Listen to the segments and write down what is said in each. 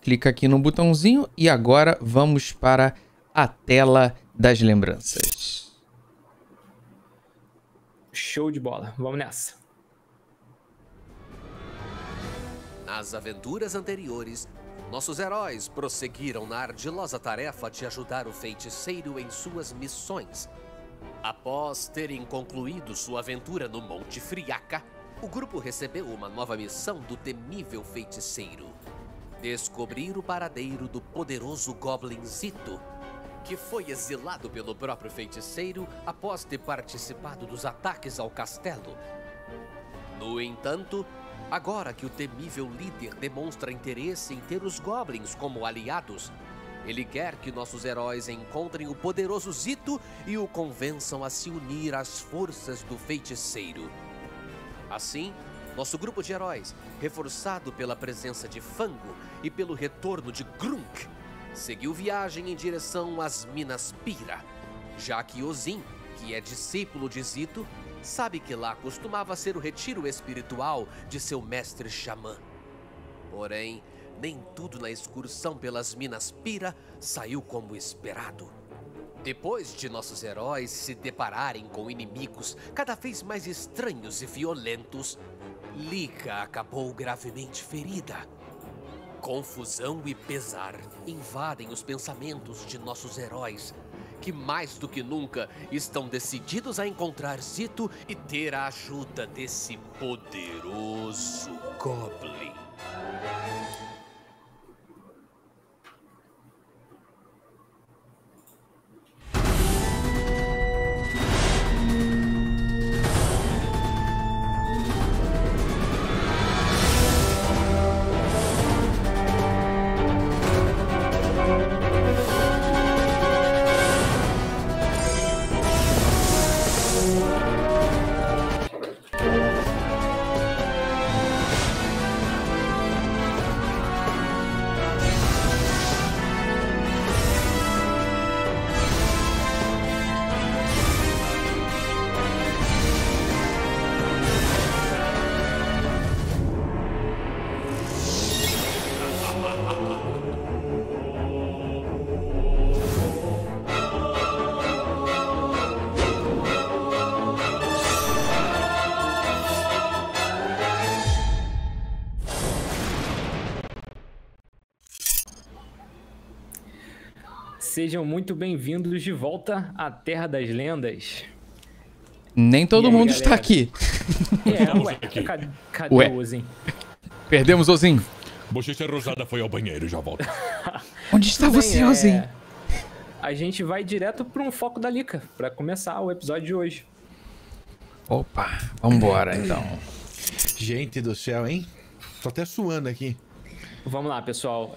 clica aqui no botãozinho e agora vamos para a tela das lembranças. Show de bola, vamos nessa. Nas aventuras anteriores, nossos heróis prosseguiram na ardilosa tarefa de ajudar o feiticeiro em suas missões. Após terem concluído sua aventura no Monte Friaca, o grupo recebeu uma nova missão do temível feiticeiro: descobrir o paradeiro do poderoso Goblin Zito, que foi exilado pelo próprio feiticeiro após ter participado dos ataques ao castelo. No entanto, agora que o temível líder demonstra interesse em ter os Goblins como aliados, ele quer que nossos heróis encontrem o poderoso Zito e o convençam a se unir às forças do feiticeiro. Assim, nosso grupo de heróis, reforçado pela presença de Fango e pelo retorno de Grunk, seguiu viagem em direção às Minas Pira, já que Ozin, que é discípulo de Zito, sabe que lá costumava ser o retiro espiritual de seu mestre xamã. Porém, nem tudo na excursão pelas Minas Pira saiu como esperado. Depois de nossos heróis se depararem com inimigos cada vez mais estranhos e violentos, Lika acabou gravemente ferida. Confusão e pesar invadem os pensamentos de nossos heróis, que mais do que nunca estão decididos a encontrar Zito e ter a ajuda desse poderoso Goblin. Sejam muito bem-vindos de volta à Terra das Lendas. Nem todo mundo está aqui. Cadê o Ozin? Perdemos Ozin. Bochecha Rosada foi ao banheiro, já volta. Onde está você, Ozin? A gente vai direto para um foco da Lika, para começar o episódio de hoje. Opa, vambora então. Gente do céu, hein? Tô até suando aqui. Vamos lá, pessoal.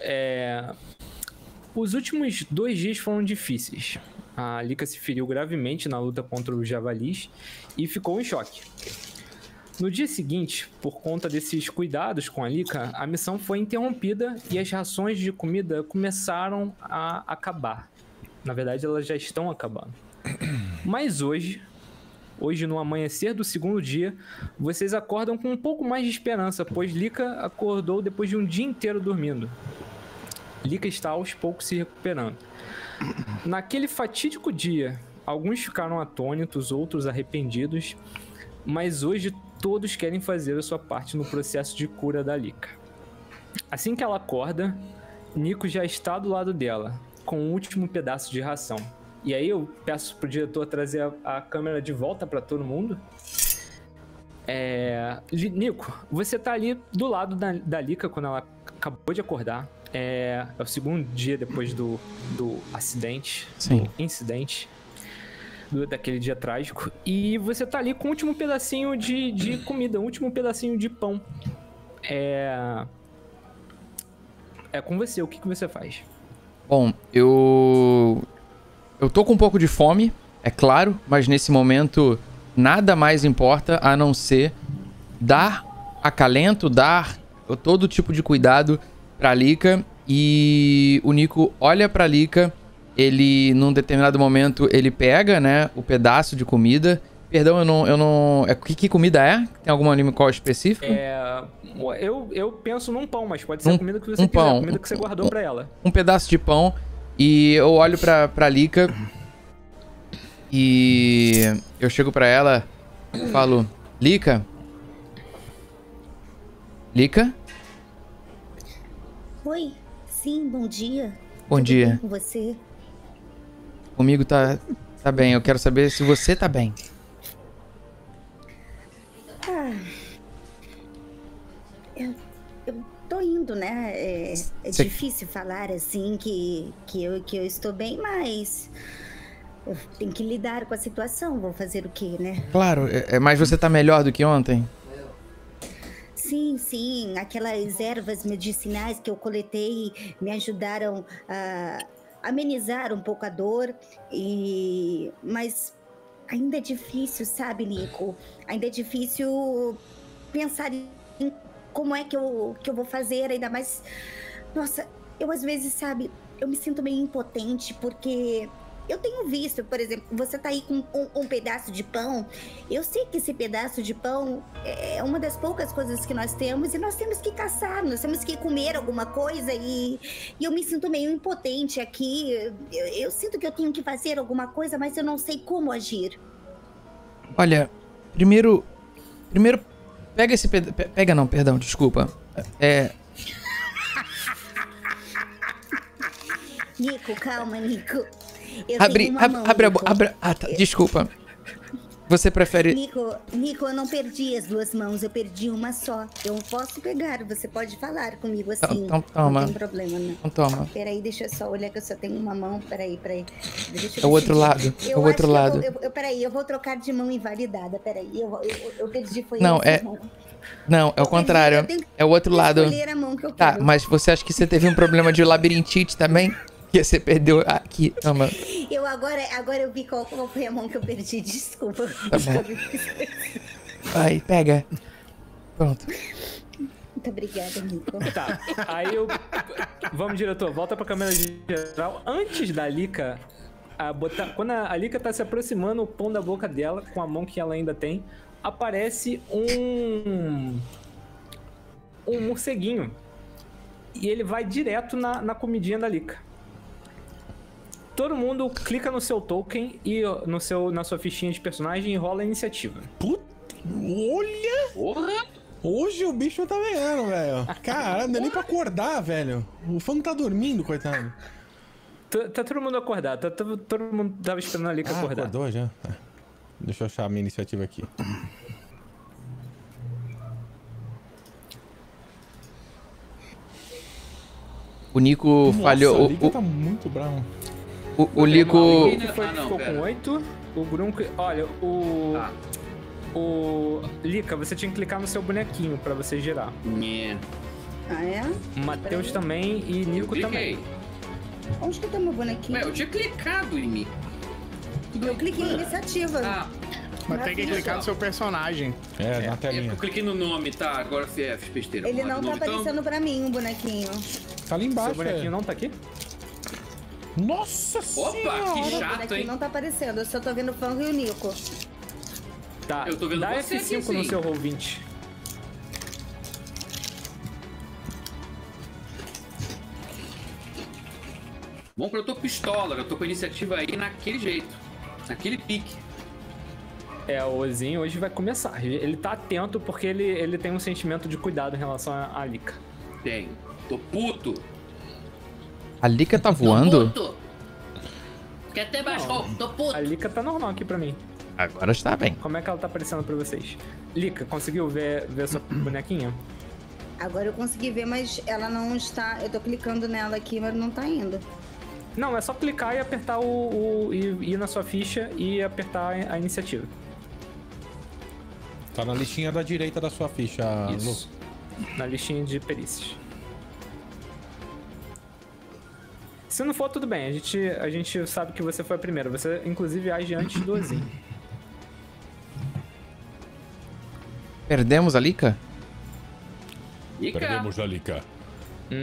Os últimos 2 dias foram difíceis. A Lika se feriu gravemente na luta contra os javalis e ficou em choque. No dia seguinte, por conta desses cuidados com a Lika, a missão foi interrompida e as rações de comida começaram a acabar. Na verdade, elas já estão acabando. Mas hoje, no amanhecer do segundo dia, vocês acordam com um pouco mais de esperança, pois Lika acordou depois de um dia inteiro dormindo. Lika está aos poucos se recuperando. Naquele fatídico dia, alguns ficaram atônitos, outros arrependidos, mas hoje todos querem fazer a sua parte no processo de cura da Lika. Assim que ela acorda, Nico já está do lado dela, com o último pedaço de ração. E aí eu peço pro diretor trazer a câmera de volta para todo mundo. Nico, você tá ali do lado da Lika quando ela acabou de acordar. É o segundo dia depois do acidente, Sim. do incidente, daquele dia trágico. E você tá ali com o último pedacinho de comida, o último pedacinho de pão. É com você, o que você faz? Bom, eu tô com um pouco de fome, é claro, mas nesse momento nada mais importa a não ser dar acalento, dar todo tipo de cuidado pra Lika. E o Nico olha pra Lika, ele num determinado momento ele pega, né, o pedaço de comida Perdão, eu não... Que comida é? Tem algum anime qual específico? Eu penso num pão, mas pode ser a comida que você quiser, pão. a comida que você guardou pra ela. Um pedaço de pão. E eu olho pra Lika. E eu chego pra ela e falo... Lika? Lika? Oi, sim, bom dia. Bom Tudo dia. bem com você? Comigo tá bem. Eu quero saber se você tá bem. Eu tô indo, né? É Cê- difícil falar assim que eu estou bem, mas eu tenho que lidar com a situação. Vou fazer o quê, né? Claro, mas você tá melhor do que ontem? Sim, aquelas ervas medicinais que eu coletei me ajudaram a amenizar um pouco a dor, mas ainda é difícil, sabe, Nico? Ainda é difícil pensar em como é que eu vou fazer, ainda mais... Nossa, eu às vezes, sabe, eu me sinto meio impotente, porque... Eu tenho visto, por exemplo, você tá aí com um pedaço de pão. Eu sei que esse pedaço de pão é uma das poucas coisas que nós temos e nós temos que caçar, nós temos que comer alguma coisa e eu me sinto meio impotente aqui. Eu sinto que eu tenho que fazer alguma coisa, mas eu não sei como agir. Olha, primeiro pega esse pedaço... Pega não, perdão, desculpa. Nico, calma, Nico. Abre a boca. Ah, tá, desculpa. Você prefere... Nico, eu não perdi as duas mãos, eu perdi uma só. Eu posso pegar, você pode falar comigo assim. Então, toma. Não tem problema, não. Então toma. Peraí, deixa eu só olhar que eu só tenho uma mão. Peraí. Deixa É o outro lado. É o outro lado. Peraí, eu vou trocar de mão invalidada. Peraí, eu perdi, foi Não, essa mão. Não, é o contrário. É o outro lado. Escolher a mão que eu Tá, quero. mas você acha que você teve um problema de labirintite também? Que você perdeu aqui. Toma. Agora eu vi qual foi a mão que eu perdi, desculpa. Tá bom. Vai, pega. Pronto. Muito obrigada, Nico. Tá, aí eu... Vamos, diretor, volta pra câmera geral. Antes da Lika quando a Lika tá se aproximando o pão da boca dela, com a mão que ela ainda tem, aparece um morceguinho. E ele vai direto na comidinha da Lika. Todo mundo clica no seu token e na sua fichinha de personagem e rola a iniciativa. Puta, olha! Porra! Hoje o bicho tá ganhando, velho. Caralho, não é nem pra acordar, velho. O fã tá dormindo, coitado. Tá todo mundo acordado. Todo mundo tava esperando a Lika acordar. Acordou já? Tá. Deixa eu achar a minha iniciativa aqui. O Nico falhou. O Lico tá muito bravo. O Lico... O Nico ficou com 8. O Grunk... Olha, o Lika, você tinha que clicar no seu bonequinho pra você girar. Ah, é? O Matheus também e Nico também. Onde que tá meu bonequinho? Ué, eu tinha clicado em mim. Eu cliquei em iniciativa. Ah, Mas tem que clicar no seu personagem. Na telinha. eu cliquei no nome, tá? Agora fiz besteira. Ele Vamos lá, não de tá novo, então. aparecendo pra mim, o bonequinho. Tá ali Seu embaixo, bonequinho velho. não tá aqui? Nossa Opa, que O chato, bonequinho hein? não tá aparecendo, eu só tô vendo o Fang e o Nico. Tá, Eu tô vendo dá você F5 aqui, no sim. seu Roll20. Bom que eu tô pistola, eu tô com a iniciativa aí naquele jeito. Naquele pique. O Ozinho hoje vai começar. Ele tá atento porque ele tem um sentimento de cuidado em relação à Lika. Tenho. Tô puto. A Lika tá voando? Tô puto. Quer até baixou? Tô puto. A Lika tá normal aqui pra mim. Agora está bem. Como é que ela tá aparecendo pra vocês? Lika, conseguiu ver sua bonequinha? Agora eu consegui ver, mas ela não está... Eu tô clicando nela aqui, mas não tá indo. Não, é só clicar e apertar ir na sua ficha e apertar a iniciativa. Tá na listinha da direita da sua ficha, Isso. Lu. Na listinha de perícias. Se não for, tudo bem. A gente sabe que você foi a primeira. Você, inclusive, age antes do Ozinho. Perdemos a Lika? Ica. Perdemos a Lika.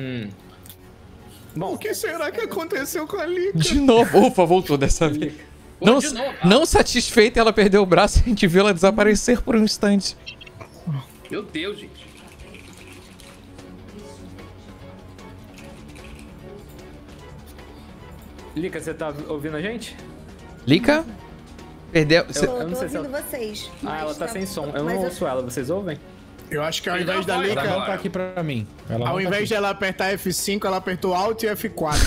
Bom, O que será que aconteceu com a Lika? De novo. Ufa, voltou dessa vez. Não, de novo. não satisfeita, ela perdeu o braço e a gente viu ela desaparecer por um instante. Meu Deus, gente. Lica, você tá ouvindo a gente? Lica? Perdeu. Eu Cê- tô não sei se ouvindo vocês. Ah, ela mas tá sem som. Eu mas não ouço ela, vocês ouvem? Eu acho que ao Ele invés da não vai, Lica, agora. Ela tá aqui pra mim. Ela ao não tá invés aqui. de ela apertar F5, ela apertou Alt e F4.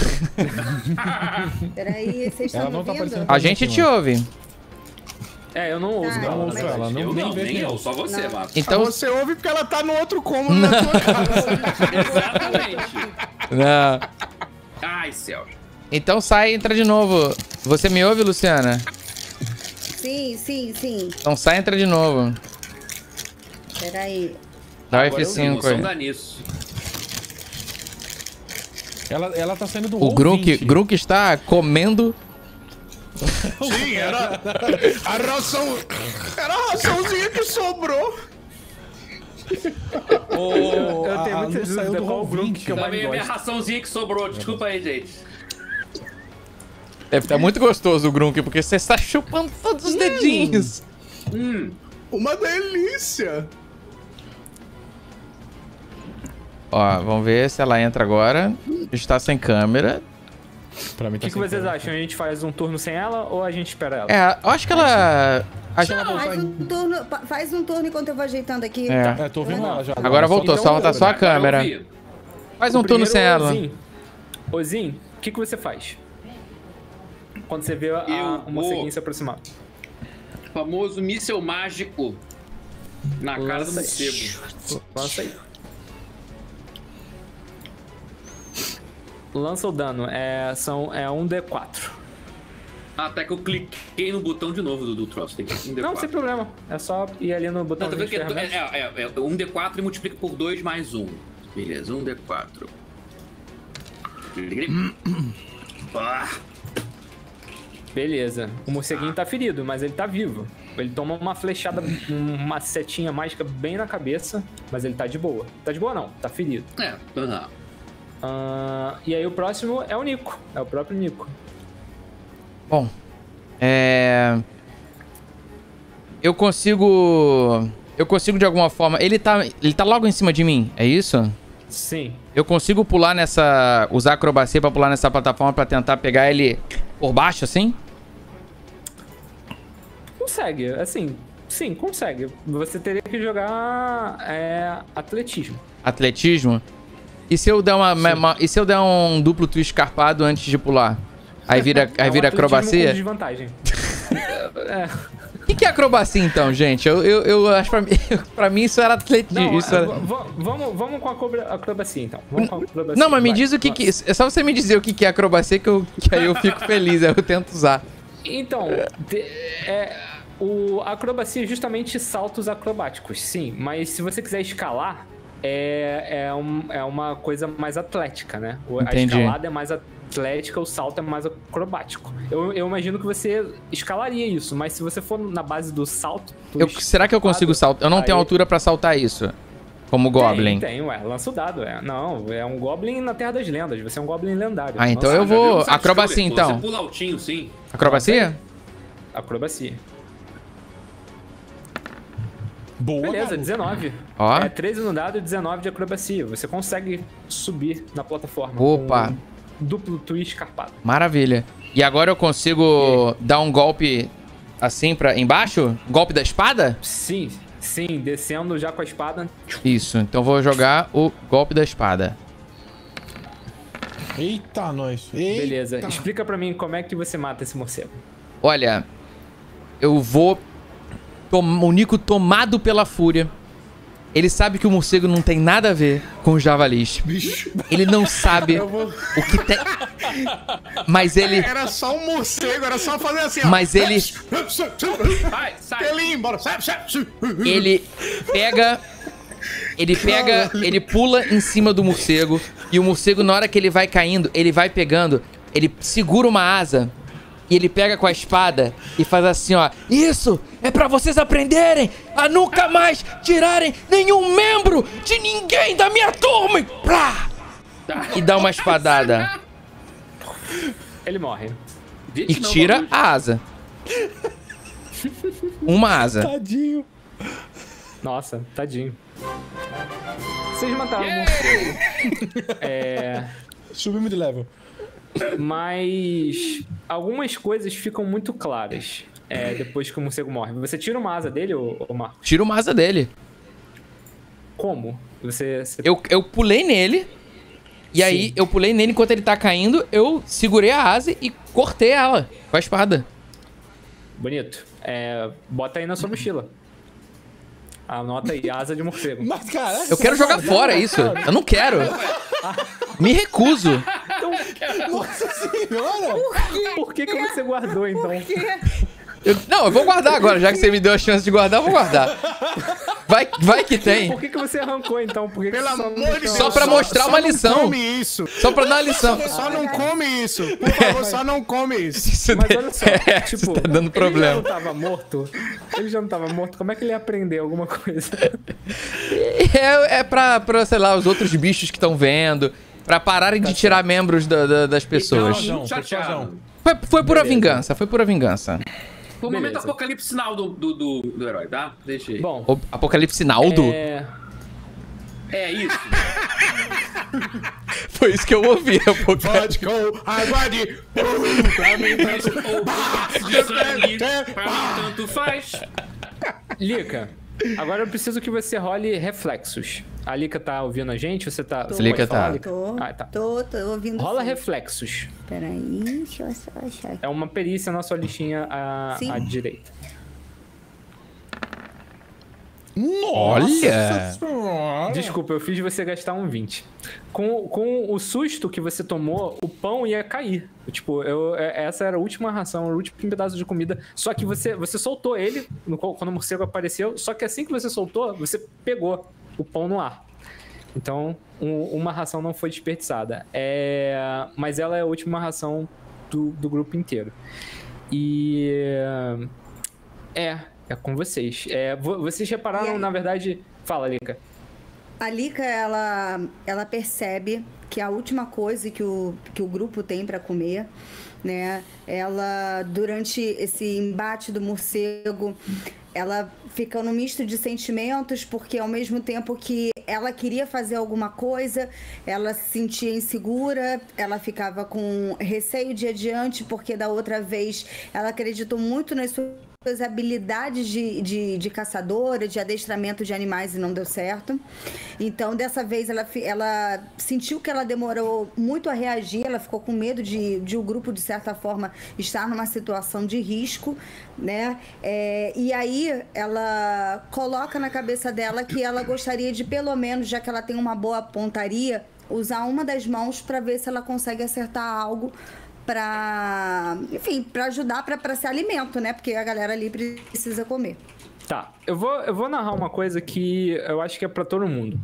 Peraí, vocês Ela estão me não tá ouvindo? aparecendo. A gente te ouve. É, eu não ouço. Tá, não Não ouço ouço mas- ela, Eu nem não, vê nem quem eu, é. só você, Não. Marcos. Então. Você ouve porque ela tá no outro cômodo da tua casa. Exatamente. Não. Ai, céu. Então sai e entra de novo. Você me ouve, Luciana? Sim, sim, sim. Então sai e entra de novo. Peraí. Dá o Agora eu vi, F5 emoção aí. dá nisso. Ela tá saindo do O Grunk, ouvinte. Grunk está comendo. Sim, era a ração. Era a raçãozinha que sobrou. Eu tenho muita Lu saiu dúvida do qual o grupo ouvinte. que eu mais Também a minha gosto. raçãozinha que sobrou. Desculpa aí, gente. Deve estar muito gostoso o Grunk, porque você está chupando todos os dedinhos. Uma delícia. Ó, vamos ver se ela entra agora. Está sem câmera. Pra mim O tá que sem vocês câmera. acham? A gente faz um turno sem ela ou a gente espera ela? É, eu acho que ela. Faz um turno enquanto eu vou ajeitando aqui. É. É, tô ouvindo ela já. Agora voltou, Então, só a Agora câmera. eu vi. Faz um turno sem ela. Ozin, o que você faz? Quando você vê Eu o morceguinho vou- se aproximar. Famoso míssel mágico na cara do Lança aí. morcego. Lança aí. Lança o dano. É um D4. Até que eu cliquei no botão de novo do troço. Tem que um D4. Não, sem problema. É só ir ali no Não, botão tá de vendo que ferramentas. é um D4 e multiplica por 2 mais 1. Beleza, um D4. Ah, Beleza. O morceguinho tá ferido, mas ele tá vivo. Ele toma uma flechada, uma setinha mágica bem na cabeça, mas ele tá de boa. Tá de boa não, tá ferido. aham. E aí o próximo é o Nico. É o próprio Nico. Bom. Eu consigo de alguma forma. Ele tá logo em cima de mim, é isso? Sim. Eu consigo pular nessa. Usar a acrobacia pra pular nessa plataforma pra tentar pegar ele por baixo, assim? Consegue, assim, sim, consegue. Você teria que jogar atletismo. Atletismo? E se eu der e se eu der um duplo twist escarpado antes de pular? Aí vira É um atletismo com acrobacia? desvantagem. O que é acrobacia então, gente? Eu acho pra mim isso era atletismo. Não, Isso era... vamos com a acrobacia então. Vamos com a acrobacia. Não, mas me Vai. diz o que é só você me dizer o que é acrobacia que aí eu fico feliz, aí eu tento usar. Então, a acrobacia é justamente saltos acrobáticos, sim. Mas se você quiser escalar, é uma coisa mais atlética, né? A Entendi. escalada é mais atlética, o salto é mais acrobático. Eu imagino que você escalaria isso, mas se você for na base do salto... Será que eu consigo saltar? Eu não tenho altura pra saltar isso. Como Goblin. Tem, lança o dado, Não, é um Goblin na Terra das Lendas. Você é um Goblin lendário. Ah, então Lança- eu vou... Já viu um Acrobacia side scroller? então. Você pula altinho, sim. Acrobacia? Acrobacia. Boa, Beleza, garoto. 19. Ó. 13 no dado e 19 de acrobacia. Você consegue subir na plataforma. Opa. Com um duplo twist escarpado. Maravilha. E agora eu consigo dar um golpe assim pra embaixo? Golpe da espada? Sim, descendo já com a espada. Isso. Então vou jogar o golpe da espada. Eita, nós. Eita. Beleza. Explica pra mim como é que você mata esse morcego. Olha, eu vou... O Nico tomado pela fúria. Ele sabe que o morcego não tem nada a ver com os javalis. Ele não sabe o que tem... Mas ele... Era só um morcego, era só fazer assim, ó. Mas ele... Sai, sai. Ele ia embora. Ele pega, ele pula em cima do morcego. E o morcego, na hora que ele vai caindo, ele vai pegando, ele segura uma asa e ele pega com a espada e faz assim, ó. Isso é pra vocês aprenderem a nunca mais tirarem nenhum membro de ninguém da minha turma. E, plá, e dá uma espadada. Ele morre. E tira a asa. Uma asa. Tadinho. Nossa, tadinho. Vocês mataram o morcego. Subimos de level. Mas algumas coisas ficam muito claras depois que o morcego morre. Você tira uma asa dele, ô Marcos? Tira uma asa dele. Como? Eu pulei nele. E aí, eu pulei nele enquanto ele tá caindo. Eu segurei a asa e cortei ela com a espada. Bonito. Bota aí na sua mochila. Anota aí, asa de morcego. Mas, cara... Eu quero jogar fora isso. Eu não quero. Me recuso. Nossa senhora! Por que você guardou, então? Eu vou guardar agora. Já que você me deu a chance de guardar, eu vou guardar. Vai que tem. Por que você arrancou, então? Pelo amor de Deus. Só pra mostrar uma lição. Não come isso. Só pra dar uma lição. Só não come isso. Por favor, só não come isso. Mas olha só, isso tá dando problema. Ele já não tava morto. Como é que ele ia aprender alguma coisa? É pra, sei lá, os outros bichos que estão vendo. Pra pararem de tirar membros das pessoas. Então, chateado. Foi pura vingança. Foi pura vingança. Foi o momento apocalipse sinal do herói, tá? Deixa aí. Bom, Apocalipse Naldo? É isso. Foi isso que eu ouvi. Vodka, água de... Pra mim, De sangue, pra mim tanto faz. Lica, agora eu preciso que você role reflexos. A Lica tá ouvindo a gente? Você tá... Lica tá. Tô ouvindo. Rola sim. reflexos. Peraí, deixa eu só achar aqui. É uma perícia na sua listinha à direita. Olha! Desculpa, eu fiz você gastar um 20. Com o susto que você tomou, o pão ia cair. Tipo, essa era a última ração, o último pedaço de comida. Só que você soltou ele quando o morcego apareceu. Só que assim que você soltou, você pegou o pão no ar. Então, uma ração não foi desperdiçada. Mas ela é a última ração do grupo inteiro. E... É com vocês. Vocês repararam, na verdade... Fala, Lica. A Lica, ela percebe que a última coisa que o grupo tem para comer, né? Ela, durante esse embate do morcego, ela fica num misto de sentimentos, porque ao mesmo tempo que ela queria fazer alguma coisa, ela se sentia insegura, ela ficava com receio de ir adiante, porque da outra vez ela acreditou muito nas suas habilidades de caçadora, de adestramento de animais e não deu certo. Então, dessa vez, ela sentiu que ela demorou muito a reagir, ela ficou com medo de o grupo, de certa forma, estar numa situação de risco, né? E aí, ela coloca na cabeça dela que ela gostaria de, pelo menos, já que ela tem uma boa pontaria, usar uma das mãos para ver se ela consegue acertar algo para ajudar para ser alimento, né? Porque a galera ali precisa comer. Tá, eu vou narrar uma coisa que eu acho que é para todo mundo.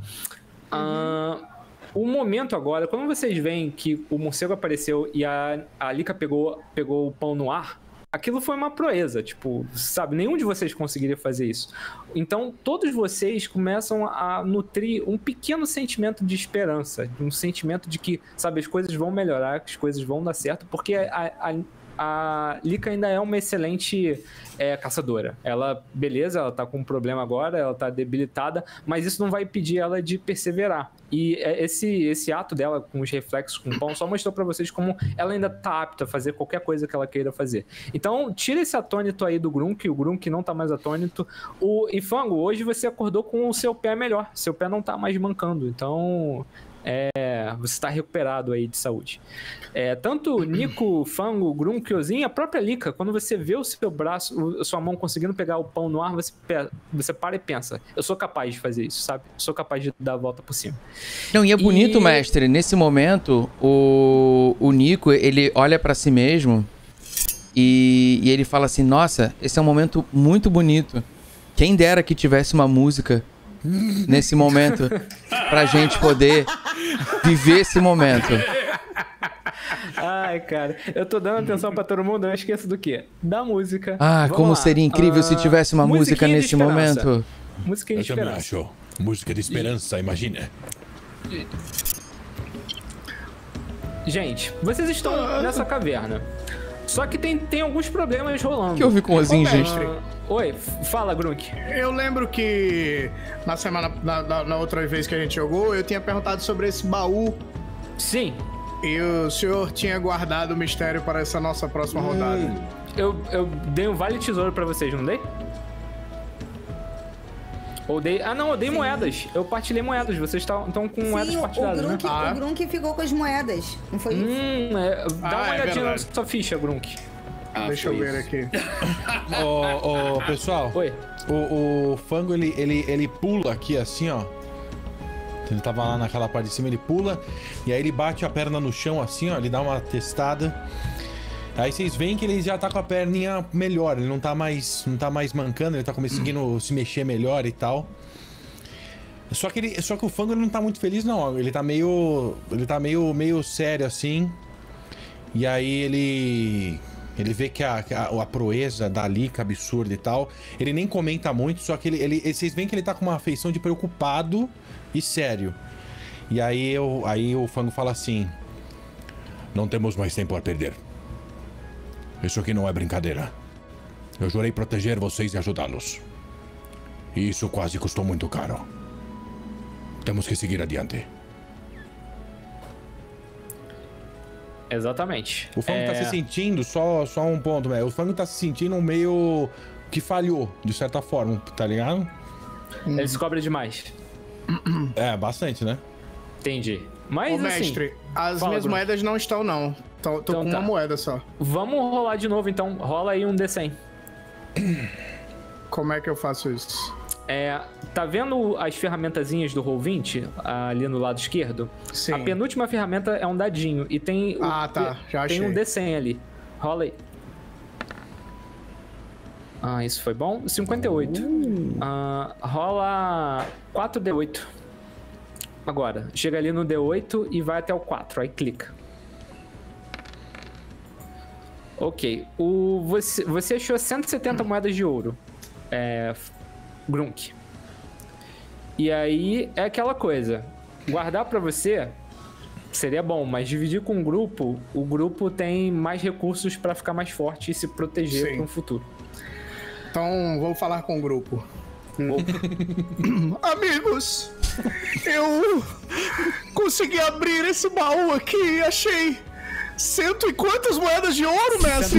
O momento agora, quando vocês veem que o morcego apareceu e a Lica pegou o pão no ar, aquilo foi uma proeza, tipo, sabe? Nenhum de vocês conseguiria fazer isso. Então, todos vocês começam a nutrir um pequeno sentimento de esperança, um sentimento de que, sabe, as coisas vão melhorar, que as coisas vão dar certo, porque a Lica ainda é uma excelente caçadora. Ela, beleza, ela tá com um problema agora, ela tá debilitada, mas isso não vai impedir ela de perseverar. E esse ato dela com os reflexos com o pão só mostrou pra vocês como ela ainda tá apta a fazer qualquer coisa que ela queira fazer. Então, tira esse atônito aí do Grunk, o Grunk não tá mais atônito. E Fango, hoje você acordou com o seu pé melhor, seu pé não tá mais mancando, então... você está recuperado aí de saúde. Tanto Nico, Fango, Grunk, Ozin, a própria Lica, quando você vê o seu braço, a sua mão conseguindo pegar o pão no ar, você para e pensa, eu sou capaz de fazer isso, sabe? Eu sou capaz de dar a volta por cima. Não, e é bonito, mestre, nesse momento, o Nico, ele olha pra si mesmo e ele fala assim, nossa, esse é um momento muito bonito. Quem dera que tivesse uma música nesse momento pra gente poder viver esse momento. Ai, cara, eu tô dando atenção pra todo mundo, eu esqueço do quê? Da música. Como seria incrível se tivesse uma música nesse momento. Musiquinha de Eu também esperança. acho. Música de esperança, imagina. Gente, vocês estão nessa caverna. Só que tem alguns problemas rolando. O que houve com os índios? Oi, fala, Grunk. Eu lembro que na outra vez que a gente jogou, eu tinha perguntado sobre esse baú. Sim. E o senhor tinha guardado o mistério para essa nossa próxima rodada. Eu dei um vale tesouro pra vocês, não dei? Ou dei... Ah, não, eu dei moedas. Eu partilhei moedas. Vocês estão com moedas partilhadas, né? O Grunk ficou com as moedas, não foi isso? Dá uma olhadinha na sua ficha, Grunk. Deixa eu ver aqui. Pessoal. Oi. O Fango, ele pula aqui assim, ó. Ele tava lá naquela parte de cima, ele pula. E aí ele bate a perna no chão assim, ó. Ele dá uma testada. Aí vocês veem que ele já tá com a perninha melhor. Ele não tá mais mancando, ele tá conseguindo se mexer melhor e tal. Só que o Fango ele não tá muito feliz, não. Ele tá meio sério assim. E aí ele vê que a proeza da Lika absurda e tal. Ele nem comenta muito, só que vocês veem que ele tá com uma feição de preocupado e sério. E aí o Fango fala assim: não temos mais tempo a perder. Isso aqui não é brincadeira. Eu jurei proteger vocês e ajudá-los. E isso quase custou muito caro. Temos que seguir adiante. Exatamente. O Fango tá se sentindo, só um ponto, velho. O Fango tá se sentindo meio que falhou, de certa forma, tá ligado? Ele se cobra demais. Bastante, né? Entendi. Mas, Ô, mestre, as minhas moedas não estão, não. Tô com uma moeda só. Vamos rolar de novo, então. Rola aí um D100. Como é que eu faço isso? Tá vendo as ferramentazinhas do Roll20 ali no lado esquerdo? Sim. A penúltima ferramenta é um dadinho e tem Já achei. tem um D100 ali. Rola aí. Isso foi bom. 58. Rola 4D8. Agora, chega ali no D8 e vai até o 4. Aí clica. Ok. Você achou 170 moedas de ouro. Grunk. E aí é aquela coisa. Guardar pra você seria bom, mas dividir com o grupo tem mais recursos pra ficar mais forte e se proteger no futuro. Então, vou falar com o grupo. Amigos, eu consegui abrir esse baú aqui e achei 100 e quantas moedas de ouro, mestre?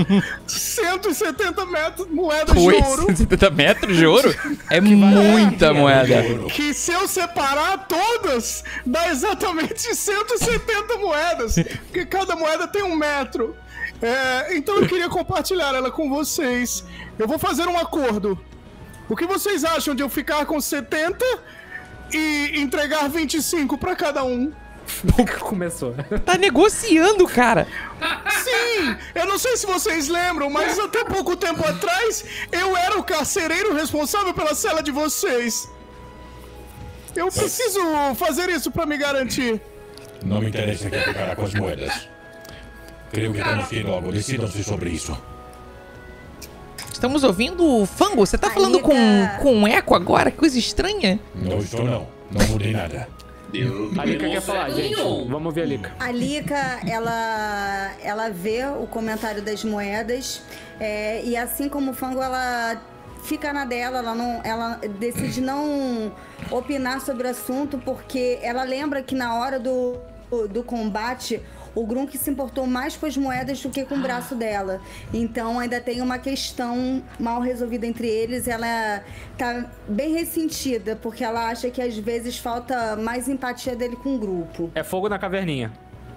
170 moedas de ouro. 170 metros de ouro? É muita moeda. Que se eu separar todas, dá exatamente 170 moedas. Porque cada moeda tem 1 metro. Então eu queria compartilhar ela com vocês. Eu vou fazer um acordo. O que vocês acham de eu ficar com 70 e entregar 25 pra cada um? Começou. Tá negociando, cara. Sim, eu não sei se vocês lembram, mas até pouco tempo atrás eu era o carcereiro responsável pela cela de vocês. Eu preciso fazer isso pra me garantir. Não me interessa quem ficará com as moedas. Creio que temos que ir logo. Decidam-se sobre isso. Estamos ouvindo o Fango? Você tá falando com um eco agora? Que coisa estranha. Não estou, não. Não mudei nada. A Lika quer falar, gente. Vamos ver a Lika. A Lika, ela vê o comentário das moedas e assim como o Fango, ela fica na dela, ela decide não opinar sobre o assunto porque ela lembra que na hora do combate o Grunk se importou mais com as moedas do que com o braço dela. Então ainda tem uma questão mal resolvida entre eles. Ela tá bem ressentida, porque ela acha que às vezes falta mais empatia dele com o grupo. É fogo na caverninha.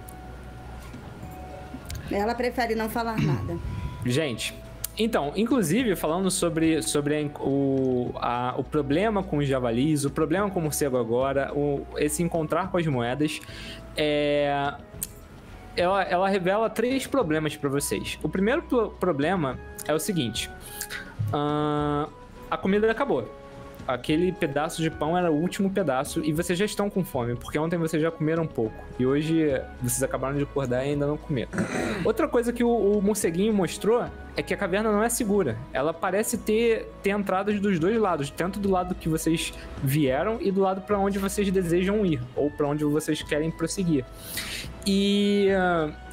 Ela prefere não falar nada. Gente, então, inclusive, falando sobre o problema com os javalis, o problema com o morcego agora, esse encontrar com as moedas, ela revela 3 problemas para vocês. O primeiro problema é o seguinte: a comida acabou. Aquele pedaço de pão era o último pedaço e vocês já estão com fome, porque ontem vocês já comeram pouco e hoje vocês acabaram de acordar e ainda não comeram. Outra coisa que o morceguinho mostrou é que a caverna não é segura. Ela parece ter entradas dos dois lados, tanto do lado que vocês vieram e do lado para onde vocês desejam ir, ou para onde vocês querem prosseguir. E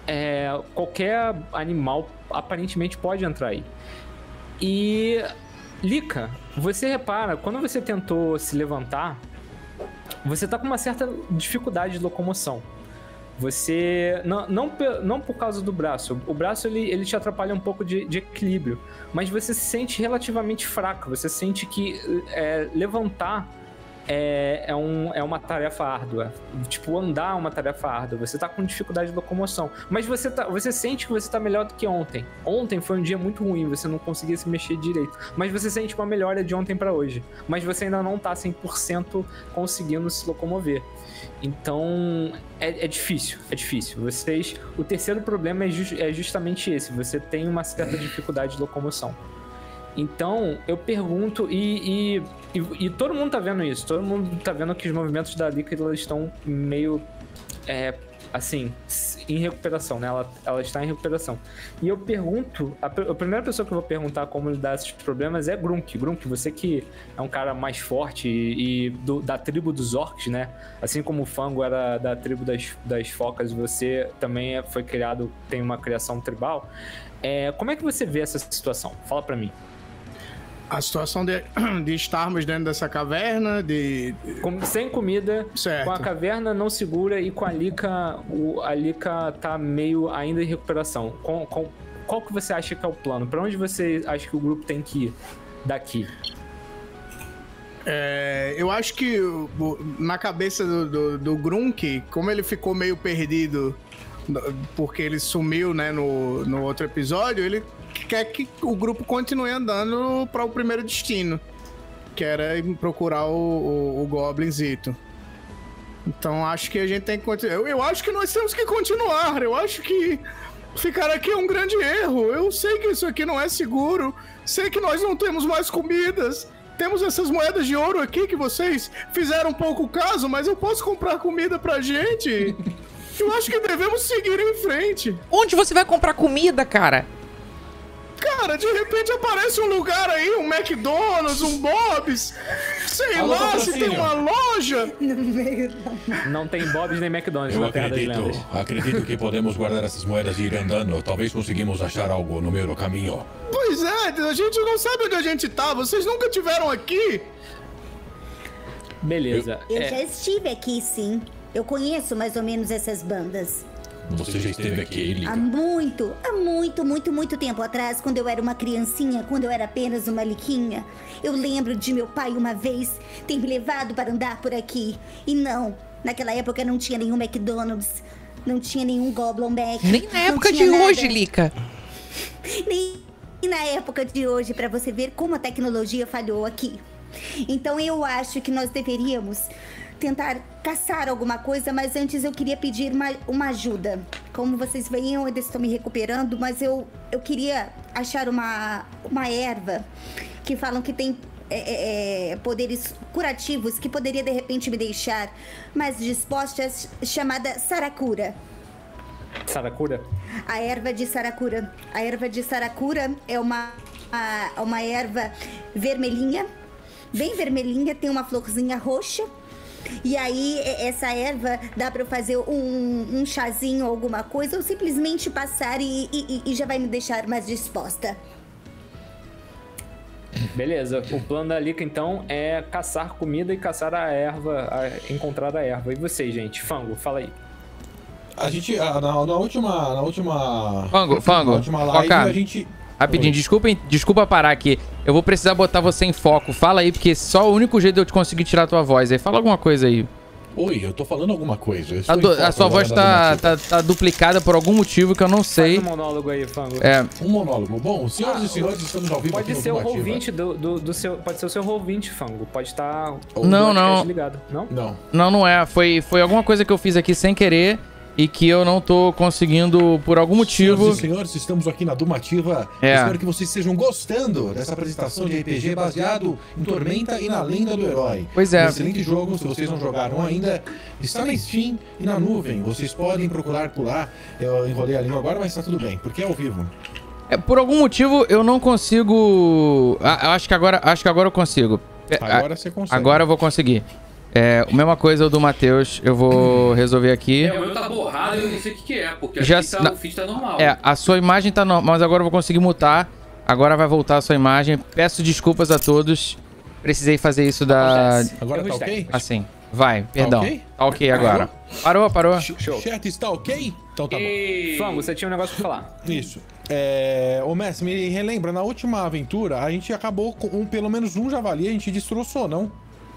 qualquer animal aparentemente pode entrar aí. E, Lika, você repara, quando você tentou se levantar, você tá com uma certa dificuldade de locomoção. Você, não por causa do braço, o braço ele te atrapalha um pouco de equilíbrio, mas você se sente relativamente fraco, você sente que levantar é uma tarefa árdua. Tipo, andar é uma tarefa árdua. Você tá com dificuldade de locomoção. Mas você sente que você tá melhor do que ontem. Ontem foi um dia muito ruim, você não conseguia se mexer direito. Mas você sente uma melhora de ontem pra hoje. Mas você ainda não tá 100% conseguindo se locomover. Então, é difícil. O terceiro problema é justamente esse. Você tem uma certa dificuldade de locomoção. Então, eu pergunto, e todo mundo tá vendo isso, todo mundo tá vendo que os movimentos da Lika estão meio, assim, em recuperação, né? Ela está em recuperação. E eu pergunto, a primeira pessoa que eu vou perguntar como lidar esses problemas é Grunk. Grunk, você que é um cara mais forte e da tribo dos orcs, né? Assim como o Fango era da tribo das focas, você também foi criado, tem uma criação tribal. Como é que você vê essa situação? Fala pra mim. A situação de estarmos dentro dessa caverna, sem comida, certo. Com a caverna não segura e com a Lika tá meio ainda em recuperação. Qual que você acha que é o plano? Pra onde você acha que o grupo tem que ir daqui? Eu acho que na cabeça do Grunk, como ele ficou meio perdido porque ele sumiu, né, no outro episódio, ele quer que o grupo continue andando para o primeiro destino, que era procurar o Goblinzito. Então acho que a gente tem que continuar. Eu acho que nós temos que continuar. Eu acho que ficar aqui é um grande erro. Eu sei que isso aqui não é seguro. Sei que nós não temos mais comidas. Temos essas moedas de ouro aqui que vocês fizeram pouco caso, mas eu posso comprar comida pra gente. Eu acho que devemos seguir em frente. Onde você vai comprar comida, cara? Cara, de repente aparece um lugar aí, um McDonald's, um Bob's, sei lá, se tem uma loja. Não tem Bob's nem McDonald's na Terra das Lendas. Acredito que podemos guardar essas moedas e ir andando. Talvez conseguimos achar algo no meio do caminho. Pois é, a gente não sabe onde a gente tá. Vocês nunca tiveram aqui? Beleza. Eu já estive aqui, sim. Eu conheço mais ou menos essas bandas. Você já esteve aqui, Lika? Há muito tempo atrás, quando eu era uma criancinha, quando eu era apenas uma liquinha. Eu lembro de meu pai uma vez ter me levado para andar por aqui. E não, naquela época não tinha nenhum McDonald's, não tinha nenhum Goblin Mac. Nem na época de hoje, Lika. Nem na época de hoje, para você ver como a tecnologia falhou aqui. Então eu acho que nós deveríamos tentar caçar alguma coisa, mas antes eu queria pedir uma ajuda. Como vocês veem, eu ainda estou me recuperando, mas eu queria achar uma erva que falam que tem poderes curativos, que poderia de repente me deixar mais disposta, chamada Saracura. Saracura? A erva de Saracura. A erva de Saracura é uma erva vermelhinha, bem vermelhinha, tem uma florzinha roxa. E aí, essa erva dá pra eu fazer um chazinho ou alguma coisa, ou simplesmente passar e já vai me deixar mais disposta. Beleza, o plano da Lika, então, é caçar comida e caçar a erva, encontrar a erva. E vocês, gente? Fango, fala aí. A gente, na última live, Foca. a gente... Rapidinho, desculpa parar aqui. Eu vou precisar botar você em foco. Fala aí, porque só o único jeito de eu te conseguir tirar a tua voz aí. Fala alguma coisa aí. Oi, eu tô falando alguma coisa. A sua voz tá duplicada por algum motivo que eu não sei. Faz um monólogo aí, Fango. Um monólogo. Bom, senhoras e senhores, estamos ao vivo pode aqui ser no o Dumativa. Roll20 do seu... Pode ser o seu Roll20, Fango. Pode estar... Não. Ligado. Não? Não é. Foi alguma coisa que eu fiz aqui sem querer e que eu não tô conseguindo por algum motivo. Senhoras e senhores, estamos aqui na Dumativa. Espero que vocês estejam gostando dessa apresentação de RPG baseado em Tormenta e na Lenda do Herói. Pois é. Um excelente jogo, se vocês não jogaram ainda, está na Steam e na nuvem. Vocês podem procurar por lá. Eu enrolei a língua agora, mas tá tudo bem, porque é ao vivo. Por algum motivo eu não consigo. Acho que agora eu consigo. Agora você consegue. Agora eu vou conseguir. A mesma coisa do Matheus, eu vou resolver aqui. O meu tá borrado e eu não sei o que é, porque Já aqui o feed tá normal. A sua imagem tá normal, mas agora eu vou conseguir mutar. Agora vai voltar a sua imagem. Peço desculpas a todos. Precisei fazer isso da... Agora tá ok? Assim. Vai, perdão. ok? Tá ok agora. Parou. Show. Chat está ok? Então tá bom. Fango, você tinha um negócio pra falar. Isso. Ô, Messi, me relembra, na última aventura, a gente acabou com pelo menos um javali, a gente destroçou, não?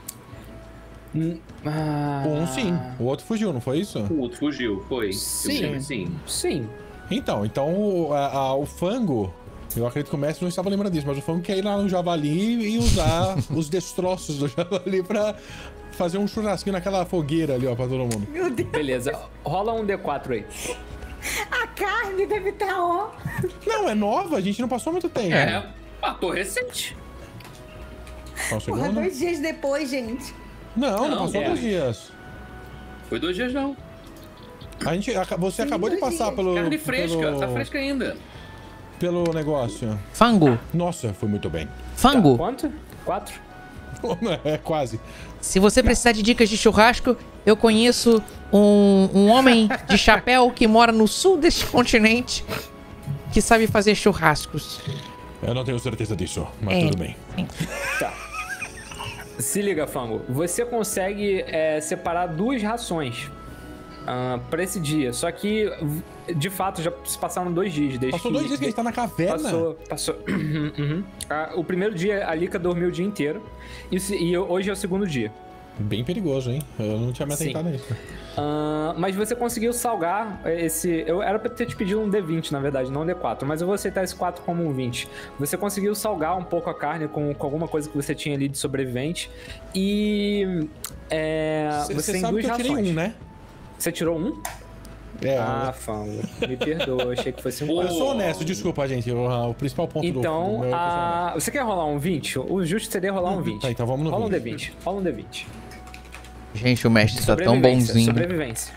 Um sim, o outro fugiu, não foi isso? O outro fugiu, foi. Sim. Então o Fango, eu acredito que o Messi não estava lembrando disso, mas o Fango quer ir lá no javali e usar os destroços do javali pra fazer um churrasquinho naquela fogueira ali, ó, pra todo mundo. Meu Deus. Beleza, rola um D4 aí. A carne deve estar, ó. Não, é nova, a gente não passou muito tempo. Matou recente. Só um Porra, segundo. 2 dias depois, gente. Não passou 2 dias. Foi 2 dias não. Você acabou de passar pelo... Carne fresca, tá fresca ainda. Pelo negócio. Fango. Nossa, foi muito bem. Fango. Quanto? 4? É quase. Se você precisar de dicas de churrasco, eu conheço um homem de chapéu que mora no sul deste continente que sabe fazer churrascos. Eu não tenho certeza disso, mas tudo bem. Tá. Se liga, Fango. Você consegue separar 2 rações pra esse dia. Só que, de fato, já se passaram 2 dias. Passou 2 dias que a gente tá na caverna? Passou. O primeiro dia, a Lika dormiu o dia inteiro. E hoje é o segundo dia. Bem perigoso, hein? Eu não tinha me atentado nisso. Mas você conseguiu salgar esse... Eu era pra ter te pedido um D20, na verdade, não um D4. Mas eu vou aceitar esse 4 como um 20. Você conseguiu salgar um pouco a carne com alguma coisa que você tinha ali de sobrevivente. E... você tem 2 rações. Eu tirei 1, né? Você tirou 1? Fango, me perdoa, achei que fosse um... Eu sou honesto, desculpa, gente. O principal ponto então, você quer rolar um 20? O justo seria rolar um 20. Tá, então vamos no 20. Rola um D20. Gente, o mestre tá tão bonzinho. Sobrevivência.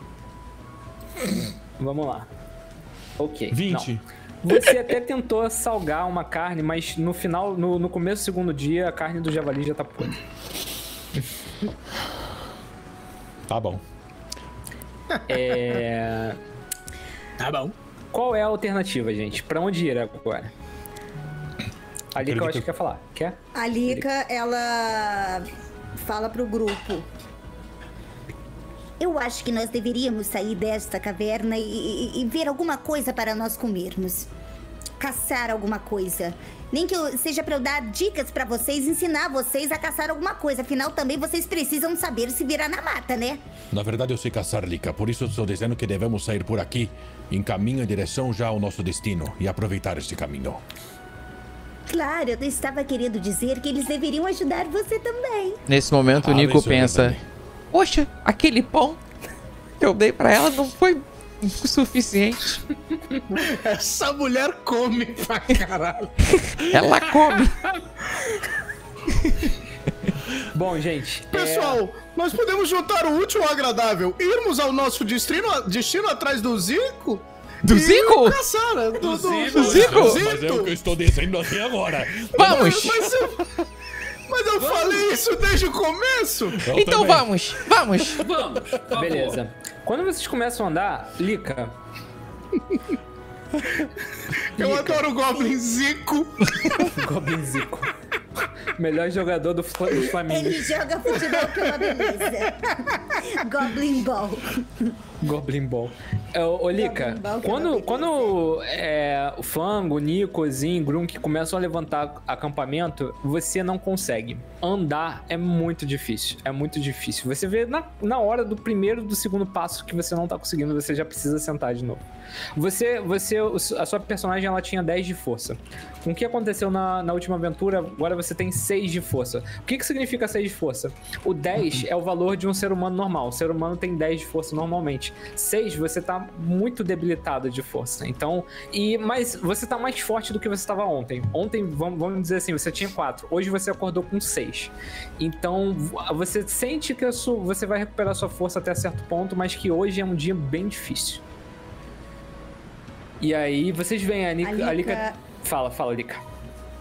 Vamos lá. Ok. 20. Não. Você até tentou salgar uma carne, mas no final, no começo do segundo dia, a carne do javali já tá podre. Tá bom. Tá bom. Qual é a alternativa, gente? Pra onde ir agora? A Lika, eu acho que quer falar. Quer? A Lika, ela fala pro grupo. Eu acho que nós deveríamos sair desta caverna e ver alguma coisa para nós comermos. Caçar alguma coisa. Nem que seja para eu dar dicas para vocês, ensinar vocês a caçar alguma coisa. Afinal, também vocês precisam saber se virar na mata, né? Na verdade, eu sei caçar, Lika. Por isso, eu estou dizendo que devemos sair por aqui, em caminho em direção já ao nosso destino, e aproveitar este caminho. Claro, eu estava querendo dizer que eles deveriam ajudar você também. Nesse momento, o Nico pensa... Poxa, aquele pão que eu dei pra ela não foi o suficiente. Essa mulher come pra caralho. Ela come. Bom, gente... Pessoal, nós podemos juntar o útil ao agradável. Irmos ao nosso destino atrás do Zico. Do Zico? Caçar, né? Do Zico? Mas é o que eu estou dizendo aqui agora. Vamos! Mas eu falei isso desde o começo. Então vamos. Vamos. Beleza. Quando vocês começam a andar, Lika... Eu adoro o Goblin Zico. Goblin Zico. Melhor jogador do Flamengo. Ele joga futebol pela beleza. Goblin Ball. Goblin Ball. Ô, Lika, quando o Fango, o Nico, o Zin, Grunk começam a levantar acampamento, você não consegue. Andar é muito difícil. É muito difícil. Você vê na hora do primeiro e do segundo passo que você não tá conseguindo, você já precisa sentar de novo. A sua personagem, ela tinha 10 de força. Com o que aconteceu na última aventura, agora você tem 6 de força. O que significa 6 de força? O 10 é o valor de um ser humano normal. O ser humano tem 10 de força normalmente. 6, você tá muito debilitado de força. Então, mas você tá mais forte do que você estava ontem. Ontem, vamos dizer assim, você tinha 4. Hoje você acordou com 6. Então, você sente que você vai recuperar sua força até certo ponto, mas que hoje é um dia bem difícil. E aí, vocês veem a Lika... Fala, Lika.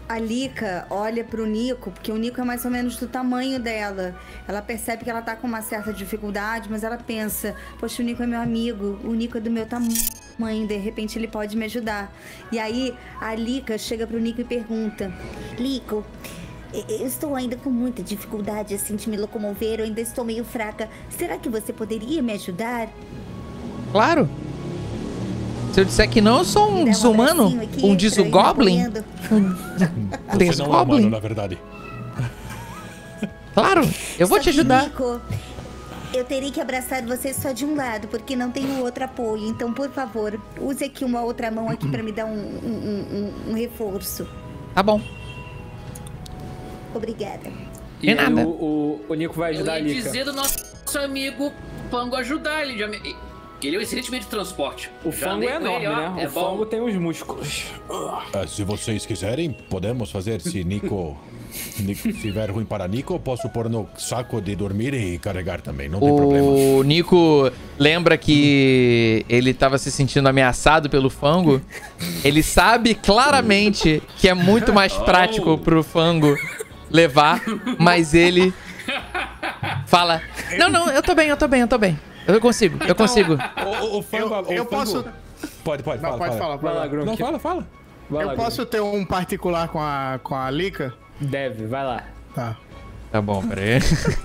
A Lika olha pro Nico, porque o Nico é mais ou menos do tamanho dela. Ela percebe que ela tá com uma certa dificuldade, mas ela pensa, poxa, o Nico é meu amigo, o Nico é do meu tamanho, de repente ele pode me ajudar. E aí a Lika chega pro Nico e pergunta, Nico, eu estou ainda com muita dificuldade assim de me locomover, eu ainda estou meio fraca. Será que você poderia me ajudar? Claro. Se eu disser que não, eu sou um desumano, um Dizugoblin. Você não é humano, na verdade. Claro, eu vou te ajudar. Nico, eu teria que abraçar você só de um lado, porque não tenho outro apoio. Então, por favor, use aqui uma outra mão aqui pra me dar um reforço. Tá bom. Obrigada. E aí nada. o Nico vai ajudar a Eu ia Lika. dizer do nosso amigo Fango ajudar ele. Ele é um excelente meio de transporte. O Fango é enorme, né? É o Fango tem os músculos. Se vocês quiserem, podemos fazer. Se Nico estiver ruim para Nico, posso pôr no saco de dormir e carregar também, não tem problema. O Nico lembra que ele estava se sentindo ameaçado pelo Fango. Ele sabe claramente que é muito mais prático pro Fango levar, mas ele fala, não, eu tô bem. Eu consigo. O Fango... Eu posso... Pode, Não, fala. pode falar. Vai lá, Gronk. Não, fala. Vai lá, Eu posso ter um particular com a Lika? Gronk. Deve, vai lá. Tá. Tá bom, peraí.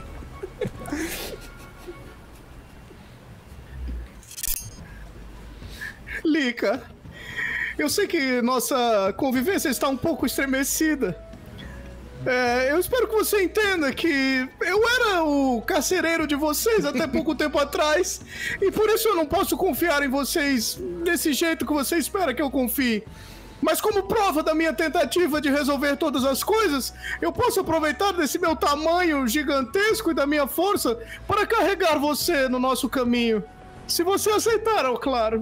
Lika, eu sei que nossa convivência está um pouco estremecida. Eu espero que você entenda que eu era o carcereiro de vocês até pouco tempo atrás. E por isso eu não posso confiar em vocês desse jeito que você espera que eu confie. Mas como prova da minha tentativa de resolver todas as coisas, eu posso aproveitar desse meu tamanho gigantesco e da minha força para carregar você no nosso caminho. Se você aceitar, é claro.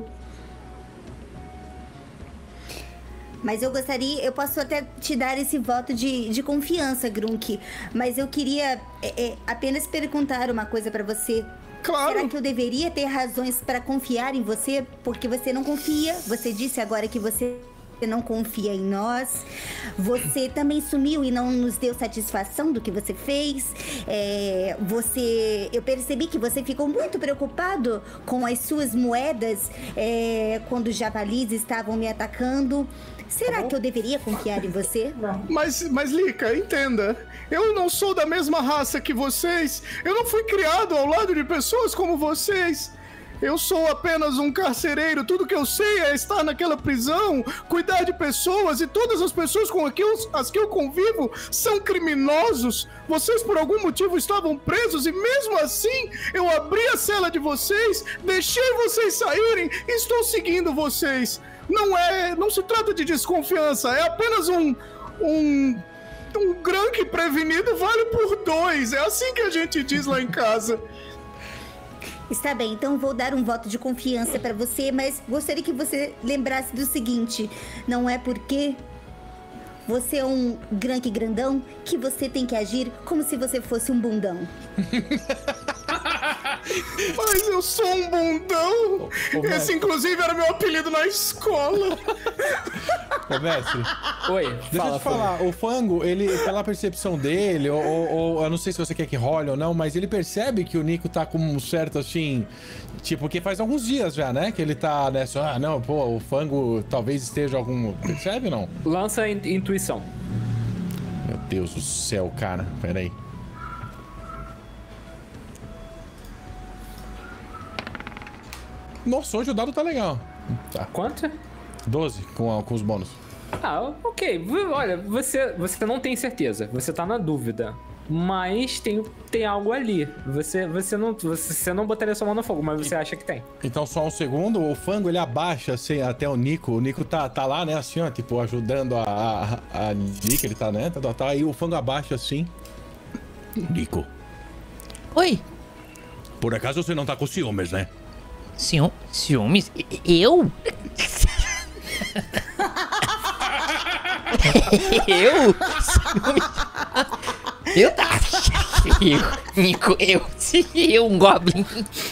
Mas eu posso até te dar esse voto de confiança, Grunk. Mas eu queria apenas perguntar uma coisa pra você. Claro. Será que eu deveria ter razões pra confiar em você? Porque você não confia. Você disse agora que você não confia em nós. Você também sumiu e não nos deu satisfação do que você fez. Eu percebi que você ficou muito preocupado com as suas moedas quando os javalis estavam me atacando. Será que eu deveria confiar em você? Mas Lika, entenda. Eu não sou da mesma raça que vocês. Eu não fui criado ao lado de pessoas como vocês. Eu sou apenas um carcereiro. Tudo que eu sei é estar naquela prisão, cuidar de pessoas, e todas as pessoas com as que eu convivo são criminosos. Vocês por algum motivo estavam presos e mesmo assim eu abri a cela de vocês, deixei vocês saírem e estou seguindo vocês. Não se trata de desconfiança, é apenas um Grunk prevenido vale por 2. É assim que a gente diz lá em casa. Está bem, então vou dar um voto de confiança pra você, mas gostaria que você lembrasse do seguinte: não é porque você é um Grunk grandão que você tem que agir como se você fosse um bundão. Mas eu sou um bundão. Esse, inclusive, era meu apelido na escola. Ô, mestre. Oi, Deixa eu te falar, o Fango, ele, pela percepção dele, ou eu não sei se você quer que role ou não, mas ele percebe que o Nico tá com um certo, assim, tipo, que faz alguns dias já, né? Que ele tá nessa, não, pô, o Fango talvez esteja algum... Percebe ou não? Lança intuição. Meu Deus do céu, cara, peraí. Nossa, hoje o dado tá legal. Tá. Quanto? 12 com os bônus. Ah, ok. Olha, você não tem certeza. Você tá na dúvida. Mas tem algo ali. Você não botaria sua mão no fogo, mas você acha que tem. Então, só um segundo. O Fango, ele abaixa assim, até o Nico. O Nico tá lá, né? Assim, ó, tipo, ajudando a Nico. Ele tá, né? Tá. Aí o Fango abaixa assim. Nico, Oi. por acaso você não tá com ciúmes, né? Ciúmes? Eu? Eu? Eu tá. Nico, eu, um Goblin.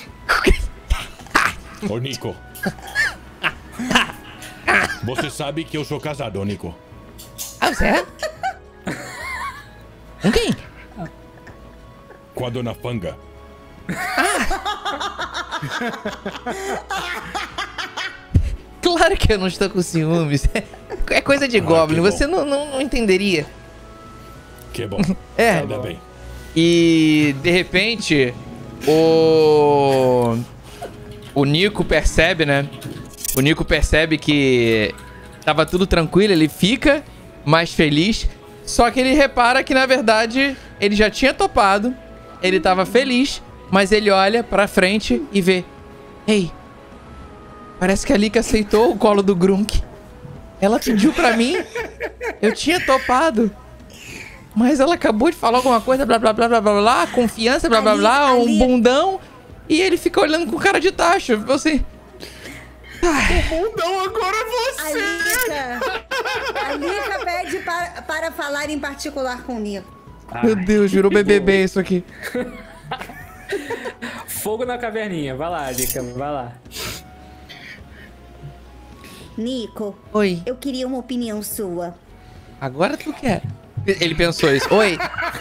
Ô, Nico. Você sabe que eu sou casado, Nico. Ah, você é? Com quem? Com a dona Fanga. Claro que eu não estou com ciúmes. É coisa de Goblin, bom. você não entenderia. Que bom. É. Ainda bem. E de repente, o Nico percebe, né? O Nico percebe que tava tudo tranquilo, ele fica mais feliz. Só que ele repara que, na verdade, ele já tinha topado, ele tava feliz, mas ele olha pra frente e vê: ei, parece que a Lika aceitou o colo do Grunk. Ela pediu pra mim, eu tinha topado, mas ela acabou de falar alguma coisa, blá blá blá blá blá blá, confiança, blá blá blá, um bundão, e ele fica olhando com cara de tacho, assim. O bundão agora é você! A Lika pede para falar em particular com o Nico. Meu Deus, virou BBB isso aqui. Fogo na caverninha. Vai lá, Lika, vai lá. Nico, Oi. eu queria uma opinião sua. Agora tu quer. Ele pensou isso. Oi.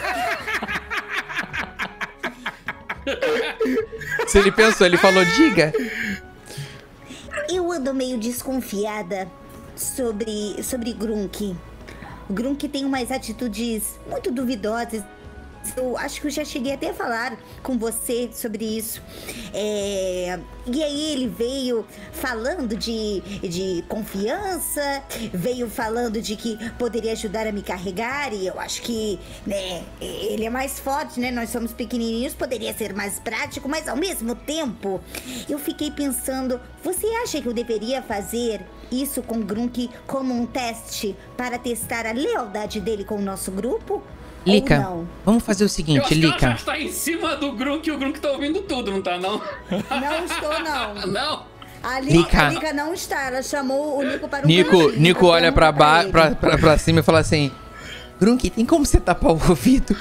Se ele pensou, ele falou, diga. Eu ando meio desconfiada sobre Grunk. O Grunk tem umas atitudes muito duvidosas. Eu acho que eu já cheguei até a falar com você sobre isso. E aí ele veio falando de confiança, veio falando de que poderia ajudar a me carregar, e eu acho que, né, ele é mais forte, né? Nós somos pequenininhos, poderia ser mais prático, mas ao mesmo tempo eu fiquei pensando, você acha que eu deveria fazer isso com o Grunk como um teste para testar a lealdade dele com o nosso grupo? Lika, vamos fazer o seguinte, Eu acho que Lika. ela já está em cima do Grunk e o Grunk tá ouvindo tudo, não tá, não? Não estou, não. Não? A Lika. Lika não está, ela chamou o Nico para um Nico olha pra cima e fala assim, Grunk, tem como você tapar o ouvido?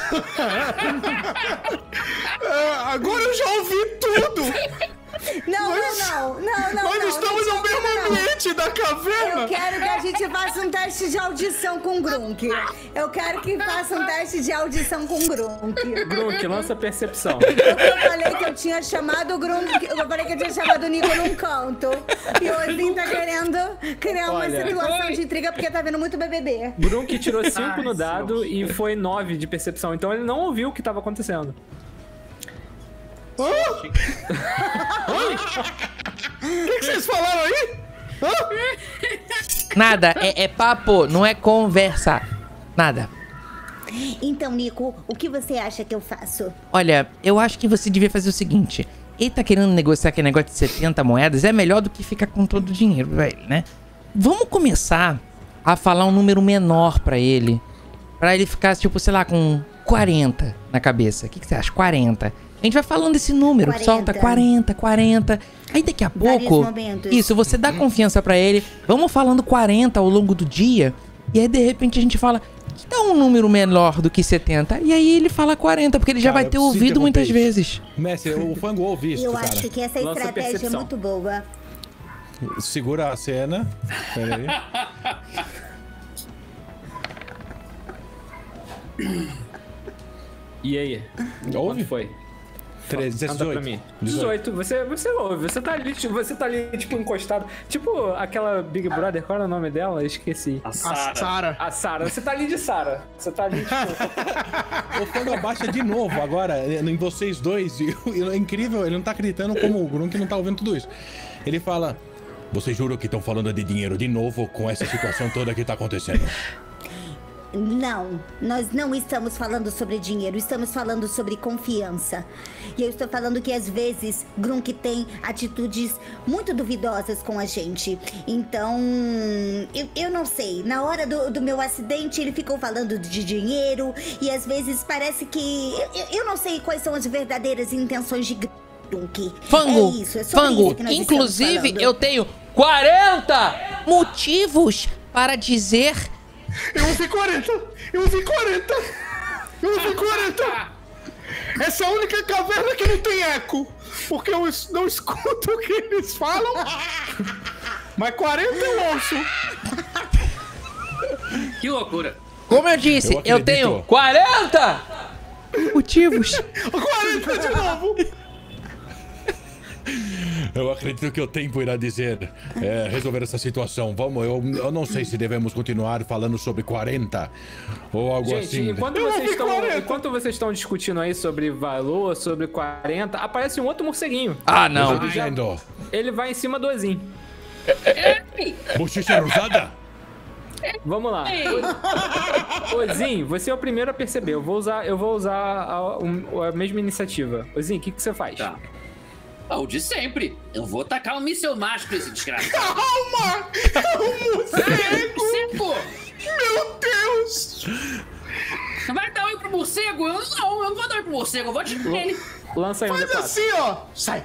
Agora eu já ouvi tudo! Não. Nós estamos no mesmo ambiente da caverna! Eu quero que a gente faça um teste de audição com o Grunk. Eu quero que faça um teste de audição com o Grunk. Grunk, lança percepção. Eu falei que eu tinha chamado o Grunk, eu falei que eu tinha chamado o Nico num canto. E o Ozinho tá querendo criar uma situação de intriga porque tá vendo muito BBB. Grunk tirou 5 no dado e foi 9 de percepção, então ele não ouviu o que tava acontecendo. O que vocês falaram aí? Nada, é papo, não é conversa. Nada. Então, Nico, o que você acha que eu faço? Olha, eu acho que você devia fazer o seguinte. Ele tá querendo negociar aquele negócio de 70 moedas, é melhor do que ficar com todo o dinheiro pra ele, né? Vamos começar a falar um número menor pra ele. Pra ele ficar, tipo, sei lá, com 40 na cabeça. O que você acha? 40. A gente vai falando esse número, 40. solta 40. Aí daqui a Vários pouco, momentos. isso, você dá confiança pra ele. Vamos falando 40 ao longo do dia. E aí, de repente, a gente fala, que dá um número menor do que 70. E aí ele fala 40, porque ele já Cara, vai ter eu preciso ouvido muitas interromper vezes. Mestre, o Fango ouve isso, Eu cara. acho que essa Lança estratégia é percepção. muito boa. Segura a cena. Pera aí. E aí? Ouve? Quanto foi? 13, Anda pra 18. mim. 18. Você ouve. Você tá ali, tipo, encostado. Tipo aquela Big Brother, qual era o nome dela? Eu esqueci. A A Sarah. Sara. A Sarah. Você tá ali de Sarah. Você tá ali, tipo... O Fango abaixa de novo agora em vocês dois. E é incrível, ele não tá acreditando como o Grunk não tá ouvindo tudo isso. Ele fala: vocês juram que estão falando de dinheiro de novo com essa situação toda que tá acontecendo? Não, nós não estamos falando sobre dinheiro, estamos falando sobre confiança. E eu estou falando que às vezes Grunk tem atitudes muito duvidosas com a gente. Então, eu não sei, na hora do meu acidente ele ficou falando de dinheiro e às vezes parece que... Eu não sei quais são as verdadeiras intenções de Grunk. Fango, É isso, é sobre Fango, isso que nós inclusive estamos falando. eu tenho 40 motivos para dizer... Eu ouvi 40! Eu ouvi 40! Eu ouvi 40! Essa é a única caverna que não tem eco! Porque eu não escuto o que eles falam! Mas 40 eu ouço! que loucura. Como eu disse, eu tenho 40 motivos. 40 de novo! Eu acredito que o tempo irá dizer resolver essa situação. Vamos, eu não sei se devemos continuar falando sobre 40 ou algo Gente, assim. enquanto vocês estão discutindo aí sobre valor, sobre 40, aparece um outro morceguinho. Ah, não. Ele vai em cima do Ozin. Bochecha rosada? Vamos lá. Ozin, você é o primeiro a perceber. Eu vou usar a mesma iniciativa. Ozin, o que você faz? Tá. O de sempre. Eu vou tacar um míssil mágico nesse desgraçado. Calma! É um morcego! Meu Deus! Vai dar oi pro morcego? Eu não vou dar oi pro morcego, eu vou atirar nele. Lança aí um Faz D4. assim, ó! Sai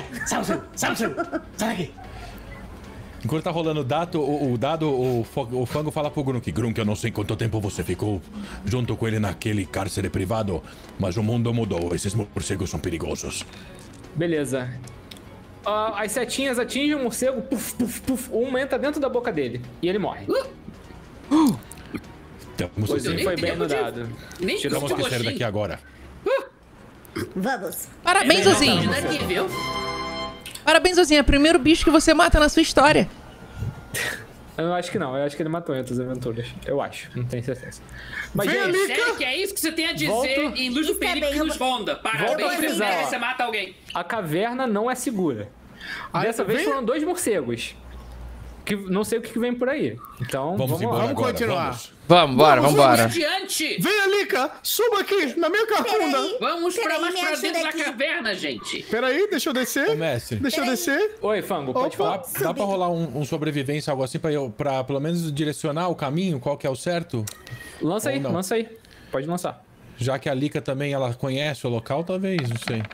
daqui. Enquanto tá rolando o Fango fala pro Grunk. Grunk, eu não sei quanto tempo você ficou junto com ele naquele cárcere privado, mas o mundo mudou. Esses morcegos são perigosos. Beleza. As setinhas atingem o morcego, puf, puf, puf. Uma entra dentro da boca dele e ele morre. Temos Ozin foi bem no dado. Nem Temos que sair daqui agora. Vamos. Parabéns, Ozin. Parabéns, Ozin. É o primeiro bicho que você mata na sua história. Eu acho que não. Eu acho que ele matou em outras aventuras. Eu acho. Não tenho certeza. Mas, gente, sério que é isso que você tem a dizer em Luz do Perigo que nos ronda. Parabéns, frisar, você mata alguém. a caverna não é segura. Dessa vez foram 2 morcegos. Que não sei o que vem por aí. Então, Vamos embora vamos agora, continuar. Vambora. Adiante! Vem, Alika! Suba aqui, na minha carrunda! Vamos Peraí, mais me pra ajuda dentro da aqui. caverna, gente. Peraí, deixa eu descer. Ô, mestre. Deixa eu descer. Oi, Fango, pode Opa. falar. Dá pra rolar um sobrevivência, algo assim, pra pelo menos direcionar o caminho, qual que é o certo? Lança aí, Ou não? lança aí. Pode lançar. Já que a Lika também, ela conhece o local, talvez, não sei.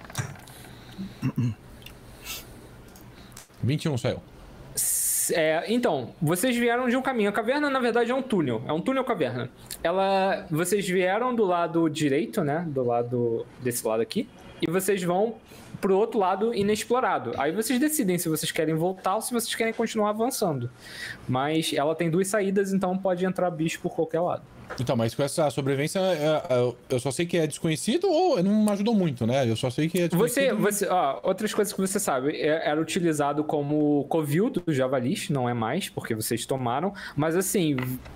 21 saiu. Então, vocês vieram de um caminho. A caverna, na verdade, é um túnel. É um túnel-caverna. Vocês vieram do lado direito, né? Desse lado aqui. E vocês vão pro outro lado inexplorado. Aí vocês decidem se vocês querem voltar ou se vocês querem continuar avançando. Mas ela tem 2 saídas, então pode entrar bicho por qualquer lado. Então, mas com essa sobrevivência, eu só sei que é desconhecido ou não me ajudou muito, né? Eu só sei que é desconhecido. Outras coisas que você sabe, era utilizado como covil dos javalis, não é mais, porque vocês tomaram, mas assim,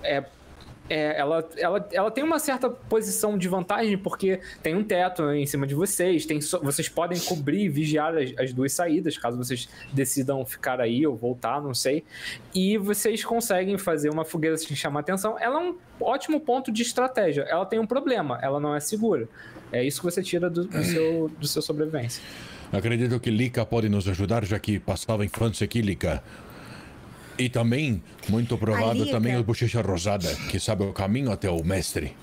ela tem uma certa posição de vantagem, porque tem um teto em cima de vocês, vocês podem cobrir e vigiar as 2 saídas, caso vocês decidam ficar aí ou voltar, não sei. E vocês conseguem fazer uma fogueira sem chamar atenção. Ela é um ótimo ponto de estratégia. Ela tem um problema, ela não é segura. É isso que você tira do seu sobrevivência. Acredito que Lika pode nos ajudar, já que passava a infância aqui, Lika. E também, muito provável, também o Bochecha Rosada, que sabe o caminho até o mestre.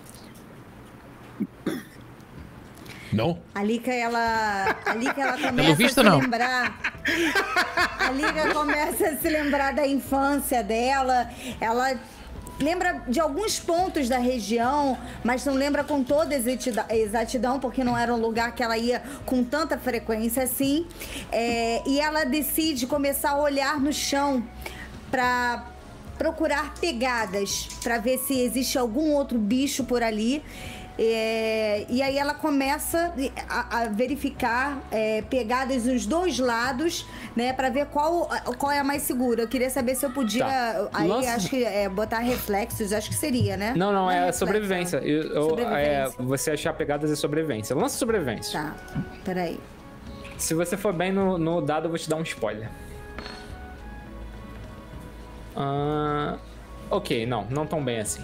Não? A Lika, ela começa Pelo visto, a se não. lembrar. A Lika começa a se lembrar da infância dela. Ela lembra de alguns pontos da região, mas não lembra com toda exatidão, porque não era um lugar que ela ia com tanta frequência assim. E ela decide começar a olhar no chão para procurar pegadas, para ver se existe algum outro bicho por ali. E aí ela começa a verificar pegadas nos 2 lados, né, para ver qual é a mais segura. Eu queria saber se eu podia, acho que botar reflexos, acho que seria, né? Não, é reflexo, sobrevivência. Sobrevivência. Você achar pegadas é sobrevivência. Lança sobrevivência. Tá, peraí. Se você for bem no dado, eu vou te dar um spoiler. Ok, não tão bem assim.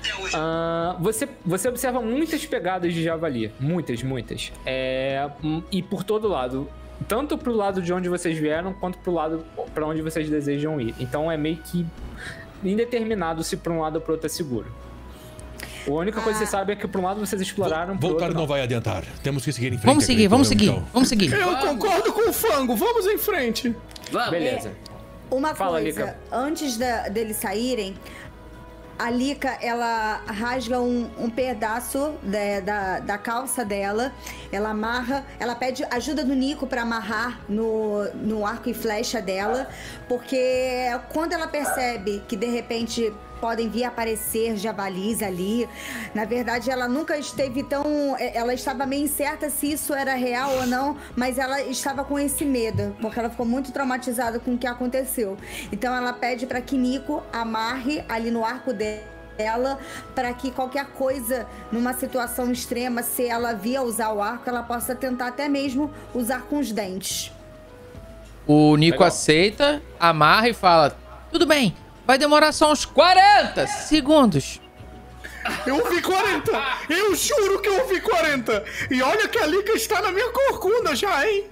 Você observa muitas pegadas de javali. Muitas. E por todo lado. Tanto pro lado de onde vocês vieram, quanto pro lado pra onde vocês desejam ir. Então é meio que indeterminado se pra um lado ou pro outro é seguro. A única coisa que você sabe é que pra um lado vocês exploraram, pro Voltar outro não vai adiantar. Temos que seguir em frente. Vamos seguir. Eu concordo com o Fango, vamos em frente. Vamos. Beleza. Uma Fala, coisa, Lika. antes deles saírem, a Lika, ela rasga um pedaço da calça dela, ela amarra, ela pede ajuda do Nico pra amarrar no arco e flecha dela, porque quando ela percebe que de repente podem vir aparecer javalis ali. Na verdade, ela nunca esteve tão... Ela estava meio incerta se isso era real ou não, mas ela estava com esse medo, porque ela ficou muito traumatizada com o que aconteceu. Então ela pede para que Nico amarre ali no arco dela, para que qualquer coisa, numa situação extrema, se ela via usar o arco, ela possa tentar até mesmo usar com os dentes. O Nico aceita, amarra e fala: tudo bem, vai demorar só uns 40 segundos. Eu ouvi 40! Eu juro que eu ouvi 40! E olha que a Lika está na minha corcunda já, hein?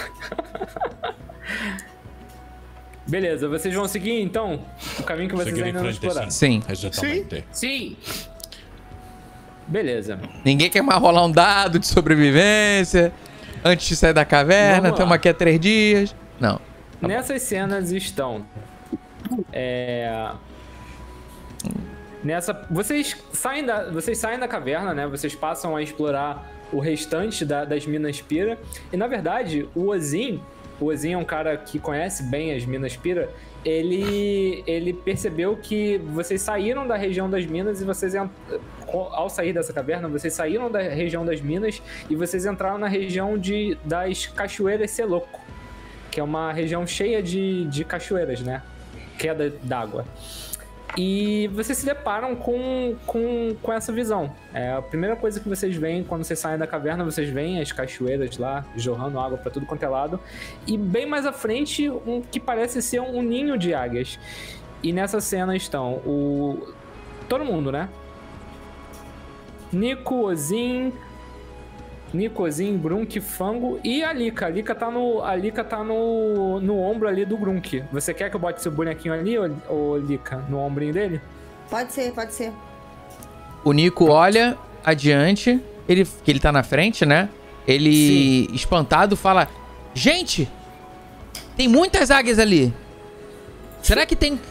Beleza, vocês vão seguir então o caminho que vocês ainda não exploraram? Sim. Exatamente. Sim. Beleza. Ninguém quer mais rolar um dado de sobrevivência antes de sair da caverna. Estamos aqui há 3 dias. Não. Nessas cenas estão... Vocês saem da caverna, né? Vocês passam a explorar o restante das Minas Pira. E, na verdade, o Ozin é um cara que conhece bem as Minas Pira. Ele percebeu que vocês saíram da região das minas e vocês... Ao sair dessa caverna, vocês saíram da região das minas e vocês entraram na região das Cachoeiras Seloco, que é uma região cheia de cachoeiras, né? Queda d'água. E vocês se deparam com essa visão. A primeira coisa que vocês veem quando vocês saem da caverna, vocês veem as cachoeiras lá, jorrando água pra tudo quanto é lado. E bem mais à frente, que parece ser um ninho de águias. E nessa cena estão todo mundo, né? Nico, Ozin, Grunk, Fango e a Lika. A Lika tá no ombro ali do Grunk. Você quer que eu bote seu bonequinho ali, ou Lika, no ombrinho dele? Pode ser. O Nico olha adiante, que ele tá na frente, né? Ele, sim, espantado, fala: gente, tem muitas águias ali. Será que tem...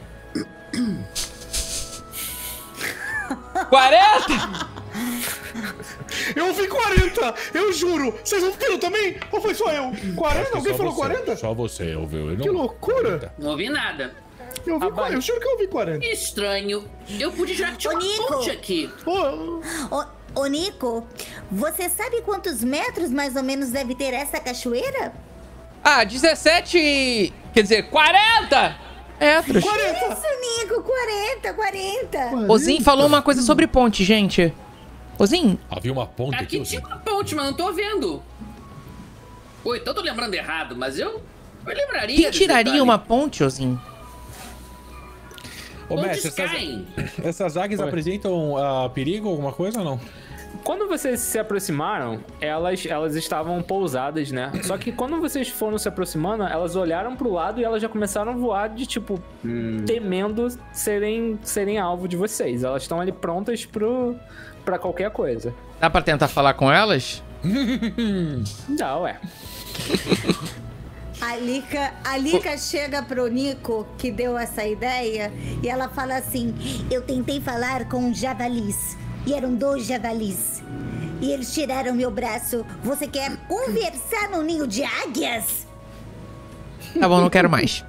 40? Eu ouvi 40! Eu juro! Vocês ouviram também? Ou foi só eu? 40? Alguém falou 40? Só você ouviu. Que loucura! Não ouvi nada. Eu juro que eu ouvi 40. Estranho. Eu podia já tirar uma ponte aqui. Ô, Nico, você sabe quantos metros mais ou menos deve ter essa cachoeira? 17... Quer dizer, 40 metros. 40! Isso, Nico, 40. Ozin falou uma coisa sobre ponte, gente. Ozin? Havia uma ponte aqui, Aqui tinha uma ponte, mas não tô vendo. Oi, então tô lembrando errado, mas eu lembraria. Quem tiraria uma ponte, Ozin? Ô, mestre, essas águias apresentam perigo, alguma coisa ou não? Quando vocês se aproximaram, elas estavam pousadas, né? Só que quando vocês foram se aproximando, elas olharam pro lado e elas já começaram a voar de, tipo, temendo serem alvo de vocês. Elas estão ali prontas pra qualquer coisa. Dá pra tentar falar com elas? Dá, ué. A Lika chega pro Nico, que deu essa ideia, e ela fala assim: eu tentei falar com javalis, e eram 2 javalis, e eles tiraram meu braço. Você quer conversar no ninho de águias? Tá bom, não quero mais.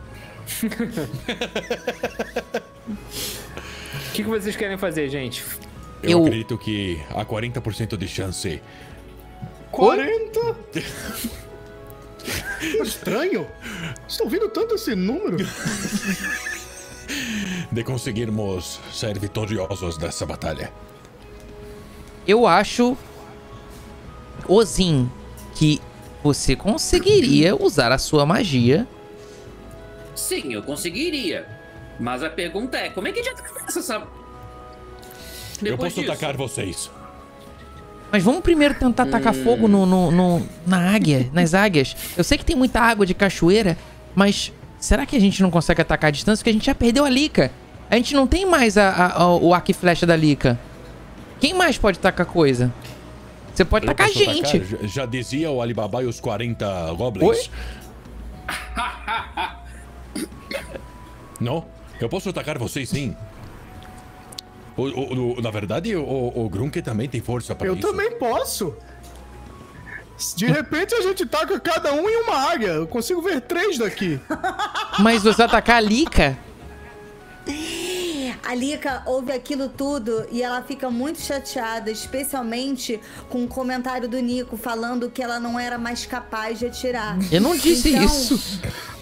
O que vocês querem fazer, gente? Eu acredito que há 40% de chance. 40? Estranho. Estou ouvindo tanto esse número. De conseguirmos ser vitoriosos dessa batalha. Eu acho, Ozin, que você conseguiria usar a sua magia. Sim, eu conseguiria. Mas a pergunta é, como é que a gente começa essa... Eu posso atacar vocês. Mas vamos primeiro tentar tacar fogo nas águias. Eu sei que tem muita água de cachoeira, mas será que a gente não consegue atacar a distância? Porque a gente já perdeu a Lika. A gente não tem mais o arco e flecha da Lika. Quem mais pode tacar coisa? Você pode tacar a gente. Atacar? Já dizia o Alibaba e os 40 goblins. Oi? Não? Eu posso atacar vocês, sim. Na verdade, o Grunk também tem força pra isso. Eu também posso. De repente a gente taca cada um em uma águia. Eu consigo ver 3 daqui. Mas você atacar a Lika? A A Lika ouve aquilo tudo e ela fica muito chateada, especialmente com o comentário do Nico falando que ela não era mais capaz de atirar. Eu não disse Então, isso.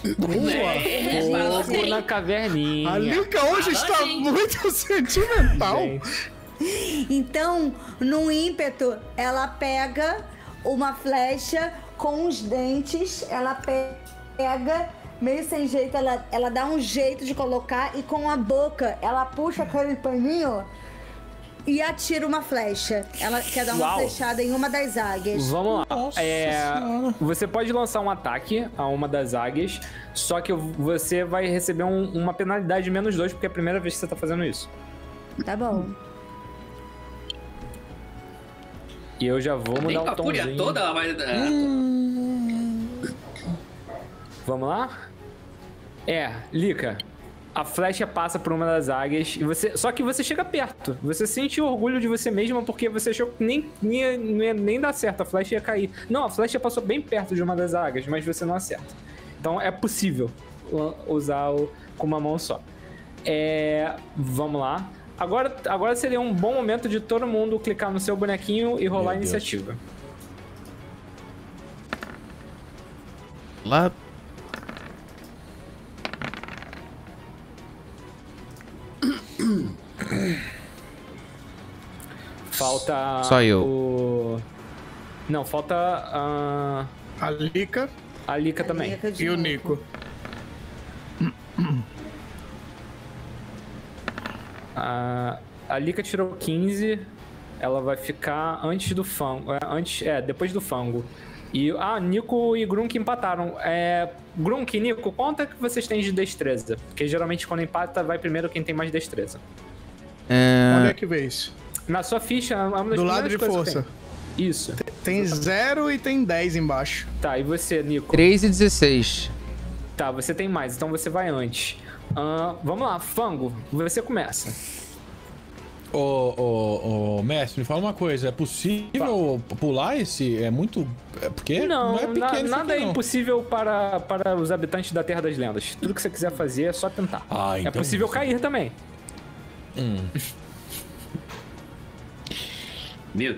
Fogo na caverninha. A Lika hoje está muito sentimental. Então, num ímpeto, ela pega uma flecha com os dentes, ela pega, meio sem jeito, ela dá um jeito de colocar e com a boca, ela puxa aquele paninho e atira uma flecha. Ela quer dar uma flechada em uma das águias. Vamos lá. Nossa Senhora. Você pode lançar um ataque a uma das águias, só que você vai receber uma penalidade de -2, porque é a primeira vez que você tá fazendo isso. Tá bom. E eu já vou Nem mudar com o a fúria tomzinho. toda ela vai... Vamos lá? Lika, a flecha passa por uma das águias e só que você chega perto. Você sente orgulho de você mesma porque você achou que não ia nem dar certo, a flecha ia cair. Não, a flecha passou bem perto de uma das águias, mas você não acerta. Então é possível usar com uma mão só. Vamos lá. Agora seria um bom momento de todo mundo clicar no seu bonequinho e rolar a iniciativa. Lá. Falta... Só eu. Não, falta A Lika a Lika também. Lika de e o novo. Nico. A Lika tirou 15, ela vai ficar antes do fango. Depois do fango. E Nico e Grunk empataram. Grunk e Nico, quanto é que vocês têm de destreza? Porque geralmente quando empata vai primeiro quem tem mais destreza. Onde é que vê isso? Na sua ficha, é uma das Do lado de primeiras coisas força. que tem. Isso. Tem 0 e tem 10 embaixo. Tá, e você, Nico? 3 e 16. Tá, você tem mais, então você vai antes. Vamos lá, Fango, você começa. Ô, mestre, me fala uma coisa. É possível pular esse? É muito... Porque Não, é pequeno isso nada aqui, é não. impossível para os habitantes da Terra das Lendas. Tudo que você quiser fazer é só tentar. Então... É possível cair também. Meu,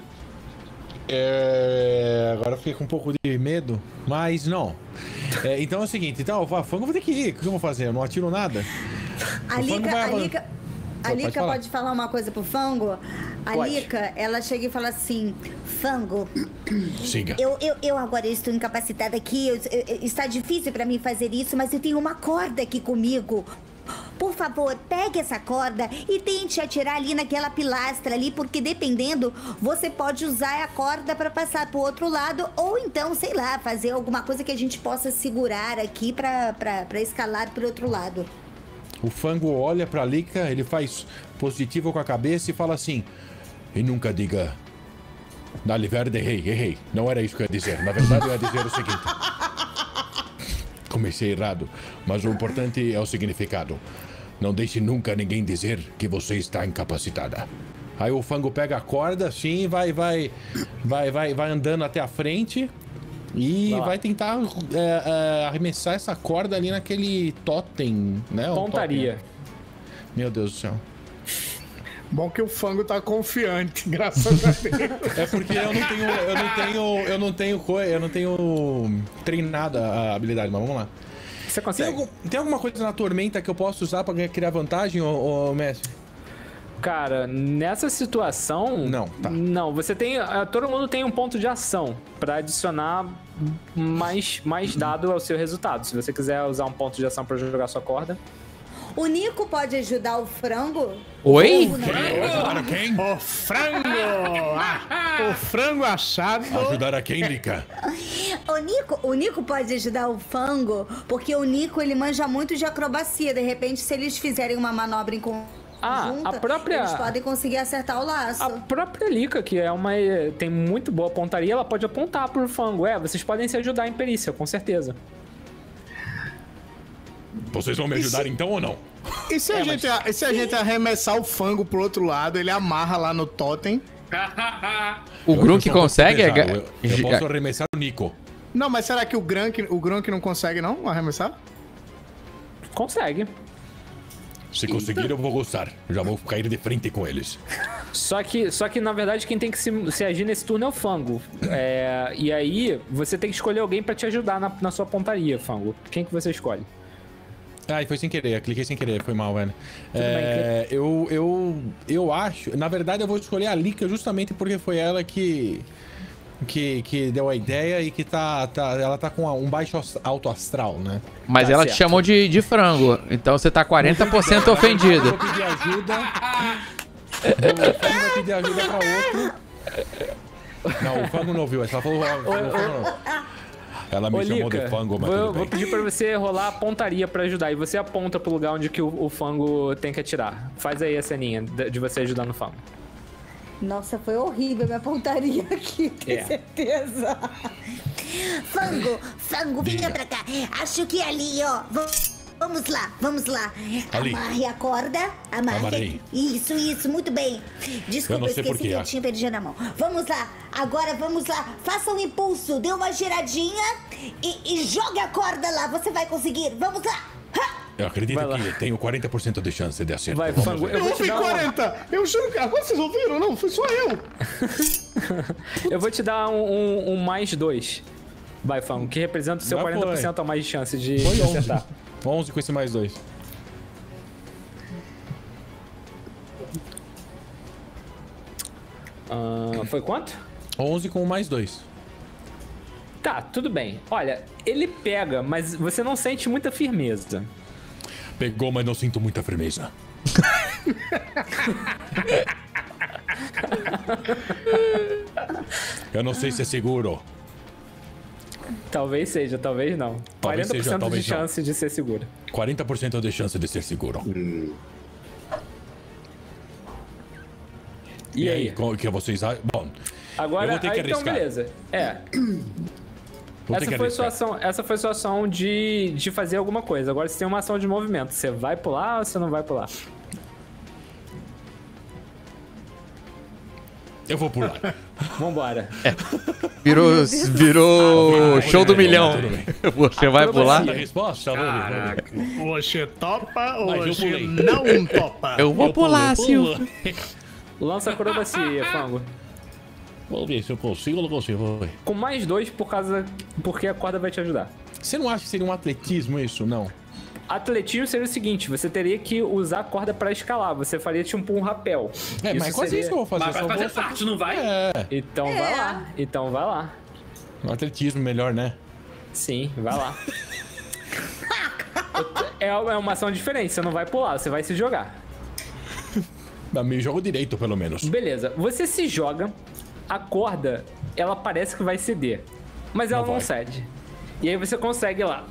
Agora eu fiquei com um pouco de medo, mas não. Então é o seguinte, então, o Fango vai ter que ir. O que eu vou fazer? Eu não atiro nada. A O Fango vai Lika falar. pode falar uma coisa pro Fango? A Pode. Lika, ela chega e fala assim: Fango, Siga. eu agora estou incapacitada aqui, está difícil pra mim fazer isso, mas eu tenho uma corda aqui comigo. Por favor, pegue essa corda e tente atirar ali naquela pilastra ali, porque dependendo, você pode usar a corda pra passar pro outro lado, ou então, sei lá, fazer alguma coisa que a gente possa segurar aqui pra escalar pro outro lado. O Fango olha pra Lika, ele faz positivo com a cabeça e fala assim: e nunca diga, Dali Verde, errei. Não era isso que eu ia dizer. Na verdade, eu ia dizer o seguinte. Comecei errado, mas o importante é o significado. Não deixe nunca ninguém dizer que você está incapacitada. Aí o Fango pega a corda assim, vai andando até a frente e vai tentar arremessar essa corda ali naquele totem, né? Um Pontaria. totem. Meu Deus do céu. Bom que o Fango tá confiante, graças a Deus. É porque eu não tenho treinada a habilidade, mas vamos lá. Você consegue. Tem alguma coisa na tormenta que eu posso usar pra criar vantagem, ô mestre? Cara, nessa situação... Não, tá. Não, você tem... Todo mundo tem um ponto de ação pra adicionar mais dado ao seu resultado. Se você quiser usar um ponto de ação pra jogar sua corda. O Nico pode ajudar o Frango? Oi? Ajudar a quem? O frango! O frango assado. Ajudar a quem, Lika? O Nico pode ajudar o Fango, porque o Nico, ele manja muito de acrobacia. De repente, se eles fizerem uma manobra em conjunta, eles podem conseguir acertar o laço. A própria Lika, que tem muito boa pontaria, ela pode apontar pro Fango. Vocês podem se ajudar em perícia, com certeza. Vocês vão me ajudar então ou não? E se a gente arremessar o Fango pro outro lado, ele amarra lá no totem? O Grunk consegue? Eu posso arremessar o Nico. Não, mas será que o Grunk não consegue não arremessar? Consegue. Se conseguir, eu vou gostar. Já vou cair de frente com eles. Só que na verdade, quem tem que se agir nesse turno é o Fango. E aí, você tem que escolher alguém pra te ajudar na sua pontaria, Fango. Quem que você escolhe? Ai, foi sem querer, eu cliquei sem querer, foi mal, velho. Eu acho... Na verdade, eu vou escolher a Lika justamente porque foi ela que deu a ideia e que ela tá com um baixo alto astral, né? Mas Tá ela certo. te chamou de frango, então você tá 40% Eu ofendido. vou pedir ajuda. O Fango vai pedir ajuda pra outro. Não, o Fango não ouviu, ela falou... Ela me Ô, chamou Lika, de Fango, mas tudo vou bem. pedir pra você rolar a pontaria pra ajudar. E você aponta pro lugar onde que o Fango tem que atirar. Faz aí a ceninha de você ajudar no Fango. Nossa, foi horrível minha pontaria aqui, tenho certeza. Fango, venha pra cá. Acho que ali, ó. Vamos lá. Ali. Amarre a corda. Amarrei. Isso, muito bem. Eu Desculpa, não sei esqueci porquê, que eu tinha perdido na mão. Vamos lá, agora vamos lá. Faça um impulso, dê uma giradinha e jogue a corda lá. Você vai conseguir. Vamos lá. Ha! Eu acredito Vai lá. que tenho 40% de chance de acerto. Vai, Vamos Fango. ver. Eu Eu vou te ouvi dar 40! Eu juro que agora vocês ouviram? Não, foi só eu! Eu vou te dar um mais 2. Vai, Fango, que representa o seu Já 40% a mais de chance de Foi 11. acertar. 11 com esse mais 2. Foi quanto? 11 com o mais 2. Tá, tudo bem. Olha, ele pega, mas você não sente muita firmeza. Pegou, mas não sinto muita firmeza. Eu não sei se é seguro. Talvez seja, talvez não. Talvez 40% seja, talvez de chance de ser seguro. 40% de chance de ser seguro. E aí? O que vocês acham? Bom, Agora, eu vou ter que aí, então arriscar. beleza. Vou ter que arriscar. Essa foi sua ação de fazer alguma coisa. Agora você tem uma ação de movimento. Você vai pular ou você não vai pular? Eu vou pular. Vambora. Virou show do milhão. Tudo bem. Você vai pular? A resposta? Caraca. Você topa ou Mas eu você pulei. não topa? Eu vou pular, Silvio. Lança a acrobacia, Fango. Vamos ver se eu consigo ou não consigo. Vamos ver. Com mais 2 porque a corda vai te ajudar. Você não acha que seria um atletismo isso? Não. Atletismo seria o seguinte, você teria que usar a corda pra escalar. Você faria tipo um rapel. Mas quase isso que eu vou fazer. Mas vai só fazer vou... parte, não vai? Então vai lá. Então vai lá. Um atletismo melhor, né? Sim, vai lá. É uma ação diferente, você não vai pular, você vai se jogar. Me jogo direito, pelo menos. Beleza, você se joga, a corda, ela parece que vai ceder, mas ela não cede. E aí você consegue lá,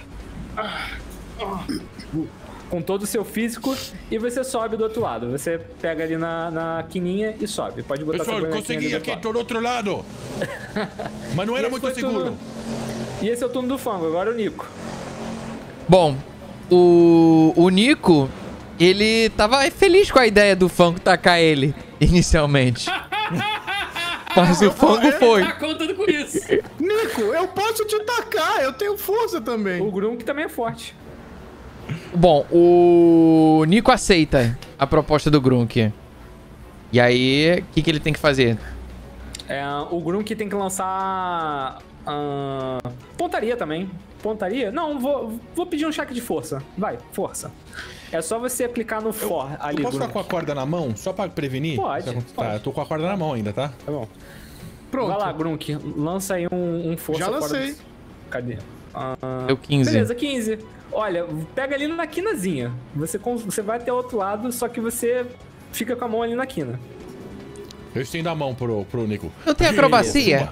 com todo o seu físico, e você sobe do outro lado. Você pega ali na quininha e sobe. Pode botar Pessoal, sua bonequinha ali consegui do aqui, outro tô do outro lado. Mas não era E esse muito foi seguro. turno- E esse é o turno do Fango, agora é o Nico. Bom, o Nico, ele tava feliz com a ideia do Fango tacar ele, inicialmente. Mas o Fango foi. Tá contando com isso. Nico, eu posso te tacar, eu tenho força também. O Grunk também é forte. Bom, o Nico aceita a proposta do Grunk. E aí, o que ele tem que fazer? O Grunk tem que lançar... pontaria também. Pontaria? Não, vou pedir um cheque de força. Vai, força. É só você clicar no for ali. Eu posso ficar Grunk. com a corda na mão, só pra prevenir? Pode, Tá, pode. eu tô com a corda na mão ainda, tá? Tá bom. Pronto. Vai lá, Grunk. Lança aí um força. Já fora lancei. do- Cadê? Deu 15. Beleza, 15. Olha, pega ali na quinazinha. Você vai até o outro lado, só que você fica com a mão ali na quina. Eu estendo a mão pro Nico. Eu tenho acrobacia?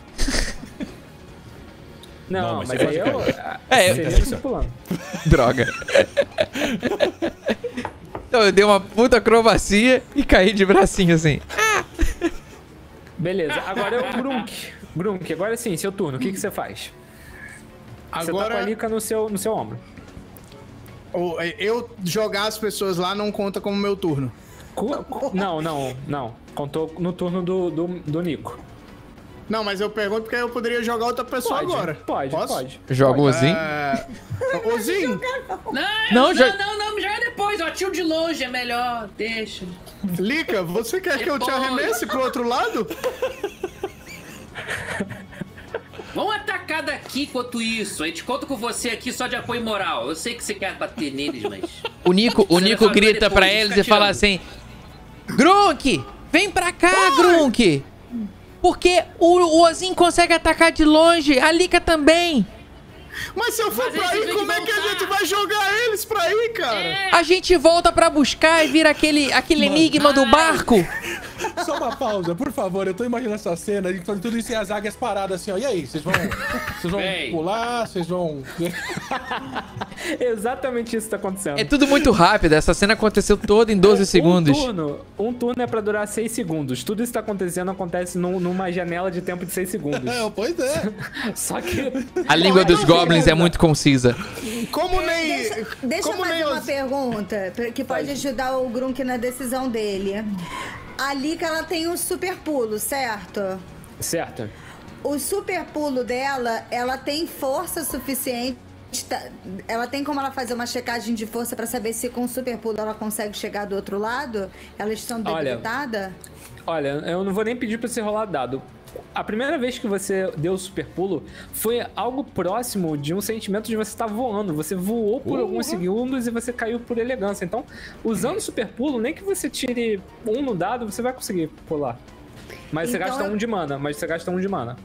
Não, mas mas você aí É, seria você pulando. Droga. Então eu dei uma puta acrobacia e caí de bracinho assim. Beleza, agora é o Grunk. Grunk, agora sim, seu turno. O que você faz? Você tá com a Agora, Lika no seu ombro. eu jogar as pessoas lá não conta como meu turno. Não. Contou no turno do Nico. Não, mas eu pergunto porque eu poderia jogar outra pessoa agora. Pode, Posso? pode. Joga o Ozinho? Ozinho, Não, Não, já- não, me joga depois. eu atiro de longe, é melhor. Deixa. Lika, você quer que eu te arremesse pro outro lado? Vamos atacar daqui enquanto isso. A gente conta com você aqui só de apoio moral. Eu sei que você quer bater neles, mas... O Nico grita pra eles e fala assim... Grunk, vem pra cá, Grunk. Porque o Ozin consegue atacar de longe, a Lika também. Mas se eu for pra aí, como é que a gente vai jogar eles pra aí, cara? A gente volta pra buscar e vira aquele enigma do barco. Só uma pausa, por favor. Eu tô imaginando essa cena, e fazendo tudo isso e as águias paradas assim, ó. E aí, vocês vão pular? Vocês vão... Exatamente isso que tá acontecendo. É tudo muito rápido. Essa cena aconteceu toda em 12 segundos. Um turno é pra durar 6 segundos. Tudo isso que tá acontecendo acontece numa janela de tempo de 6 segundos. Pois é. Só que... A língua dos goblins é muito concisa. Como nem... Deixa eu fazer uma pergunta que pode ajudar o Grunk na decisão dele. A Lika, ela tem um super pulo, certo? Certo. O super pulo dela, ela tem força suficiente. Ela tem como ela fazer uma checagem de força pra saber se com o super pulo ela consegue chegar do outro lado? Elas estão debilitadas? Olha, eu não vou nem pedir pra você rolar dado. A primeira vez que você deu o super pulo foi algo próximo de um sentimento de você estar voando. Você voou por alguns segundos e você caiu por elegância. Então, usando o super pulo, nem que você tire 1 no dado, você vai conseguir pular. Mas você gasta 1 de mana.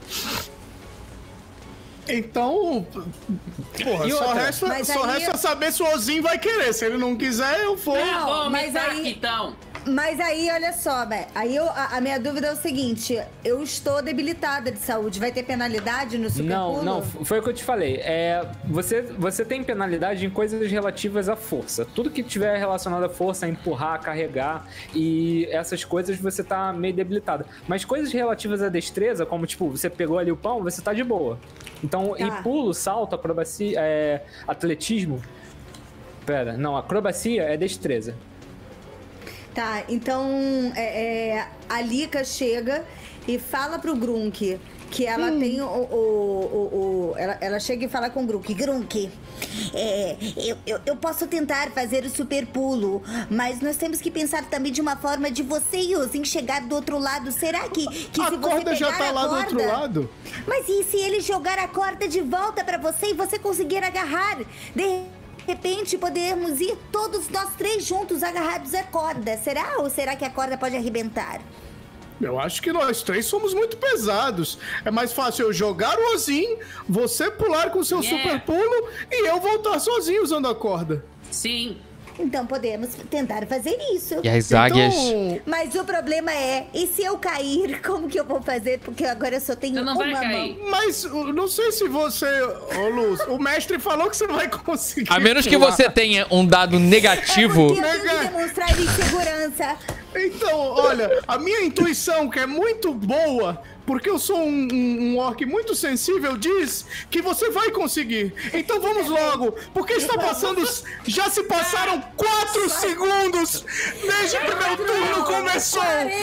Então, porra, só resta saber se o Ozin vai querer. Se ele não quiser, eu vou. Não, mas aí... então. Mas aí, olha só, aí a minha dúvida é o seguinte: eu estou debilitada de saúde, vai ter penalidade no super pulo? Não, foi o que eu te falei. Você tem penalidade em coisas relativas à força. Tudo que tiver relacionado à força, a empurrar, carregar e essas coisas, você tá meio debilitada. Mas coisas relativas à destreza, como tipo, você pegou ali o pão, você tá de boa. Então, e pulo, salto, acrobacia, atletismo... acrobacia é destreza. Tá, então a Lika chega e fala pro Grunk que ela tem ela chega e fala com o Grunk. Grunk, eu posso tentar fazer o super pulo, mas nós temos que pensar também de uma forma de você e Ozin chegar do outro lado. Será que se você pegar corda já tá lá do outro lado? Mas e se ele jogar a corda de volta pra você e você conseguir agarrar? De repente, podemos ir todos nós 3 juntos agarrados à corda. Será? Ou será que a corda pode arrebentar? Eu acho que nós 3 somos muito pesados. É mais fácil eu jogar o Ozin, você pular com seu super pulo e eu voltar sozinho usando a corda. Sim. Então podemos tentar fazer isso. E as águias... Mas o problema e se eu cair, como que eu vou fazer? Porque agora eu só tenho uma mão. Mas não sei se você... Ô, Luz, o mestre falou que você vai conseguir. A menos que você tenha um dado negativo... Eu tenho que demonstrar insegurança. Então, olha, a minha intuição, que é muito boa, porque eu sou um orc muito sensível, diz que você vai conseguir. Então vamos logo, porque está passando... Já se passaram 4 segundos desde que meu turno começou.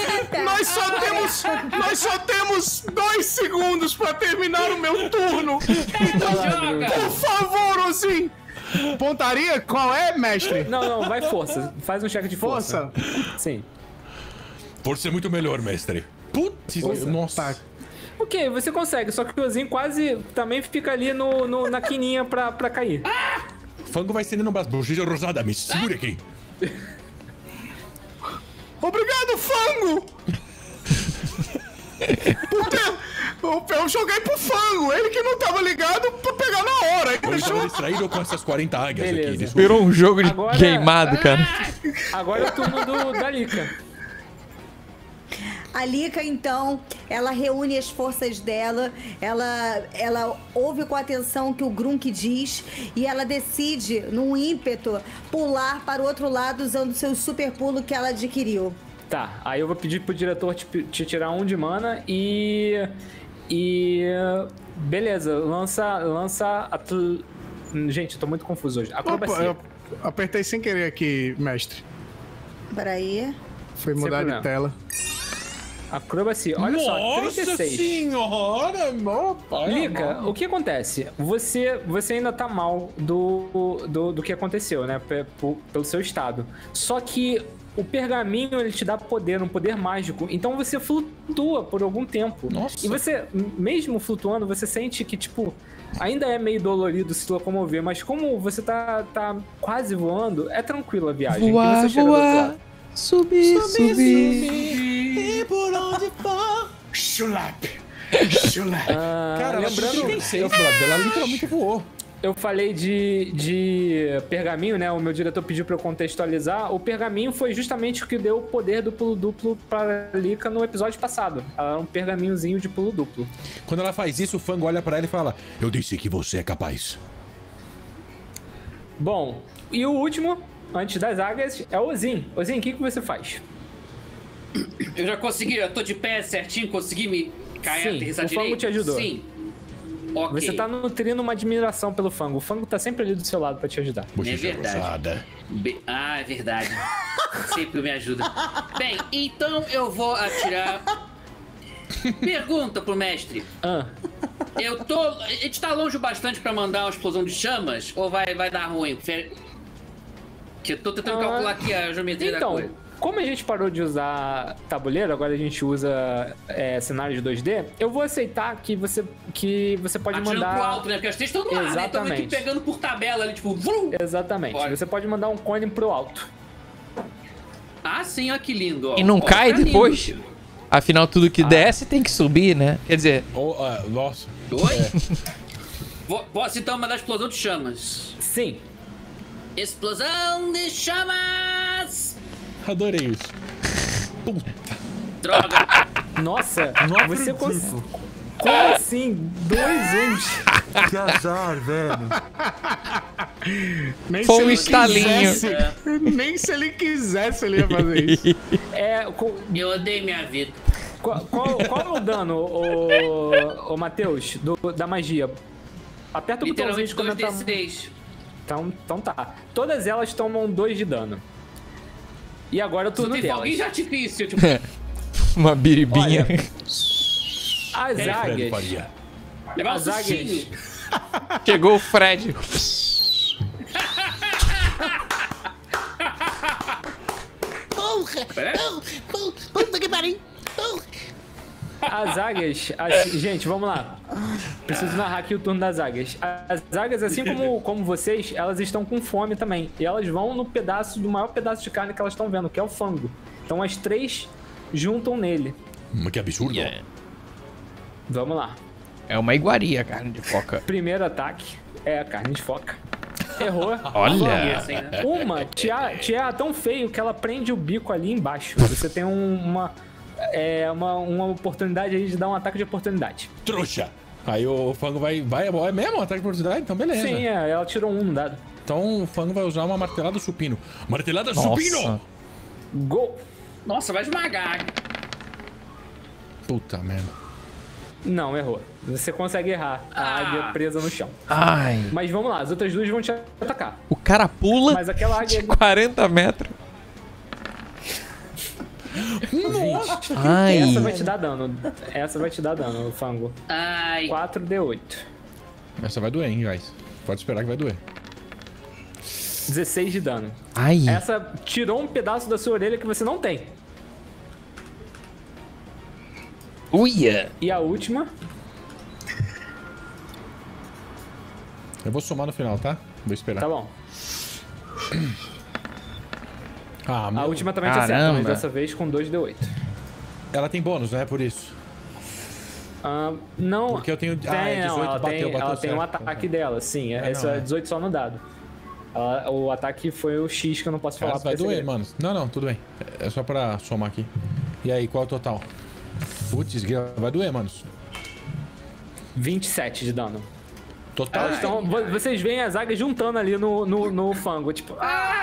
Nós só temos 2 segundos para terminar o meu turno. Então, por favor, Ozin. Pontaria? Qual é, mestre? Não, vai força. Faz um cheque de força. Sim. Força é muito melhor, mestre. Putz, nossa. Ok, você consegue, só que o Ozin quase também fica ali na quininha pra cair. Fango vai ser numa bochecha rosada, me segure aqui. Obrigado, Fango! Eu joguei pro Fango, ele que não tava ligado pra pegar na hora. Eu estava distraído com essas 40 águias aqui. Desculpa. Virou um jogo de queimado, cara. Agora é o turno da Lika. A Lika, então, ela reúne as forças dela, ela ouve com atenção o que o Grunk diz e ela decide, num ímpeto, pular para o outro lado usando o seu super pulo que ela adquiriu. Tá, aí eu vou pedir pro diretor te tirar 1 de mana e beleza, lança gente, eu tô muito confuso hoje. Acrobacia. Eu apertei sem querer aqui, mestre. Peraí. Foi mudar de tela. Acrobacia. Olha só, 36. Nossa senhora, meu pai. Lica, o que acontece? Você ainda tá mal do que aconteceu, né? Pelo seu estado. Só que o pergaminho, ele te dá poder, um poder mágico. Então você flutua por algum tempo. Nossa. E você, mesmo flutuando, você sente que, tipo, ainda é meio dolorido se locomover. Mas como você tá quase voando, é tranquila a viagem. Voar, e você chega do outro voar, lado. subir. E por onde for. Chulap. Cara, lembrando 36, brother. Ela literalmente voou. Eu falei de pergaminho, né? O meu diretor pediu pra eu contextualizar. O pergaminho foi justamente o que deu o poder do pulo duplo pra Lica no episódio passado. Ela era um pergaminhozinho de pulo duplo. Quando ela faz isso, o Fango olha pra ela e fala: eu disse que você é capaz. Bom, e o último, antes das águias, é o Ozin. Ozin, o que você faz? Eu já consegui, eu tô de pé certinho, consegui me cair, Sim, aterrissar o Fango direito? te ajudou. Sim. Ok. Você tá nutrindo uma admiração pelo Fango. O Fango tá sempre ali do seu lado pra te ajudar. Você É verdade. gozada. É verdade. Sempre me ajuda. Bem, então eu vou atirar. Pergunta pro mestre. A gente tá longe bastante pra mandar uma explosão de chamas? Ou vai dar ruim? Que eu tô tentando calcular aqui a geometria da coisa. Como a gente parou de usar tabuleiro, agora a gente usa cenários 2D, eu vou aceitar que você pode atirando mandar... pro alto, né? Porque as três estão no ar, né? Estão aqui pegando por tabela ali, tipo... Vrum! Exatamente. Pode. Você pode mandar um cone pro alto. Ah, sim, olha que lindo. Ó. E não Ó, cai tá lindo. depois? Afinal, tudo que desce tem que subir, né? Quer dizer... Nossa. Oi? Posso então mandar explosão de chamas? Sim. Explosão de chamas! Adorei isso. Puta. Droga! Nossa, Não você acredito. conseguiu. Como assim? 2 uns. Que azar, velho. Nem Foi se um ele estalinho. quisesse, nem se ele quisesse, ele ia fazer isso. Eu odeio minha vida. Qual é o dano, ô Matheus, da magia? Aperta o botãozinho de Literalmente comentar. 2d6. Então tá. Todas elas tomam 2 de dano. E agora o Não turno tem delas. foguinho de artifício, tipo... Uma biribinha. As águias. Levar um As águias. sustinho. Chegou o Fred. Puta que pariu. As águias. Gente, vamos lá. Preciso narrar aqui o turno das águias. As águias, assim como vocês, elas estão com fome também. E elas vão no maior pedaço de carne que elas estão vendo, que é o fango. Então as 3 juntam nele. Que absurdo. Vamos lá. É uma iguaria, carne de foca. Primeiro ataque é a carne de foca. Errou. Olha. Assim, né? Uma te erra tão feio que ela prende o bico ali embaixo. Você tem uma oportunidade aí de dar um ataque de oportunidade. Trouxa. Aí o Fango vai... É mesmo? Ataque de oportunidade? Então beleza. Sim, ela tirou 1 no dado. Então o Fango vai usar uma martelada supino. Martelada Nossa. supino! Gol! Nossa, vai esmagar. Puta merda. Não, errou. Você consegue errar a águia presa no chão. Ai. Mas vamos lá, as outras 2 vão te atacar. O cara pula Mas aquela águia... de 40 metros. 20. Ai. Essa vai te dar dano. Fango. Ai. 4d8. Essa vai doer, hein, guys. Pode esperar que vai doer. 16 de dano. Ai. Essa tirou um pedaço da sua orelha que você não tem. Uia. E a última... Eu vou somar no final, tá? Vou esperar. Tá bom. Ah, A última também te acerta, mas dessa vez com 2d8. Ela tem bônus, né? Por isso. Não. Porque eu tenho... Tem, é 18, ela bateu tem um certo. ataque dela, sim. Essa não, é 18 só no dado. O ataque foi o X que eu não posso falar. Cara, vai porque é doer, segredo. mano. Não, tudo bem. É só pra somar aqui. E aí, qual é o total? Putz, vai doer, mano. 27 de dano. Total? Vocês veem as águias juntando ali no fango, tipo...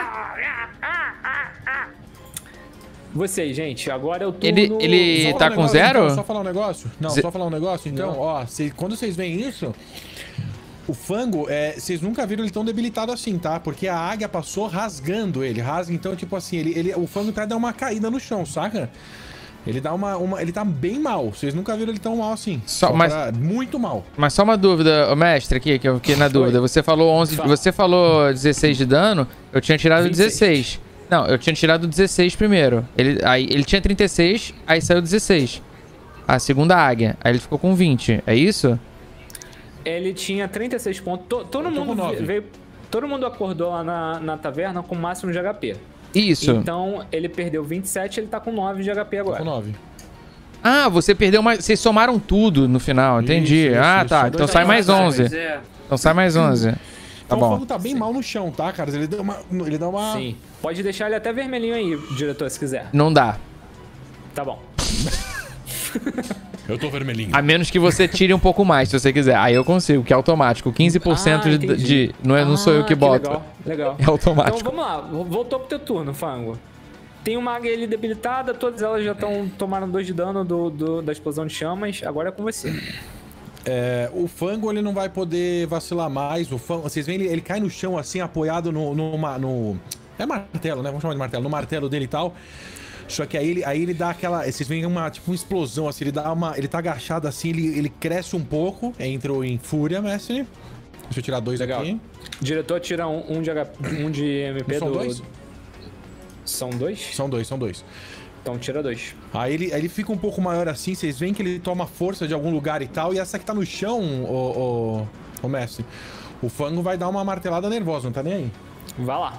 Vocês, gente, agora eu tô Ele tá com 0? Então, só falar um negócio? Não, só falar um negócio. Então, ó, quando vocês veem isso... O Fango, vocês nunca viram ele tão debilitado assim, tá? Porque a águia passou rasgando ele. Rasga, então, tipo assim, o Fango tá dando uma caída no chão, saca? Ele dá ele tá bem mal. Vocês nunca viram ele tão mal assim. Muito mal. Mas só uma dúvida, ô mestre, aqui, que eu fiquei na dúvida. Você falou 11, você falou 16 de dano, eu tinha tirado 16. Não, eu tinha tirado 16 primeiro. Ele tinha 36, aí saiu 16. A segunda águia. Aí ele ficou com 20, é isso? Ele tinha 36 pontos. Todo mundo acordou lá na taverna com o máximo de HP. Isso. Então, ele perdeu 27, ele tá com 9 de HP agora. Tá com 9. Ah, você perdeu mais... Vocês somaram tudo no final, entendi. Isso, tá. Então sai mais 11. Então sai mais 11. Tá então bom. O Fango tá bem mal no chão, tá, cara? Ele dá uma... Sim. Pode deixar ele até vermelhinho aí, diretor, se quiser. Não dá. Tá bom. Eu tô vermelhinho. A menos que você tire um pouco mais, se você quiser. Aí eu consigo, que é automático. 15% de... Não sou eu que boto. Legal. É automático. Então vamos lá. Voltou pro teu turno, Fango. Tem uma águia ali debilitada, todas elas já tomaram 2 de dano da explosão de chamas. Agora é com você. O Fango, ele não vai poder vacilar mais. O Fango, vocês veem, ele cai no chão assim, apoiado no... É martelo, né? Vamos chamar de martelo. No martelo dele e tal. Só que aí ele dá aquela... Vocês veem uma explosão, assim. Ele tá agachado assim, ele cresce um pouco. Entrou em fúria, mestre. Deixa eu tirar 2 aqui. Diretor, tira um de MP são 2? São 2? São dois. Então tira 2. Aí ele fica um pouco maior assim. Vocês veem que ele toma força de algum lugar e tal. E essa que tá no chão, o mestre. O Fango vai dar uma martelada nervosa, não tá nem aí. Vai lá.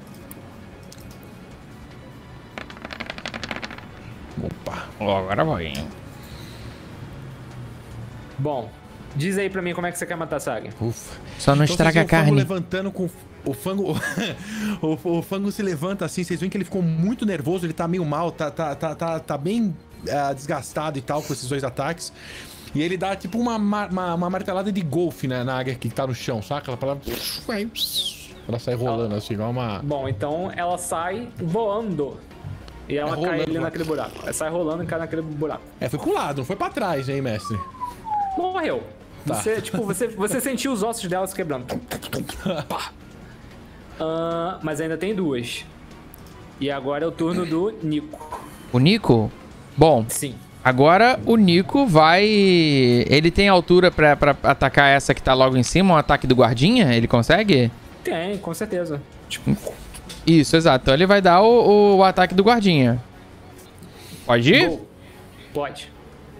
Opa. Agora vai. Bom, diz aí pra mim como é que você quer matar essa águia. Ufa. Só não estraga a carne. O Fango levantando com... O Fango... o Fango se levanta assim, vocês veem que ele ficou muito nervoso, ele tá meio mal, tá bem desgastado e tal com esses 2 ataques. E ele dá tipo uma martelada de golfe, né, na águia que tá no chão, saca? Ela sai rolando assim, igual uma... Bom, então ela sai voando. E ela cai ali naquele buraco. Ela sai rolando e cai naquele buraco. Foi pro lado, não foi pra trás, hein, mestre? Morreu. Tá. Você sentiu os ossos dela se quebrando. Mas ainda tem 2. E agora é o turno do Nico. O Nico? Bom. Sim. Agora o Nico vai... Ele tem altura pra atacar essa que tá logo em cima, um ataque do guardinha? Ele consegue? Tem, com certeza. Tipo... Isso, exato. Então ele vai dar o ataque do guardinha. Pode ir? Go. Pode.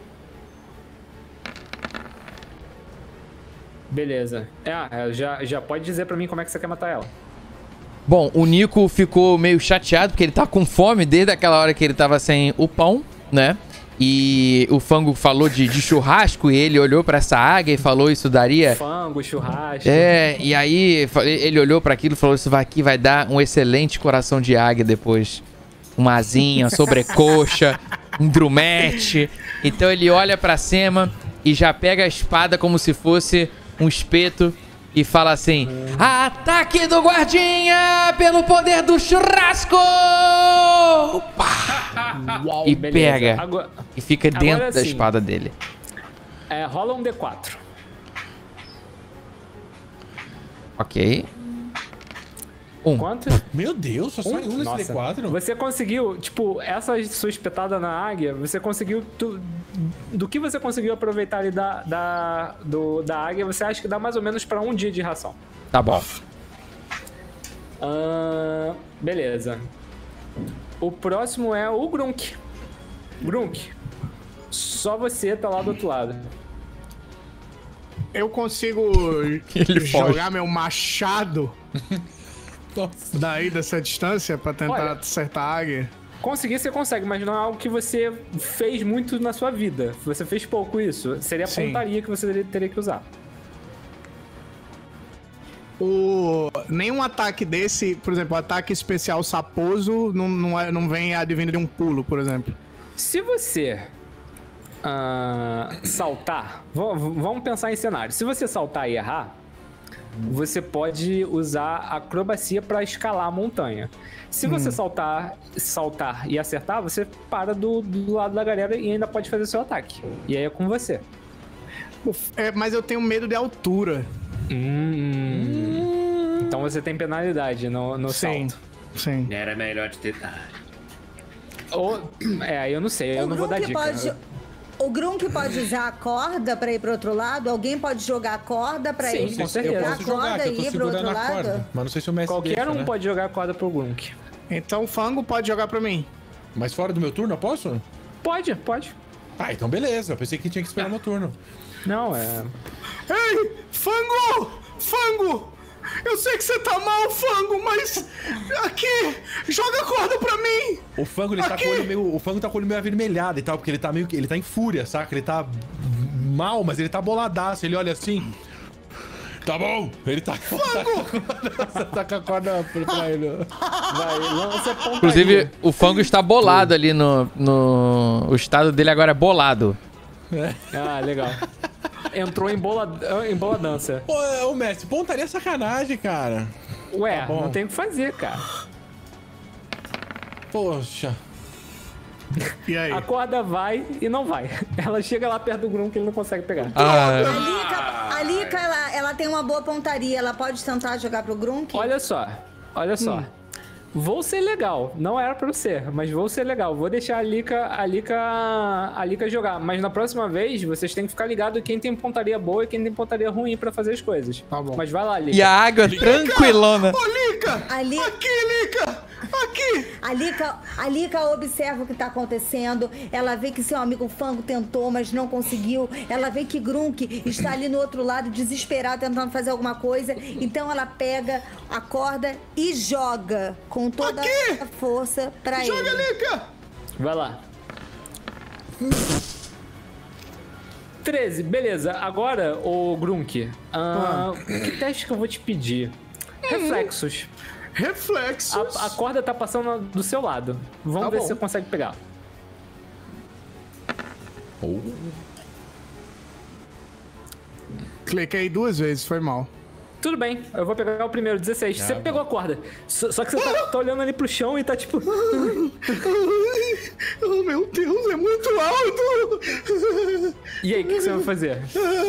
Beleza. Já pode dizer pra mim como é que você quer matar ela. Bom, o Nico ficou meio chateado porque ele tá com fome desde aquela hora que ele tava sem o pão, né? E o Fango falou de churrasco e ele olhou pra essa águia e falou isso daria... Fango, churrasco... e aí ele olhou pra aquilo e falou, isso aqui vai dar um excelente coração de águia depois. Uma asinha, uma sobrecoxa, um drumete. Então ele olha pra cima e já pega a espada como se fosse um espeto e fala assim, ataque do guardinha pelo poder do churrasco! Uau, e beleza. Pega agora, e fica dentro da espada dele. Rola um D4. Ok. Quanto? Meu Deus, só sai um nesse D4. Você conseguiu, tipo, essa sua espetada na águia, você conseguiu... Do que você conseguiu aproveitar ali da águia, você acha que dá mais ou menos pra 1 dia de ração. Tá bom. Beleza. O próximo é o Grunk. Grunk, só você tá lá do outro lado. Eu consigo jogar meu machado daí dessa distância pra tentar acertar a águia? Conseguir você consegue, mas não é algo que você fez muito na sua vida. Você fez pouco isso. Seria a pontaria que você teria que usar. Nenhum ataque desse, por exemplo, o ataque especial saposo não vem advindo de um pulo, por exemplo. Se você saltar, vamos pensar em cenário. Se você saltar e errar, você pode usar acrobacia para escalar a montanha. Se você saltar e acertar, você para do lado da galera e ainda pode fazer seu ataque. E aí é com você. Mas eu tenho medo de altura. Então você tem penalidade no salto. Sim. Era melhor de ter... Aí eu não sei, eu não vou dar dica. O Grunk pode usar a corda pra ir pro outro lado? Alguém pode jogar a corda pra ir com certeza. pegar a corda e ir pro outro lado? Corda, mas não sei se o mestre Qualquer deixa, um né? pode jogar a corda pro Grunk. Então o Fango pode jogar pra mim. Mas fora do meu turno, eu posso? Pode. Ah, então beleza. Eu pensei que tinha que esperar meu turno. Não, é... Ei, Fango! Fango! Eu sei que você tá mal, Fango, mas aqui, joga a corda pra mim! O Fango, ele tá com o olho meio, o Fango tá com o olho meio avermelhado e tal, porque ele tá ele tá em fúria, saca? Ele tá mal, mas ele tá boladaço. Ele olha assim. Tá bom! Ele tá tá com a corda pra ele. Vai, lança pontaria. Inclusive, o Fango está bolado ali no... O estado dele agora é bolado. Ah, legal. Entrou em boladança. Ô, mestre, pontaria é sacanagem, cara. Ué, Tá bom. não tem o que fazer, cara. Poxa. E aí? A corda vai e não vai. Ela chega lá perto do Grunk e ele não consegue pegar. A Lika, ela tem uma boa pontaria. Ela pode tentar jogar pro Grunk? Olha só. Vou ser legal. Não era pra eu ser, mas vou ser legal. Vou deixar a Lika jogar. Mas na próxima vez, vocês têm que ficar ligados quem tem pontaria boa e quem tem pontaria ruim pra fazer as coisas. Tá bom. Mas vai lá, Lika. E a água tranquilona. Ô, Lika! Aqui, Lika! Aqui! A Lika observa o que tá acontecendo. Ela vê que seu amigo Fango tentou, mas não conseguiu. Ela vê que Grunk está ali no outro lado, desesperado, tentando fazer alguma coisa. Então ela pega a corda e joga com toda a força pra ele. Joga, Lika! Vai lá. 13, beleza. Agora, ô Grunk, que teste que eu vou te pedir? Reflexos. Reflexos. A corda tá passando do seu lado. Vamos ver se você consegue pegar. Cliquei 2 vezes, foi mal. Tudo bem, eu vou pegar o primeiro, 16. Você pegou a corda. Só que você tá olhando ali pro chão e tá tipo... Oh, meu Deus, é muito alto! E aí, o que você vai fazer?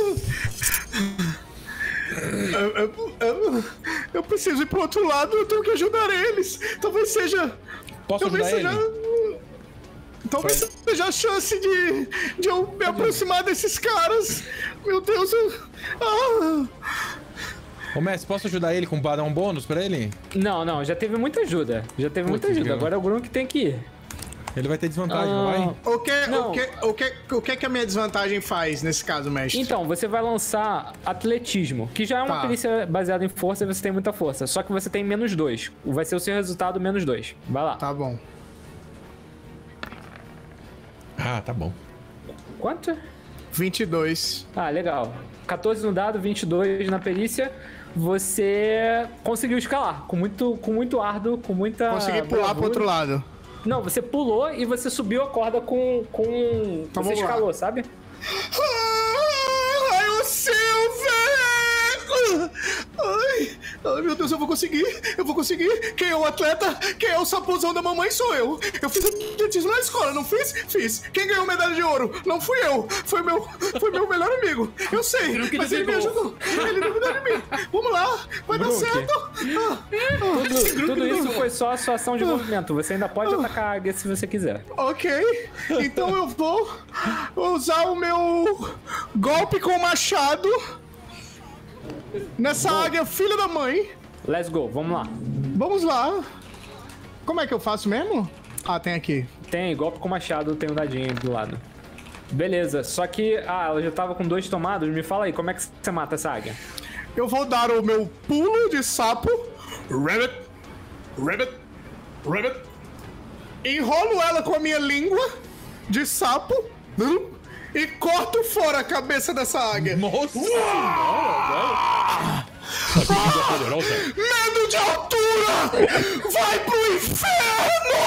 Eu preciso ir pro outro lado, eu tenho que ajudar eles. Talvez seja... Posso ajudar ele? Talvez seja a chance de eu me aproximar desses caras. Meu Deus, Ô, mestre, posso ajudar ele com dar um bônus pra ele? Não, já teve muita ajuda. Agora é o Grunk que tem que ir. Ele vai ter desvantagem, não vai? O que a minha desvantagem faz nesse caso, mestre? Então, você vai lançar atletismo, que já é uma perícia baseada em força e você tem muita força. Só que você tem -2. Vai ser o seu resultado -2. Vai lá. Tá bom. Ah, tá bom. Quanto? 22. Ah, legal. 14 no dado, 22 na perícia. Você conseguiu escalar com muito árduo, com muita... Consegui pular pro outro lado. Não, você pulou e você subiu a corda com... Então você escalou, sabe? Ai, o céu, velho! Ai, meu Deus, eu vou conseguir. Quem é o atleta? Quem é o sapozão da mamãe sou eu. Eu fiz atletismo na escola, não fiz? Fiz. Quem ganhou medalha de ouro? Não fui eu. Foi meu melhor amigo. Eu sei, mas ele me ajudou. Ele duvidou de mim. Vamos lá, vai dar certo. Tudo isso foi só a sua ação de movimento. Você ainda pode atacar a águia se você quiser. Ok, então eu vou usar o meu golpe com o machado nessa águia filha da mãe. Let's go, vamos lá. Vamos lá. Como é que eu faço mesmo? Ah, tem aqui. Tem, golpe com machado, tem um dadinho aí do lado. Beleza, só que... ela já tava com 2 tomados. Me fala aí, como é que você mata essa águia? Eu vou dar o meu pulo de sapo. Rabbit. Enrolo ela com a minha língua de sapo. E corto fora a cabeça dessa águia. Nossa! Medo de altura! Vai pro inferno!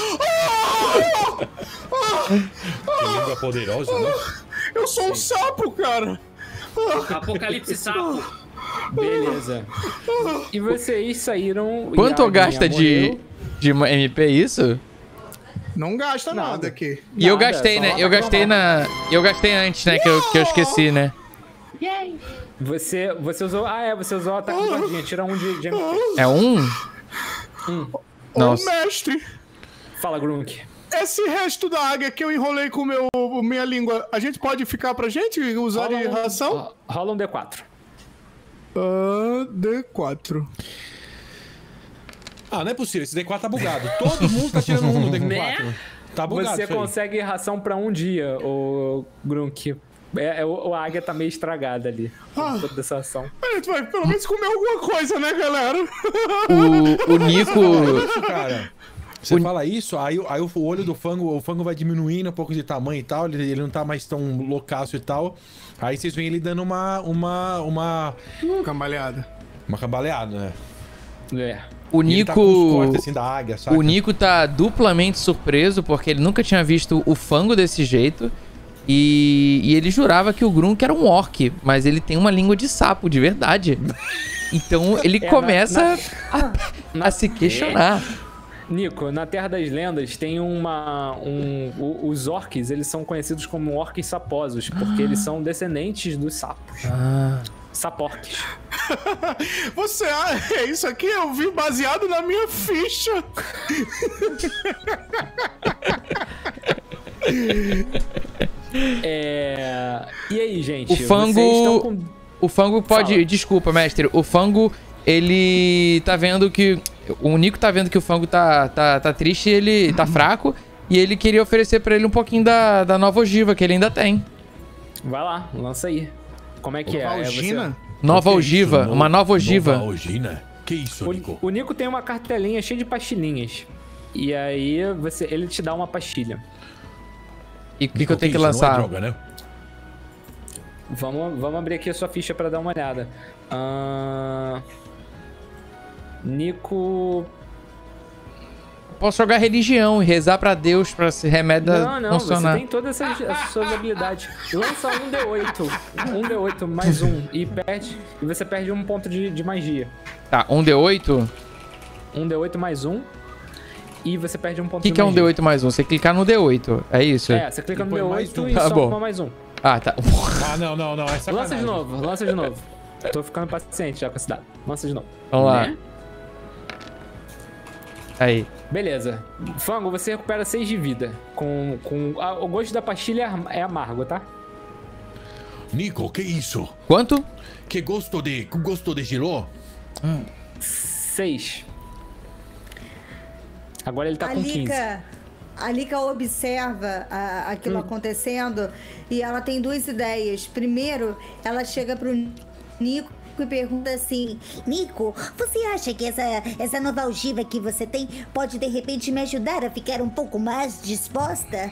Que língua poderosa, né? Eu sou um sapo, cara! Apocalipse sapo. Beleza. E vocês saíram... Quanto gasta de MP isso? Não gasta nada aqui. E eu gastei, né? Eu gastei antes, né? Que eu esqueci, né? Você usou... você usou o ataque de guardinha. Tira um de MP. É um? Ô, mestre! Fala, Grunk. esse resto da águia que eu enrolei com minha língua, a gente pode ficar pra gente usar de ração? Rola um D4. D4. Ah, não é possível. Esse D4 tá bugado. Todo mundo tá tirando um no D4. Né? Tá bugado. Você consegue ração pra um dia, o Grunk. A águia tá meio estragada ali. Toda essa ação. A gente vai pelo menos comer alguma coisa, né, galera? O Nico... Isso, cara. Você fala isso, aí o olho do Fango, o Fango vai diminuindo um pouco de tamanho e tal, ele não tá mais tão loucaço e tal. Aí vocês veem ele dando uma cambaleada. Uma cambaleada, né? É. O Nico... Tá com os cortes, assim, da águia, saca? O Nico tá duplamente surpreso, porque ele nunca tinha visto o Fango desse jeito. E ele jurava que o Grunk era um orc, mas ele tem uma língua de sapo, de verdade. Então ele começa a se questionar. Nico, na Terra das Lendas tem os orcs, eles são conhecidos como orcs saposos, porque eles são descendentes dos sapos. Saporques. Você, isso aqui eu vi baseado na minha ficha. E aí, gente? O Fango pode... Fala. Desculpa, mestre. O Fango, ele tá vendo que... O Nico tá vendo que o Fango tá triste e ele tá fraco. E ele queria oferecer pra ele um pouquinho da nova ogiva que ele ainda tem. Vai lá, lança aí. Como é que é? Algina? Nova ogiva, uma nova ogiva. Nova ogina? Que isso, Nico? O Nico tem uma cartelinha cheia de pastilhinhas. E aí ele te dá uma pastilha. E o que eu tenho que lançar? Não é droga, né? Vamos abrir aqui a sua ficha pra dar uma olhada. Nico... Posso jogar religião e rezar pra Deus pra esse remédio funcionar. Você tem todas as suas habilidades. Lança um D8. Um D8 mais um. E você perde um ponto de magia. Tá, um D8? Um D8 mais um. E você perde um ponto de magia. O que é um D8 mais um? Você clicar no D8, é isso? Você clica no D8 e soma mais um. Ah, tá. Não, é sacanagem. Lança de novo. Tô ficando paciente já com esse dado. Lança de novo. Vamos lá. Aí. Beleza. Fango, você recupera 6 de vida. O gosto da pastilha é amargo, tá? Nico, que isso? Quanto? Que gosto de giló? 6. Agora ele tá com 15. A Lika observa aquilo acontecendo e ela tem duas ideias. Primeiro, ela chega pro Nico e pergunta assim: Nico, você acha que essa nova ogiva que você tem pode de repente me ajudar a ficar um pouco mais disposta?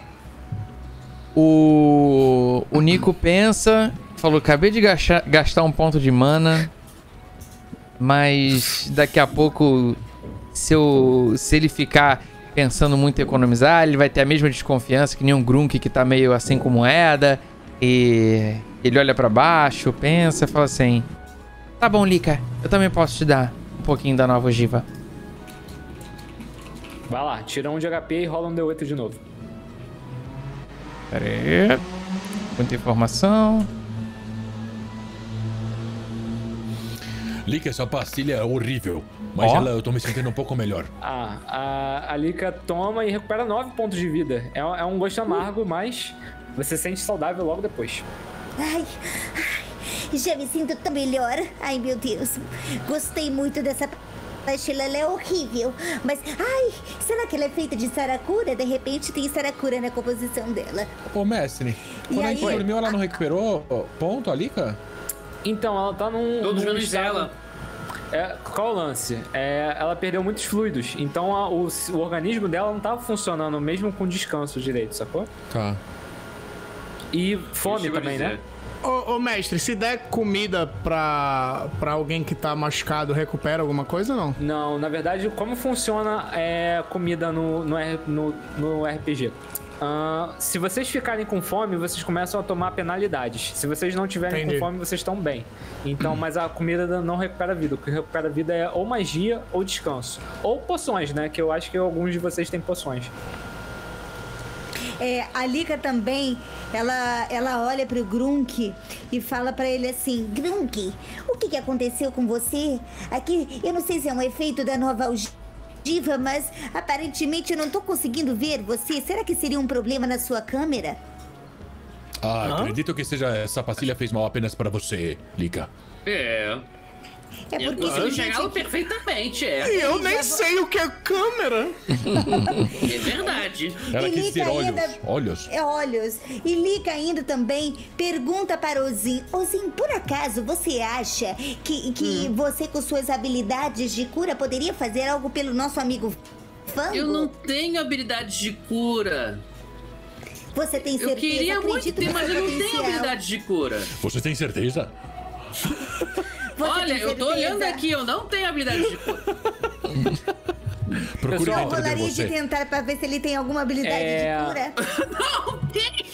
O Nico pensa, falou: acabei de gastar um ponto de mana, mas daqui a pouco, se ele ficar pensando muito em economizar, ele vai ter a mesma desconfiança que nem um Grunk que tá meio assim com moeda. E ele olha pra baixo, pensa, fala assim: tá bom, Lika, eu também posso te dar um pouquinho da nova ogiva. Vai lá, tira um de HP e rola um D8 de novo. Pera aí. Muita informação. Lika, essa pastilha é horrível. Mas eu tô me sentindo um pouco melhor. A Lika toma e recupera 9 pontos de vida. É um gosto amargo, mas você se sente saudável logo depois. Ai, já me sinto tão melhor. Ai, meu Deus. Gostei muito dessa pastilha, ela é horrível. Mas, será que ela é feita de saracura? De repente tem saracura na composição dela. Ô, mestre, quando a gente dormiu, ela não recuperou ponto, a Lika? Então, ela tá num... Todos menos dela. Qual o lance? Ela perdeu muitos fluidos, então o organismo dela não tava funcionando mesmo com descanso direito, sacou? Tá. E fome também, né? Ô, mestre, se der comida pra alguém que tá machucado, recupera alguma coisa ou não? Não, na verdade, como funciona comida no RPG? Se vocês ficarem com fome, vocês começam a tomar penalidades. Se vocês não tiverem com fome, vocês estão bem. Então, mas a comida não recupera vida. O que recupera vida é ou magia ou descanso. Ou poções, né? Que eu acho que alguns de vocês têm poções. A Lika também, ela olha pro Grunk e fala pra ele assim: Grunk, o que aconteceu com você? Aqui, eu não sei se é um efeito da nova ogiva diva, mas aparentemente eu não tô conseguindo ver você. Será que seria um problema na sua câmera? Acredito que essa pastilha fez mal apenas para você, Lika. É. É Eu porque consigo enxergá-lo perfeitamente, E eu nem sei o que é câmera. É verdade. Ela quis dizer olhos. ainda- Olhos. É olhos. E Lika ainda também pergunta para Ozin. Ozin, por acaso você acha que você com suas habilidades de cura poderia fazer algo pelo nosso amigo Fango? Eu não tenho habilidades de cura. Você tem certeza? Eu queria muito Acredito ter, no mas seu eu não tenho potencial. habilidades de cura. Você tem certeza? Você Olha, tem eu tô certeza? olhando aqui, eu não tenho habilidades de cura. Procure Pessoal, Eu dentro de rolaria de você. tentar pra ver se ele tem alguma habilidade de cura. Não tem!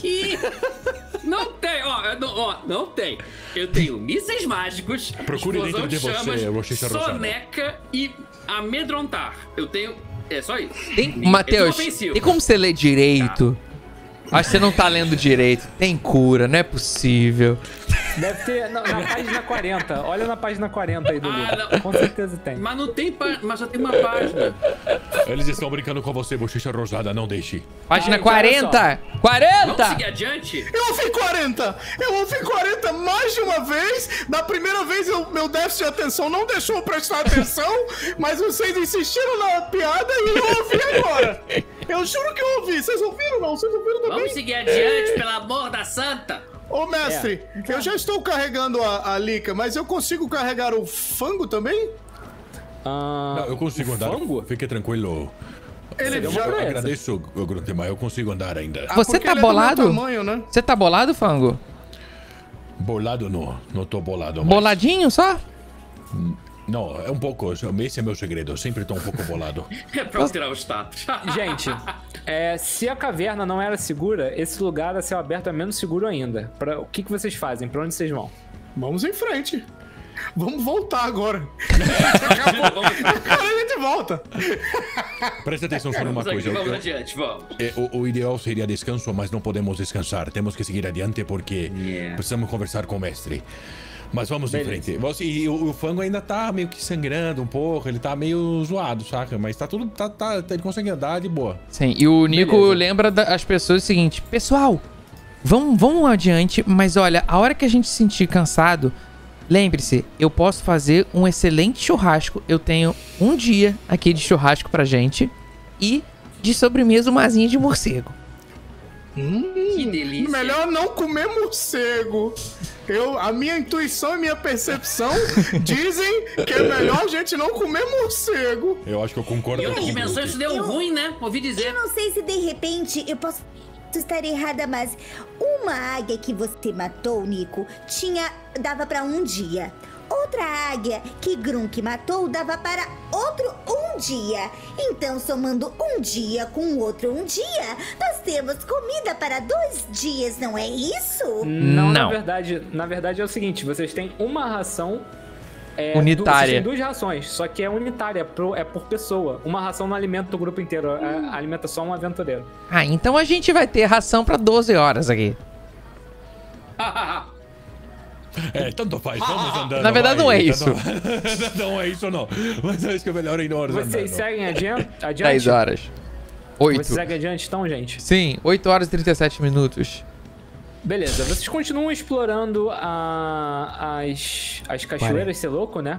Não tem, não tem. Eu tenho mísseis mágicos, Procure explosão dentro de de chamas, você, Rochecha Rosada. soneca e amedrontar. Eu tenho... É só isso. Matheus, ofensivo. tem como você ler direito? Acho que você não tá lendo direito. Tem cura, não é possível. Deve ter na página 40. Olha na página 40 aí do livro. não. Com certeza tem. Mas não tem mas só tem uma página. Eles estão brincando com você, Bochecha Rosada, não deixe. Página Gente, olha 40! Vamos 40! seguir adiante? Eu ouvi 40! Eu ouvi 40 mais de uma vez! Da primeira vez, meu déficit de atenção não deixou eu prestar atenção, mas vocês insistiram na piada e eu ouvi agora! Eu juro que eu ouvi! Vocês ouviram não? Vocês ouviram também? Vamos seguir adiante, pelo amor da santa. Ô, mestre, eu já estou carregando a Lika, mas eu consigo carregar o Fango também? Não, eu consigo andar. Fango? Fique tranquilo. Ele uma já... proeza. Agradeço, Grunte, mas eu consigo andar ainda. Ah, Você porque tá ele é do meu bolado? tamanho, né? Você tá bolado, Fango? Bolado não tô bolado. Mas... Boladinho só? Não, é um pouco. Esse é meu segredo. Eu sempre tô um pouco bolado. É pra eu tirar o status. Gente, se a caverna não era segura, esse lugar a céu aberto é menos seguro ainda. O que vocês fazem? Pra onde vocês vão? Vamos em frente. Vamos voltar agora. Vamos Cara, a gente volta. Presta atenção só numa coisa. vamos adiante, vamos. O ideal seria descanso, mas não podemos descansar. Temos que seguir adiante porque precisamos conversar com o mestre. Mas vamos em frente. E o Fango ainda tá meio que sangrando um pouco, ele tá meio zoado, saca? Mas tá tudo. Ele consegue andar de boa. Sim, e o Nico lembra as pessoas o seguinte: pessoal, vamos adiante, mas olha, a hora que a gente se sentir cansado, lembre-se, eu posso fazer um excelente churrasco. Eu tenho um dia aqui de churrasco pra gente e de sobremesa uma asinha de morcego. Que delícia. Melhor não comer morcego. A minha intuição e minha percepção dizem que é melhor a gente não comer morcego. Eu acho que eu concordo Em com outra o dimensão Grunte. isso deu ruim, né? Ouvi dizer. Eu não sei se de repente eu posso estar errada, mas uma águia que você matou, Nico, dava pra um dia. Outra águia que Grunk matou dava para outro um dia. Então, somando um dia com outro um dia, nós temos comida para 2 dias, não é isso? Não, Não. Na verdade é o seguinte, vocês têm uma ração Unitária. Vocês têm 2 rações, só que é unitária, é por pessoa. Uma ração não alimenta o grupo inteiro, alimenta só um aventureiro. Ah, então a gente vai ter ração pra 12 horas aqui. Tanto faz, vamos andando. Na verdade, vai. não é isso. Não é isso, não. Mas acho que é melhor ir nós Vocês andando. seguem adiante? 10 horas. 8. Vocês seguem adiante então, gente? Sim, 8 horas e 37 minutos. Beleza, vocês continuam explorando as cachoeiras, ser louco, né?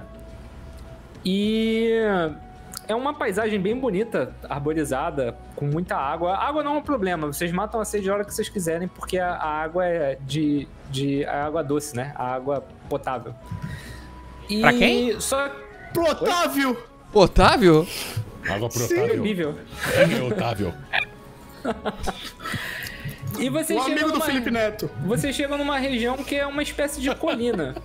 E é uma paisagem bem bonita, arborizada, com muita água. A água não é um problema, vocês matam a sede a hora que vocês quiserem, porque a água é a água doce, né? A água potável. E Pra quem? Só Pro Otávio. Otávio? Água pro Otávio. bebível. É Otávio. E vocês O amigo chegam do numa- Felipe Neto. Vocês chegam numa região que é uma espécie de colina.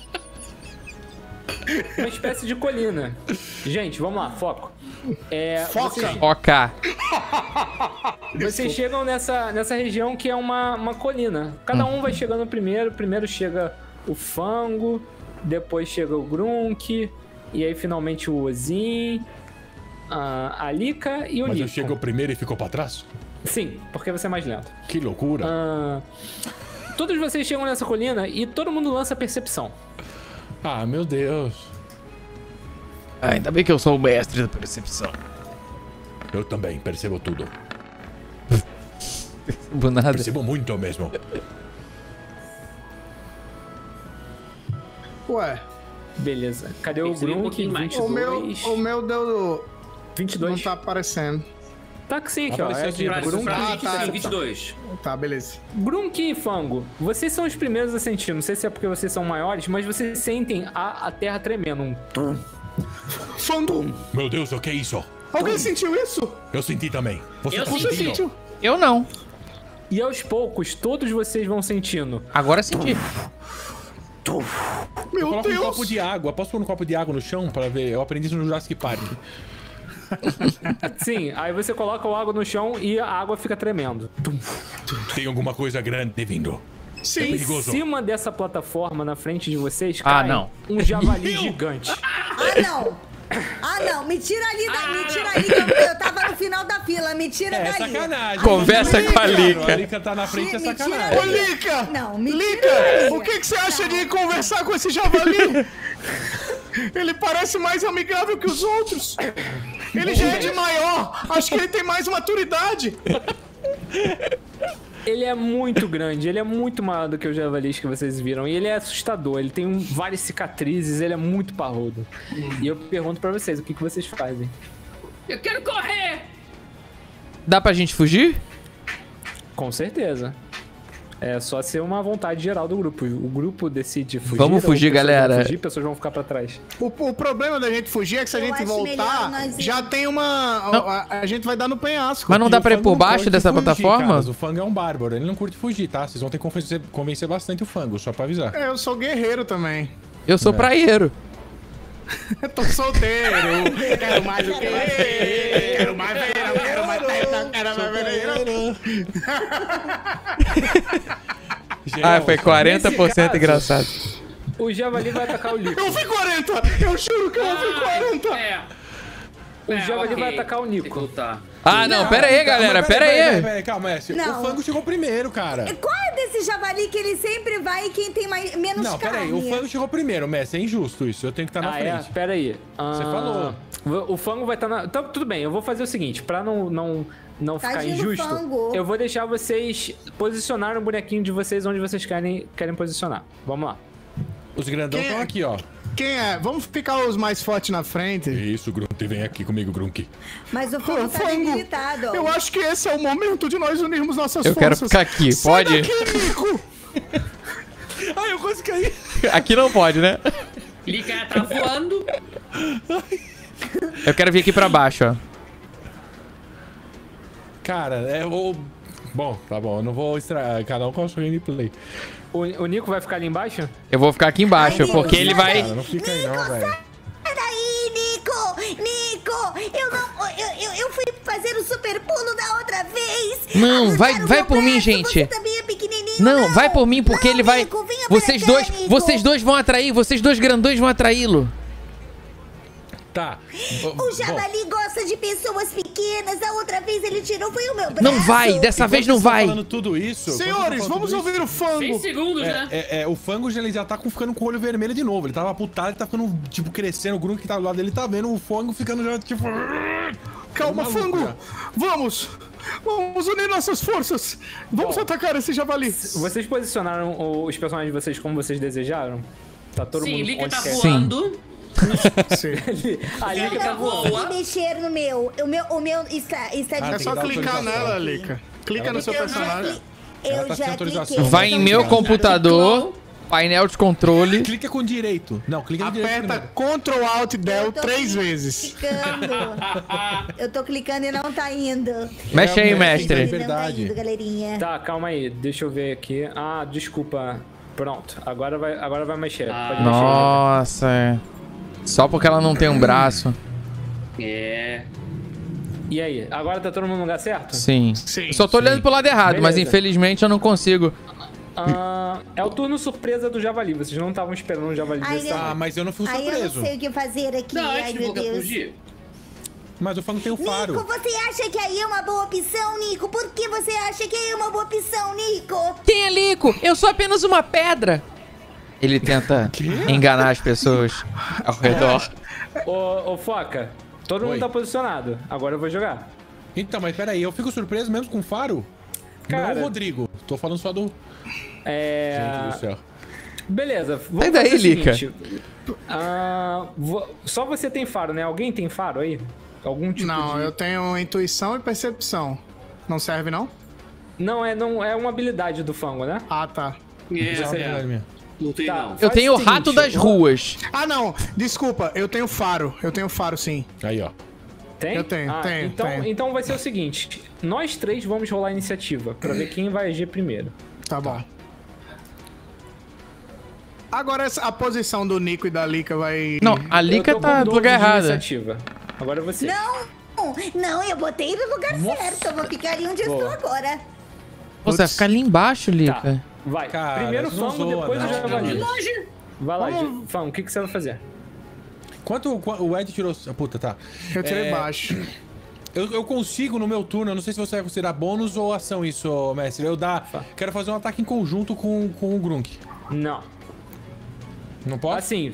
Uma espécie de colina. Gente, vamos lá, foco. Foca. OK. Vocês chegam nessa região que é uma colina. Cada um vai chegando primeiro. Primeiro chega o Fango, depois chega o Grunk, e aí finalmente o Ozin, a Lika e o Mas eu Nico. chego primeiro e ficou pra trás? Sim, porque você é mais lento. Que loucura. Todos vocês chegam nessa colina e todo mundo lança percepção. Ah, meu Deus. Ainda bem que eu sou o mestre da percepção. Eu também percebo tudo. Do nada. Percebo muito mesmo. Ué, Beleza. Cadê o subir um Grunk? pouquinho mais. o meu deu... 22. Não tá aparecendo. Tá que sim aqui, ó. Apareceu É aqui, de Pra Grunk. gente, tá. 22. Tá, beleza. Grunk e Fango, vocês são os primeiros a sentir. Não sei se é porque vocês são maiores, mas vocês sentem a terra tremendo. Fango, Meu Deus, o que é isso? alguém sentiu isso? Eu senti também. Você Eu tá Você sentindo? sentiu? Eu não. E aos poucos, todos vocês vão sentindo. Agora senti. Meu Coloca um Deus. copo de água. Posso pôr um copo de água no chão pra ver? Eu aprendi isso no Jurassic Park. Sim, aí você coloca o água no chão e a água fica tremendo. Tem alguma coisa grande vindo. Sim. Em perigoso. cima dessa plataforma, na frente de vocês, Ah, cai não. um javali gigante. Ah, não! Ah, não! Me tira ali, me tira ali, que eu tava no final da fila. Me tira É dali. sacanagem. Conversa com a A Lica. Lica tá na frente, é Me tira sacanagem. Ô, Lica! Não, me tira Lica, dali. o que você acha de conversar com esse javali? Ele parece mais amigável que os outros. Ele já é de maior. Acho que ele tem mais maturidade. Ele é muito grande, ele é muito maior do que os javalis que vocês viram. E ele é assustador, ele tem várias cicatrizes, ele é muito parrudo. E eu pergunto pra vocês, o que vocês fazem? Eu quero correr! Dá pra gente fugir? Com certeza. É só ser uma vontade geral do grupo. O grupo decide fugir. Vamos ou fugir, pessoas galera. Vão fugir, pessoas vão ficar pra trás. O problema da gente fugir é que se a Eu gente acho voltar, melhor nós ir. já tem uma... A gente vai dar no penhasco. Mas não dá E o pra ir Fango por não baixo curte dessa fugir, plataforma? caras. O Fango é um bárbaro, ele não curte fugir, tá? Vocês vão ter que convencer bastante o Fango, só pra avisar. Eu sou guerreiro também. Eu sou praieiro. Eu tô solteiro. Quero mais o quê? Quero mais veira, quero mais veira, quero mais veira. Ah, foi 40% Nesse caso- engraçado. O javali vai atacar o Nico. Eu vi 40! Eu juro que eu vi 40! É. O javali ok. vai atacar o Tem que Nico. lutar. Ah, não, pera aí, galera, Mas pera aí. Peraí, calma, Messi. Não. O Fango chegou primeiro, cara. Qual é desse javali que ele sempre vai quem tem menos Não, carne? peraí, o Fango chegou primeiro, Messi. É injusto isso, eu tenho que estar na Ah, é? frente. Pera aí. Você falou. O Fango vai estar na... Então, tudo bem, eu vou fazer o seguinte. Pra não ficar Tadinho do injusto, Fango. eu vou deixar vocês posicionar o bonequinho de vocês onde vocês querem posicionar. Vamos lá. Os grandão Quem é? estão aqui, ó. Quem é? Vamos ficar os mais fortes na frente? Isso, Grunty, vem aqui comigo, Grunky. Mas o Ô, Fango tá Fango, debilitado, ó. eu acho que esse é o momento de nós unirmos nossas Eu quero forças. ficar aqui, Sai pode? daqui, Nico! Ai, eu quase caí. Aqui não pode, né? Lica tá voando. Eu quero vir aqui pra baixo, ó. Cara, é o... Bom, tá bom, eu não vou estragar. Cada um com a sua gameplay. O Nico vai ficar ali embaixo? Eu vou ficar aqui embaixo, Ai, porque ele vai... Cara, não fica aí não, velho. Sai daí, Nico! Nico! Eu fui fazer o super pulo da outra vez! Não, Ajudaram vai meu por mim, braço, gente. Você também é pequenininho, Não, vai por mim, porque Não, ele vai... Nico, venha pra Vocês cá, dois, Nico. vocês dois vão atrair, vocês dois grandões vão atraí-lo. Tá. O javali gosta de pessoas pequenas. A outra vez ele tirou foi o meu braço. Não vai, dessa vez não vai. falando tudo isso... Senhores, vamos ouvir o 6 Fango. segundos, né? O Fango ele já tá ficando com o olho vermelho de novo. Ele tava putado, ele tá ficando, tipo, crescendo. O Grunk que tá do lado dele tá vendo o Fango ficando já, tipo... Calma, maluco, Fango. já. Vamos. Vamos unir nossas forças. Vamos atacar esse javali. Vocês posicionaram os personagens de vocês como vocês desejaram? Tá todo Sim, mundo Lica onde tá quer. voando. Sim. A Lica tá Lica voando. voa. E mexer no meu. O meu está de É tem só que dar clicar autorização. nela, Lica. Clica no seu personagem. Ela Eu tá sem já autorização. cliquei. Vai em meu computador, painel de controle. Clica com direito. Não, clica no direito Aperta primeiro. Ctrl Alt Del Eu tô 3 vezes. Clicando. Eu tô clicando e não tá indo. Mexe aí, É mestre. Não tá verdade. indo, galerinha. Tá, calma aí. Deixa eu ver aqui. Ah, desculpa. Pronto. Agora vai mexer. Pode mexer. Nossa, é. Só porque ela não tem um braço. É. E aí? Agora tá todo mundo no lugar certo? Sim. Sim, Eu só tô olhando pro lado errado, mas Beleza. infelizmente eu não consigo. É o turno surpresa do javali. Vocês não estavam esperando o javali Ai, desse eu- Ah, tamanho. mas eu não fui Aí eu surpreso. não sei o que fazer aqui. Não, Ai, antes de meu você Deus. fugir. Mas o Fango tem o faro. Nico, você acha que aí é uma boa opção, Nico? Por que você acha que aí é uma boa opção, Nico? Quem é Lico? Eu sou apenas uma pedra. Ele tenta enganar as pessoas ao redor. Ô, Foca, todo mundo tá posicionado. Agora eu vou jogar. Então, mas peraí, eu fico surpreso mesmo com o faro? Cara, não o Rodrigo. Tô falando só do... Gente do céu. Beleza, vamos Sai daí, fazer o Lica. seguinte. Só você tem faro, né? Alguém tem faro aí? Algum tipo Não, de... eu tenho intuição e percepção. Não serve, não? Não é uma habilidade do Fango, né? Ah, tá. Não tem, Tá. não. Eu Faz tenho o o seguinte, rato das ruas. Ah, não. Desculpa, eu tenho faro. Eu tenho faro, sim. Aí, ó. Tem? Eu tenho, tenho, então, tenho. então vai ser o seguinte. Nós três vamos rolar a iniciativa pra ver quem vai agir primeiro. Tá bom. Agora a posição do Nico e da Lika vai... Não, a Lica Eu tô tá com no 12 lugar de errado. iniciativa. Agora é você. Não, eu botei no lugar certo. Eu vou ficar ali onde eu estou agora. Pô, você vai ficar ali embaixo, Tá, Lica. vai. Cara, Primeiro o não Fango, zoa, depois o não. Javali. Longe. Vai lá, Fango, o que você vai fazer? Quanto o Ed tirou... Puta, tá. Eu tirei baixo. Eu consigo no meu turno, eu não sei se você vai considerar bônus ou ação isso, mestre. Quero fazer um ataque em conjunto com o Grunk. Não. Não pode? Assim,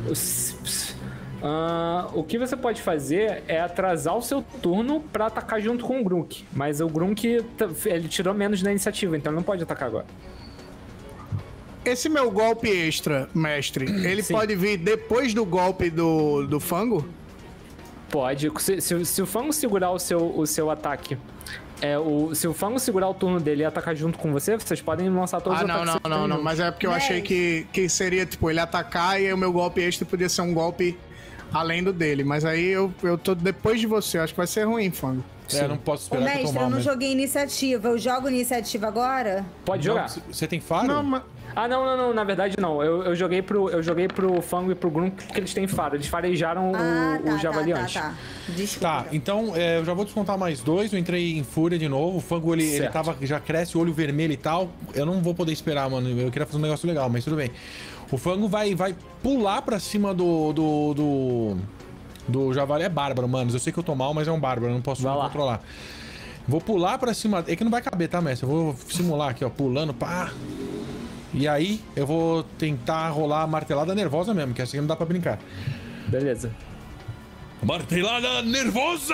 o que você pode fazer é atrasar o seu turno pra atacar junto com o Grunk. Mas o Grunk, ele tirou menos na iniciativa, então ele não pode atacar agora. Esse meu golpe extra, mestre, ele Sim. pode vir depois do golpe do Fango? Pode. Se o Fango segurar o seu ataque... se o Fango segurar o turno dele e atacar junto com você, vocês podem lançar todos Ah, os não, ataques. não. Mas é porque eu achei que seria, tipo, ele atacar e o meu golpe extra podia ser um golpe além do dele. Mas aí eu tô depois de você. Acho que vai ser ruim, Fango. Não posso Ô, esperar que eu mestre, tomar eu não mesmo. joguei iniciativa. Eu jogo iniciativa agora? Pode jogar. Você tem faro? Não, mas... Não, na verdade não. Eu joguei pro Fango e pro Grunk porque eles têm faro. Eles farejaram o Javali antes. Tá. Desculpa. Tá, então eu já vou descontar mais 2. Eu entrei em fúria de novo. O Fango, ele Certo. já cresce o olho vermelho e tal. Eu não vou poder esperar, mano. Eu queria fazer um negócio legal, mas tudo bem. O Fango vai pular pra cima do Javali. É bárbaro, mano. Eu sei que eu tô mal, mas é um bárbaro. Eu não posso controlar. Vou pular pra cima... É que não vai caber, tá, mestre? Eu vou simular aqui, ó. Pulando, pá... E aí, eu vou tentar rolar a martelada nervosa mesmo, que essa aqui não dá pra brincar. Beleza. Martelada nervosa!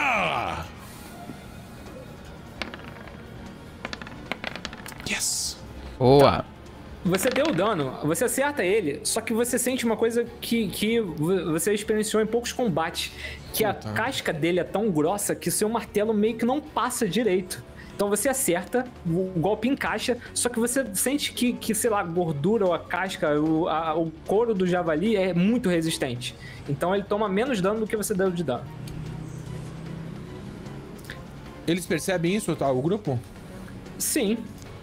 Yes! Boa. Você deu o dano, você acerta ele, só que você sente uma coisa que você experienciou em poucos combates, que a casca dele é tão grossa que seu martelo meio que não passa direito. Então você acerta, o golpe encaixa, só que você sente que sei lá, a gordura ou a casca, o couro do javali é muito resistente. Então ele toma menos dano do que você deu de dano. Eles percebem isso, tá? O grupo? Sim.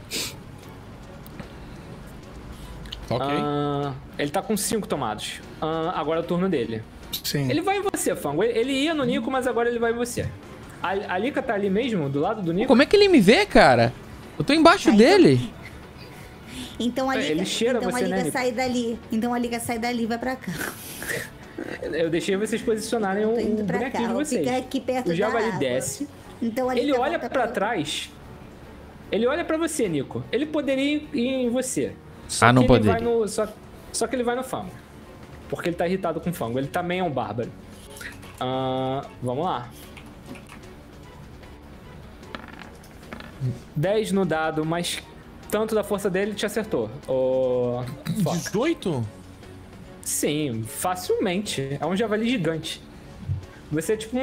Ok. Ele tá com 5 tomados. Agora é o turno dele. Sim. Ele vai em você, Fango. Ele ia no Nico, mas agora ele vai em você. A Lika tá ali mesmo, do lado do Nico? Como é que ele me vê, cara? Eu tô embaixo dele. Então a Liga, ele cheira então você, a Liga né, sai dali. Então a Liga sai dali e vai pra cá. Eu deixei vocês posicionarem Tô indo o pra bonequinho cá. de Vou vocês. ficar aqui perto O Javali da água. desce. Então a Ele Liga olha volta pra lá. trás. Ele olha pra você, Nico. Ele poderia ir em você. Não que ele poderia. vai no, só que ele vai no Fango. Porque ele tá irritado com o Fango. Ele também é um bárbaro. Vamos lá. 10 no dado, mas tanto da força dele te acertou. 18? Sim, facilmente. É um javali gigante. Você é tipo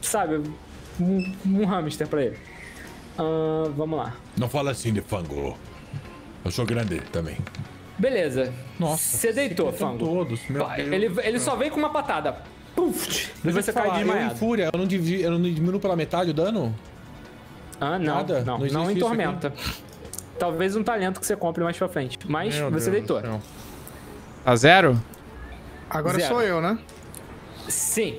um hamster pra ele. Vamos lá. Não fala assim de Fango. Eu sou grande também. Beleza. Nossa. Você deitou, São Fango. todos, meu Deus. Ele só vem com uma patada. Puf! E Deixa eu você te cai falar, eu em desmaiado. fúria, eu não diminuo pela metade o dano? Não. Nada? Não Não existe em isso tormenta. Talvez um talento que você compre mais pra frente. Mas Meu você Deus deitou. do céu. Tá 0? Agora 0. sou eu, né? Sim.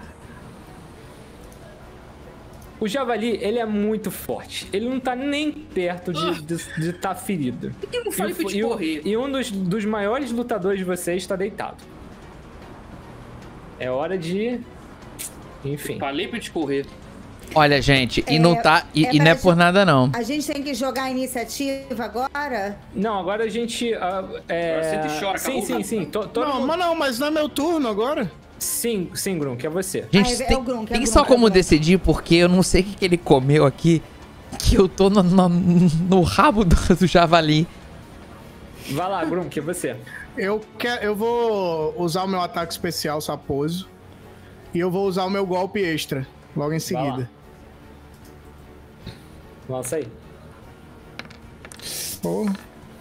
O javali, ele é muito forte. Ele não tá nem perto de estar ferido. Por que eu não falei pra te correr? E um dos maiores lutadores de vocês está deitado. É hora de... Enfim. Falei pra te correr. Olha, gente, e não tá. E não é por nada, não. A gente tem que jogar a iniciativa agora? Não, agora a gente. Agora senta e chora, sim, acabou. sim. Mas não é meu turno agora? Sim, Grunk, é você. Gente, é o Grunk, tem só como decidir, porque eu não sei o que ele comeu aqui, que eu tô no rabo do javali. Vai lá, Grunk, é você. Eu vou usar o meu ataque especial, Saposo. E eu vou usar o meu golpe extra, logo em seguida. Lança aí. Porra.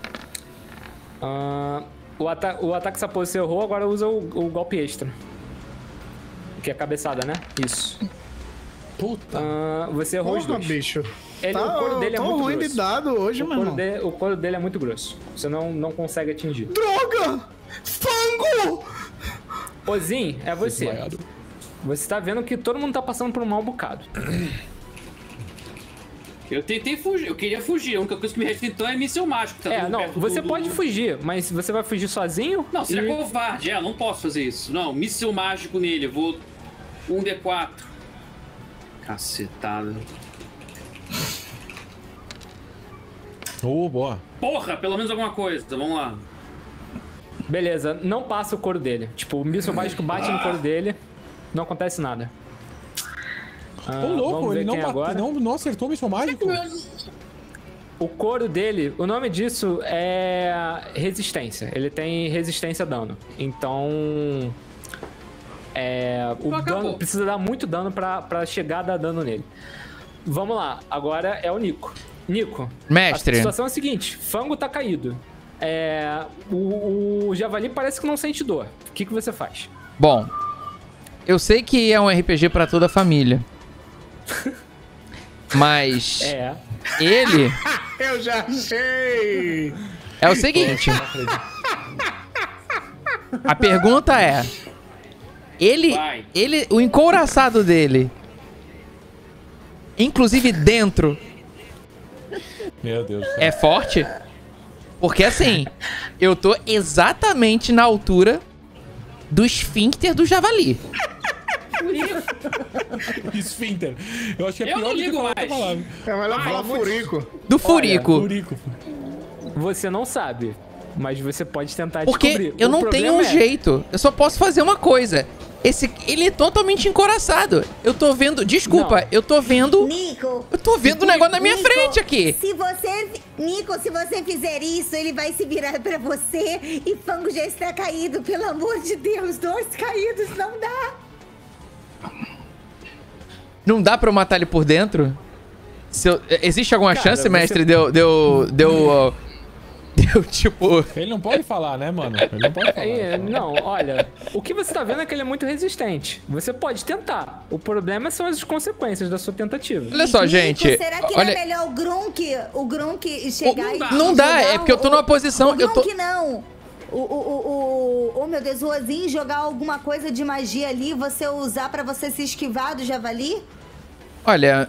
O ataque Saposo você errou, agora usa o golpe extra. Que é cabeçada, né? Isso. Puta. Você errou os dois. Bicho. O couro dele é muito ruim grosso. de dado hoje, meu irmão. O couro dele é muito grosso. Você não consegue atingir. Droga! Fango! Ozin, é você. Você tá vendo que todo mundo tá passando por um mau bocado. Eu tentei fugir, eu queria fugir. A única coisa que me resta então é míssil mágico. Tá você pode fugir, mas você vai fugir sozinho? Não, você é covarde, eu não posso fazer isso. Não, míssil mágico nele, eu vou 1d4. Cacetada. Boa. Porra, pelo menos alguma coisa, vamos lá. Beleza, não passa o couro dele. Tipo, o míssil mágico bate no couro dele, não acontece nada. Ô, louco, ele não acertou o míssil mágico? O couro dele, o nome disso é resistência. Ele tem resistência a dano. Então, o dano precisa dar muito dano pra chegar a dar dano nele. Vamos lá, agora é o Nico. Nico, mestre, a situação é a seguinte: Fango tá caído. O javali parece que não sente dor. O que você faz? Bom, eu sei que é um RPG pra toda a família. Mas ele... Eu já sei! É o seguinte. A pergunta é... o encouraçado dele, inclusive dentro, meu Deus do céu, é forte? Porque assim, eu tô exatamente na altura do esfíncter do javali. Esfíncter. Eu acho que é eu pior não ligo do que mais. É melhor falar furico. Do furico. Furico. Você não sabe, mas você pode tentar porque descobrir. Eu não tenho um jeito. Eu só posso fazer uma coisa. Ele é totalmente encoraçado. Eu tô vendo... Desculpa, eu tô vendo... Nico, eu tô vendo o negócio na minha frente aqui. Nico, se você fizer isso, ele vai se virar pra você e Fango já está caído. Pelo amor de Deus, 2 caídos, não dá. Não dá pra eu matar ele por dentro? Existe alguma chance, mestre, deu tipo... Ele não pode falar, né, mano? Ele não pode falar. Não, olha, o que você tá vendo é que ele é muito resistente. Você pode tentar. O problema são as consequências da sua tentativa. Olha só, gente. Será que não é melhor o Grunk chegar e... Não dá, é porque eu tô numa posição... O Grunk não. Oh, meu Deus, o Ozin jogar alguma coisa de magia ali, você usar pra você se esquivar do javali? Olha...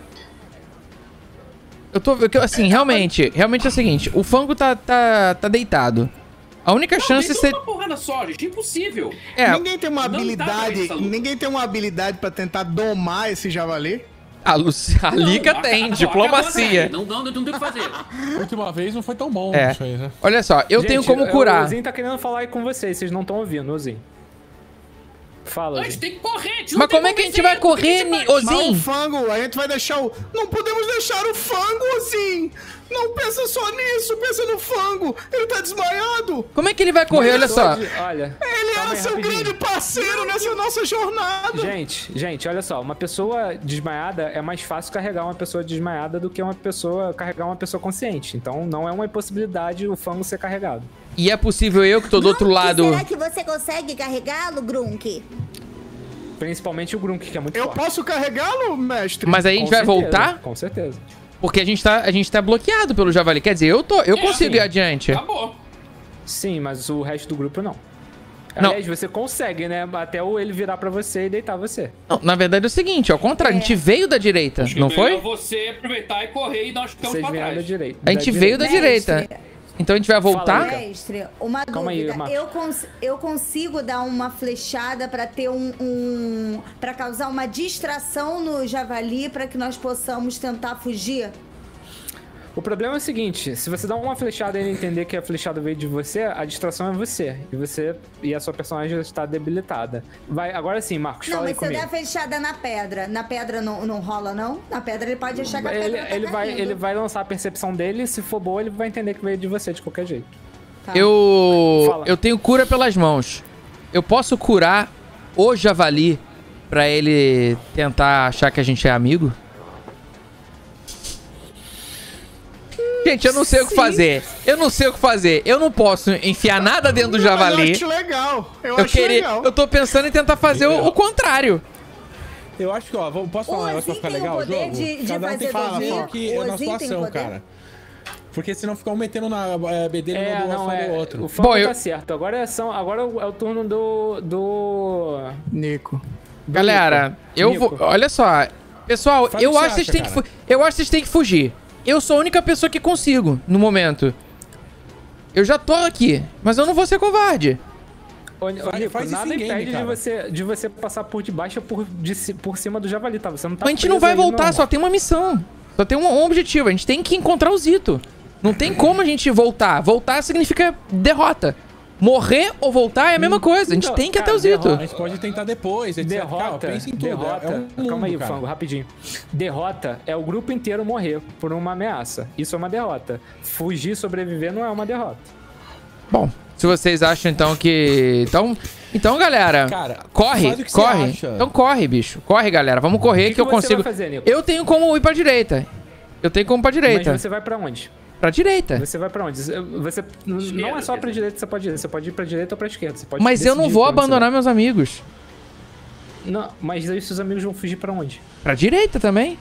Assim, realmente é o seguinte, o Fango tá deitado. A única chance é ser... uma porrada só, gente, impossível. Ninguém tem uma habilidade pra tentar domar esse javali? A Lika tem, diplomacia. Não tem o que fazer. A última vez não foi tão bom isso aí, né? Olha só, eu tenho como curar. O Ozin tá querendo falar aí com vocês não estão ouvindo, Ozin. Fala, a gente tem que correr. Mas como é que a gente vai correr, Ozin? O Fango, a gente vai deixar o... Não podemos deixar o Fango, Ozin! Não pensa só nisso, pensa no Fango! Ele tá desmaiado! Como é que ele vai correr? Olha só. Olha, ele é seu grande parceiro nessa nossa jornada! Gente, olha só. Uma pessoa desmaiada é mais fácil carregar uma pessoa desmaiada do que carregar uma pessoa consciente. Então não é uma impossibilidade o Fango ser carregado. E é possível eu que tô do outro lado... Será que você consegue carregá-lo, Grunk? Principalmente o Grunk, que é muito forte. Eu posso carregá-lo, mestre? Mas aí a gente vai voltar? Com certeza. Porque a gente tá bloqueado pelo javali. Quer dizer, eu consigo ir adiante. Acabou. Sim, mas o resto do grupo não. Aliás, você consegue, né? Até ele virar pra você e deitar você. Não, na verdade é o seguinte, ao contrário, a gente veio da direita, não foi? Você aproveitar e correr e nós ficamos pra trás. Da direita. A gente veio da direita. Então a gente vai voltar? Mestre, uma Calma aí, dúvida. Marcos. Eu consigo dar uma flechada pra ter pra causar uma distração no javali pra que nós possamos tentar fugir? O problema é o seguinte, se você dá uma flechada e ele entender que a flechada veio de você, a distração é você. E a sua personagem está debilitada. Agora sim, Marcos, Não, fala aí mas se eu comigo. der a flechada na pedra não rola, não? Na pedra ele pode achar que a pedra tá caindo. Ele vai lançar a percepção dele, se for boa, ele vai entender que veio de você de qualquer jeito. Tá. Eu tenho cura pelas mãos. Eu posso curar o javali pra ele tentar achar que a gente é amigo? Gente, eu não sei o que fazer. Eu não sei o que fazer. Eu não posso enfiar nada dentro do javali. Eu acho legal. Eu acho legal. Eu tô pensando em tentar fazer o contrário. Eu acho que, ó, posso falar um negócio pra ficar legal o jogo? Cada um tem que fazer o que é na sua ação, cara. Porque senão fica um metendo na bedelha do outro. O Fango tá certo. Agora é o turno do... Nico. Galera, olha só. Pessoal, eu acho que vocês têm que fugir. Eu sou a única pessoa que consigo, no momento. Eu já tô aqui, mas eu não vou ser covarde. Nico, nada impede de você passar por debaixo ou por cima do javali, tá? Você não tá A gente não vai voltar, só tem uma missão. Só tem um objetivo, a gente tem que encontrar o Zito. Não tem como a gente voltar. Voltar significa derrota. Morrer ou voltar é a mesma coisa. A gente tem que ir até o Zito. A gente pode tentar depois, etc. Derrota, pensa em tudo. derrota. Mundo, Calma aí, cara. Fango, rapidinho. Derrota é o grupo inteiro morrer por uma ameaça. Isso é uma derrota. Fugir, sobreviver não é uma derrota. Bom, se vocês acham então que... Então galera, cara, corre. Então corre, bicho. Corre, galera. Vamos correr que eu consigo... Vai fazer, Nico? Eu tenho como ir pra direita. Mas você vai pra onde? Pra direita. Você vai pra onde? Não é só pra direita que você pode ir. Você pode ir pra direita ou pra esquerda. Você pode Mas eu não vou abandonar meus amigos. Não, mas aí seus amigos vão fugir pra onde? Pra direita também.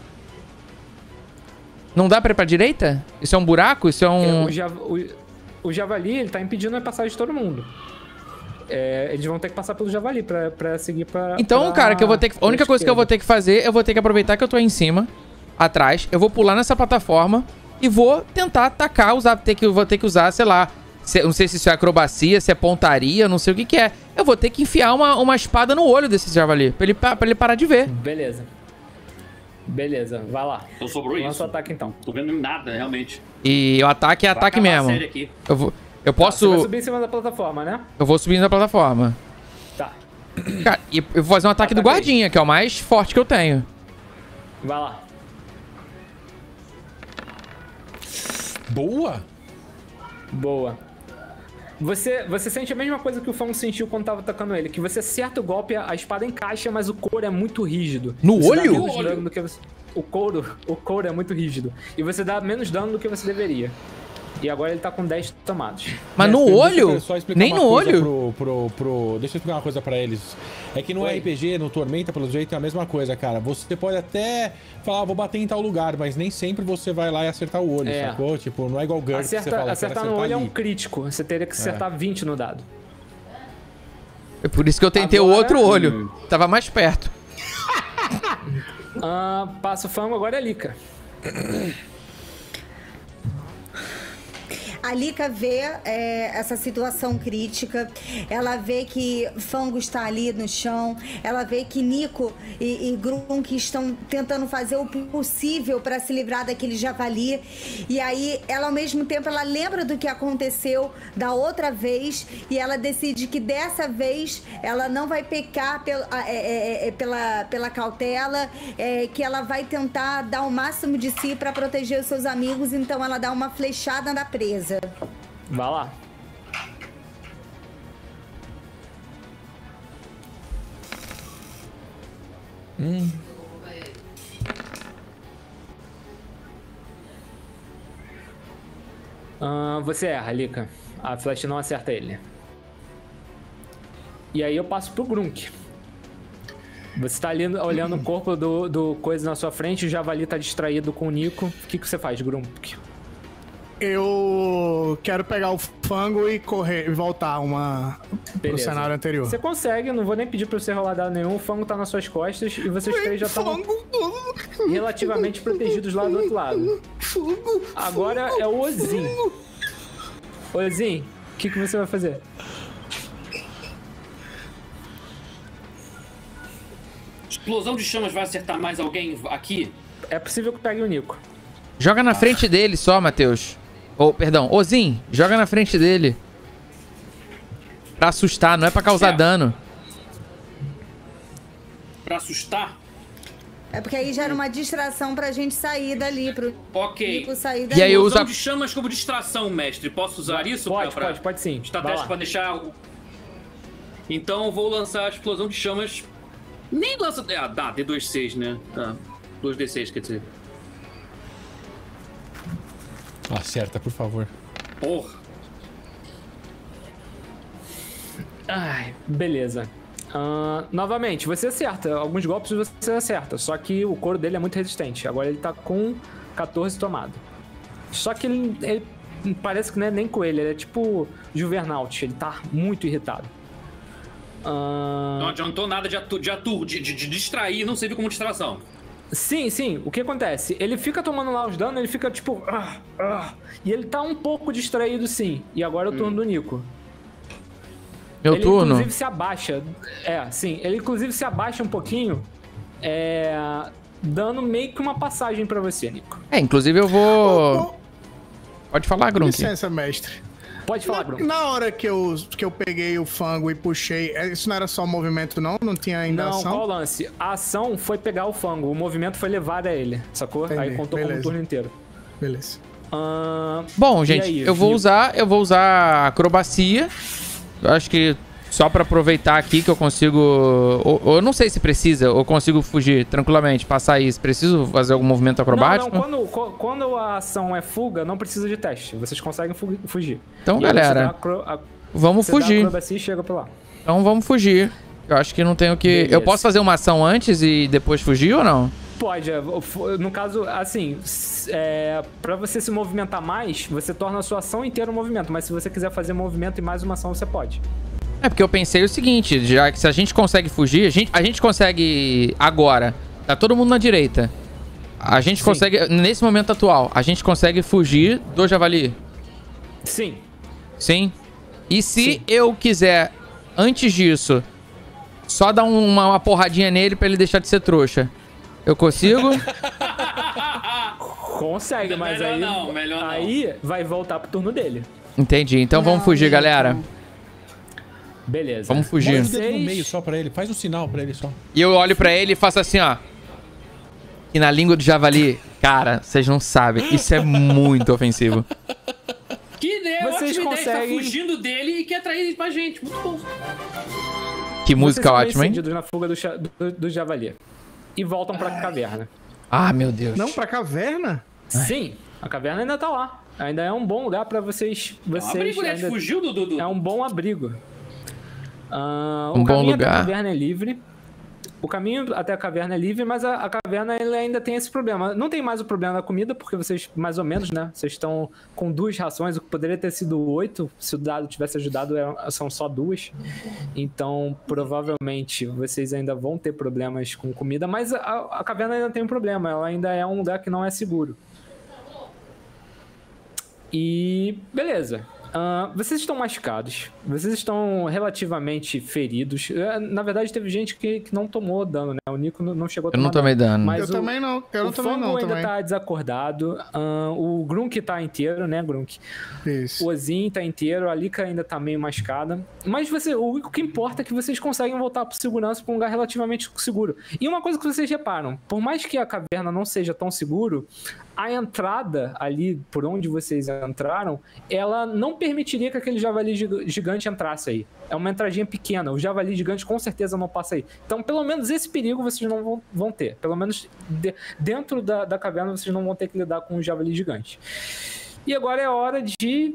Não dá pra ir pra direita? Isso é um buraco? Isso é um... O javali, ele tá impedindo a passagem de todo mundo. Eles vão ter que passar pelo javali pra seguir pra... Então, cara, a única coisa que eu vou ter que fazer, eu vou ter que aproveitar que eu tô aí em cima, atrás, eu vou pular nessa plataforma e vou tentar atacar, vou ter que usar, sei lá, não sei se isso é acrobacia, se é pontaria, não sei o que é. Eu vou ter que enfiar uma espada no olho desse javali, pra ele parar de ver. Beleza, vai lá. Então sobrou isso. Lança o ataque então. Tô vendo nada, realmente. E o ataque é ataque mesmo. Eu posso... Você vai subir em cima da plataforma, né? Eu vou subindo na plataforma. Tá. Cara, e eu vou fazer um ataque do guardinha, que é o mais forte que eu tenho. Vai lá. Boa. Você sente a mesma coisa que o Fango sentiu quando tava atacando ele. Que você acerta o golpe, a espada encaixa, mas o couro é muito rígido. No você olho? Dá menos dano do que você... O couro é muito rígido. E você dá menos dano do que você deveria. E agora ele tá com 10 tomados. Mas no olho? Nem no olho? Deixa eu explicar uma coisa pra eles. É que no RPG, no Tormenta, pelo jeito, é a mesma coisa, cara. Você pode até falar, vou bater em tal lugar, mas nem sempre você vai lá e acertar o olho, sacou? Tipo, não é igual o GURPS que você fala. Acertar no olho é um crítico. Você teria que acertar 20 no dado. É por isso que eu tentei o outro olho. Tava mais perto. Passa o Fango, agora é a Lika. A Lika vê essa situação crítica, ela vê que Fango está ali no chão, ela vê que Nico e Grunk estão tentando fazer o possível para se livrar daquele javali, e aí ela ao mesmo tempo ela lembra do que aconteceu da outra vez e ela decide que dessa vez ela não vai pecar pela cautela, que ela vai tentar dar o máximo de si para proteger os seus amigos, então ela dá uma flechada na presa. Vai lá. Você erra, Lika. A flecha não acerta ele. E aí eu passo pro Grunk. Você tá ali olhando o corpo do coisa na sua frente, o javali tá distraído com o Nico. O que você faz, Grunk? Eu quero pegar o Fango e correr e voltar pro cenário anterior. Você consegue, não vou nem pedir pra você rolar dado nenhum. O Fango tá nas suas costas e vocês três já estão relativamente protegidos lá do outro lado. Agora é o Ozin. Ozinho, o que você vai fazer? Explosão de chamas vai acertar mais alguém aqui? É possível que pegue o Nico. Joga na frente dele só, Matheus. Perdão, Ozinho, joga na frente dele. Pra assustar, não é pra causar dano. Pra assustar? É porque aí já era uma distração pra gente sair dali, pro Nico sair dali. E aí eu uso Explosão de chamas como distração, mestre. Posso usar isso? Pode sim. Estratégia pra deixar... Então eu vou lançar a explosão de chamas... Nem lança... dá, D2-6, né? Tá. 2D6, quer dizer. Acerta, por favor. Porra. Ai, beleza. Novamente, você acerta. Alguns golpes você acerta. Só que o couro dele é muito resistente. Agora ele tá com 14 tomado. Só que ele parece que não é nem coelho. Ele é tipo Juvernaut. Ele tá muito irritado. Não adiantou nada de distrair. Não serviu como distração. Sim. O que acontece? Ele fica tomando lá os danos. Ele fica tipo... E ele tá um pouco distraído, sim. E agora é o turno do Nico. Meu turno? Ele inclusive se abaixa. Ele inclusive se abaixa um pouquinho, dando meio que uma passagem pra você, Nico. Inclusive eu vou... Pode falar, Grunk. Licença, mestre. Pode falar, Grunk. Na hora que eu peguei o fango e puxei, isso não era só movimento, não? Não tinha ainda ação? Não, qual o lance? A ação foi pegar o fango, o movimento foi levar a ele, sacou? Entendi. Aí contou como um turno inteiro. Beleza. Bom, gente, aí, eu vou usar acrobacia. Eu acho que só pra aproveitar aqui que eu consigo... Ou eu não sei se precisa, ou consigo fugir tranquilamente, passar isso. Preciso fazer algum movimento acrobático? Não, quando a ação é fuga, não precisa de teste. Vocês conseguem fugir. Então, galera, vamos fugir. Acrobacia e chega pra lá. Então vamos fugir. Eu acho que não tenho que... Beleza. Eu posso fazer uma ação antes e depois fugir ou não? Pode. No caso, assim, pra você se movimentar mais, você torna a sua ação inteira um movimento. Mas se você quiser fazer movimento e mais uma ação, você pode. É porque eu pensei o seguinte, já que se a gente consegue fugir, a gente consegue agora. Tá todo mundo na direita. A gente consegue, nesse momento atual, a gente consegue fugir do javali? Sim. Sim? E se eu quiser, antes disso, só dar uma porradinha nele pra ele deixar de ser trouxa? Eu consigo? Consegue, mas melhor aí... não, melhor não. Aí vai voltar pro turno dele. Entendi. Então vamos fugir, galera. Beleza. Vamos fugir. Põe o dedo no meio só pra ele. Faz um sinal pra ele só. E eu olho pra ele e faço assim, ó. E na língua do javali... Cara, vocês não sabem. Isso é muito ofensivo. Que ideia, Vocês ótima ideia. conseguem- Está fugindo dele e quer atrair ele pra gente. Muito bom. Que música Vocês são ótima, hein? incendidos na fuga do javali. E voltam pra caverna. Ah, meu Deus. Não, pra caverna? Sim, a caverna ainda tá lá. Ainda é um bom lugar pra vocês... É um abrigo, né? ainda- Fugiu do... É um bom abrigo. Um o bom caminho até a lugar. caverna é livre. O caminho até a caverna é livre, mas a caverna ela ainda tem esse problema. Não tem mais o problema da comida, porque vocês, mais ou menos, né? Vocês estão com 2 rações, o que poderia ter sido 8. Se o dado tivesse ajudado, são só 2. Então, provavelmente, vocês ainda vão ter problemas com comida, mas a caverna ainda tem um problema. Ela ainda é um lugar que não é seguro. E beleza. Vocês estão machucados, vocês estão relativamente feridos. Na verdade, teve gente que não tomou dano, né? O Nico não chegou a tomar Eu não tomei dano. Mas Eu também não. Eu não o também Fango não. ainda Também. tá desacordado. O Grunk tá inteiro, né, Grunk? Isso. O Ozin tá inteiro, a Lika ainda tá meio machucada. Mas o que importa é que vocês conseguem voltar pro segurança, pra um lugar relativamente seguro. E uma coisa que vocês reparam, por mais que a caverna não seja tão seguro, a entrada ali, por onde vocês entraram, ela não permitiria que aquele javali gigante entrasse aí. É uma entradinha pequena. O javali gigante com certeza não passa aí. Então, pelo menos esse perigo vocês não vão ter. Pelo menos dentro da caverna vocês não vão ter que lidar com o javali gigante. E agora é hora de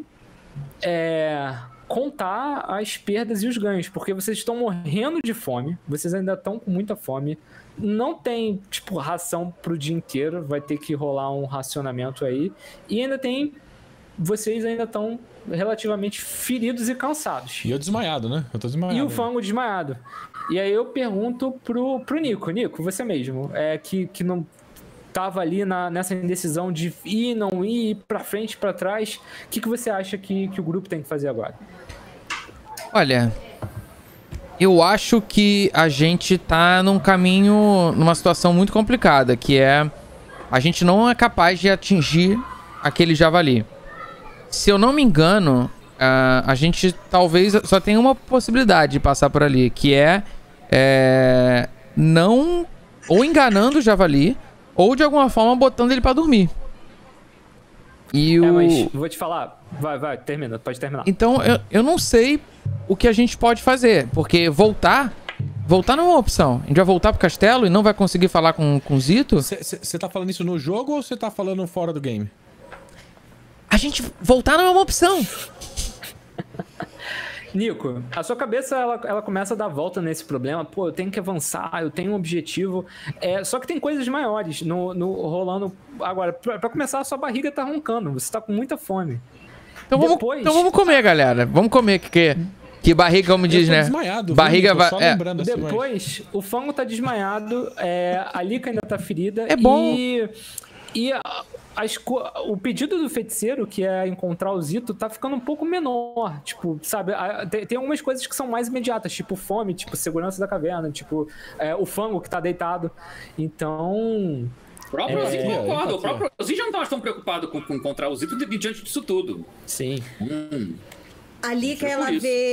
contar as perdas e os ganhos, porque vocês estão morrendo de fome, vocês ainda estão com muita fome, não tem, tipo, ração pro dia inteiro, vai ter que rolar um racionamento aí, e ainda tem, vocês ainda estão relativamente feridos e cansados. E eu desmaiado, né? Eu tô desmaiado. E o Fango desmaiado. E aí eu pergunto pro Nico, você mesmo, que não tava ali nessa indecisão de ir, não ir pra frente, pra trás. O que você acha que o grupo tem que fazer agora? Olha, eu acho que a gente tá num caminho, numa situação muito complicada, que é a gente não é capaz de atingir aquele javali. Se eu não me engano, a gente talvez só tenha uma possibilidade de passar por ali, que é não ou enganando o javali ou de alguma forma botando ele pra dormir. E mas vou te falar, vai, termina, pode terminar. Então eu não sei o que a gente pode fazer, porque voltar não é uma opção. A gente vai voltar pro castelo e não vai conseguir falar com o Zito? Você tá falando isso no jogo ou você tá falando fora do game? A gente voltar não é uma opção. Nico, a sua cabeça, ela começa a dar volta nesse problema. Pô, eu tenho que avançar, eu tenho um objetivo. Só que tem coisas maiores rolando agora. Pra começar, a sua barriga tá roncando. Você tá com muita fome. Então vamos comer, galera. Vamos comer, que barriga, como diz, né? Desmaiado, barriga vai. Só lembrando assim, depois, o Fango tá desmaiado, a Lika ainda tá ferida. É bom. E o pedido do feiticeiro, que é encontrar o Zito, tá ficando um pouco menor. Tipo, sabe? Tem algumas coisas que são mais imediatas, tipo fome, tipo segurança da caverna, tipo o Fango que tá deitado. Então. O próprio Ozzy concorda. O próprio Ozzy já não tava tão preocupado com encontrar o Zito diante disso tudo. Sim. Ali que ela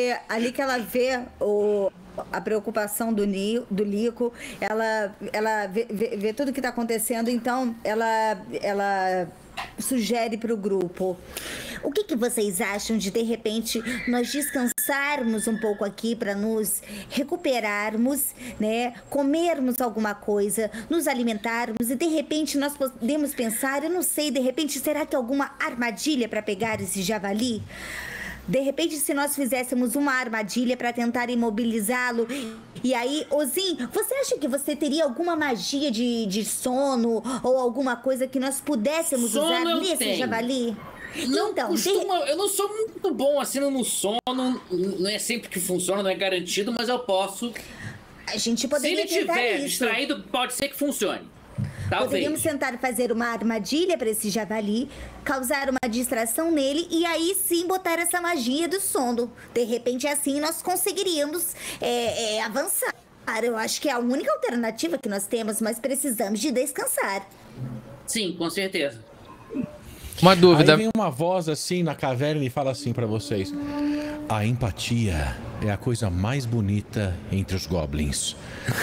vê a preocupação do Lico, ela vê tudo que está acontecendo, então ela sugere para o grupo: o que vocês acham de repente nós descansarmos um pouco aqui para nos recuperarmos, né? Comermos alguma coisa, nos alimentarmos e de repente nós podemos pensar, eu não sei, de repente será que alguma armadilha para pegar esse javali? De repente, se nós fizéssemos uma armadilha para tentar imobilizá-lo, e aí, Ozin, você acha que você teria alguma magia de sono ou alguma coisa que nós pudéssemos usar nesse javali? Não costuma, eu não sou muito bom assim no sono, não é sempre que funciona, não é garantido, mas eu posso. A gente poderia tentar isso. Se ele estiver isso. distraído, pode ser que funcione. Talvez. Poderíamos tentar fazer uma armadilha para esse javali, causar uma distração nele e aí sim botar essa magia do sono. De repente, assim, nós conseguiríamos avançar. Eu acho que é a única alternativa que nós temos, mas precisamos de descansar. Sim, com certeza. Uma dúvida. Aí vem uma voz assim na caverna e fala assim pra vocês: a empatia é a coisa mais bonita entre os goblins.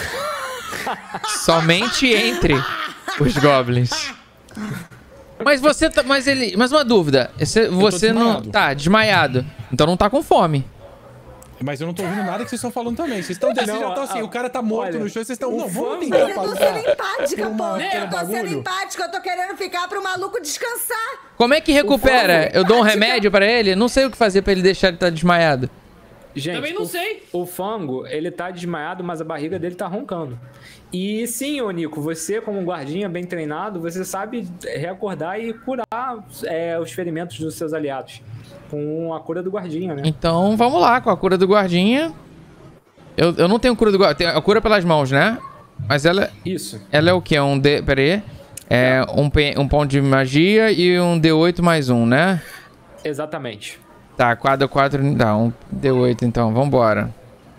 Somente entre os goblins. Mas você tá. Mas uma dúvida. Você não. Tá, desmaiado. Então não tá com fome. Mas eu não tô ouvindo nada que vocês estão falando também. Vocês estão assim, o cara tá morto no chão, vocês estão. Não, vamos tentar Eu tô sendo empática, pô. Eu tô sendo bagulho. empática, eu tô querendo ficar pro maluco descansar. Como é que recupera? Eu dou um remédio pra ele? Não sei o que fazer pra ele deixar ele estar desmaiado. Gente, também não sei. O Fango, ele tá desmaiado, mas a barriga dele tá roncando. E sim, ô Nico, você como um guardinha bem treinado, você sabe reacordar e curar os ferimentos dos seus aliados. Com a cura do guardinha, né? Então vamos lá, com a cura do guardinha. Eu não tenho cura do guardinha. Tenho a cura pelas mãos, né? Mas ela... Isso. Ela é o quê? Pera aí. Um ponto de magia e um D8 mais um, né? Exatamente. Tá, 4, dá um D8 então, vambora.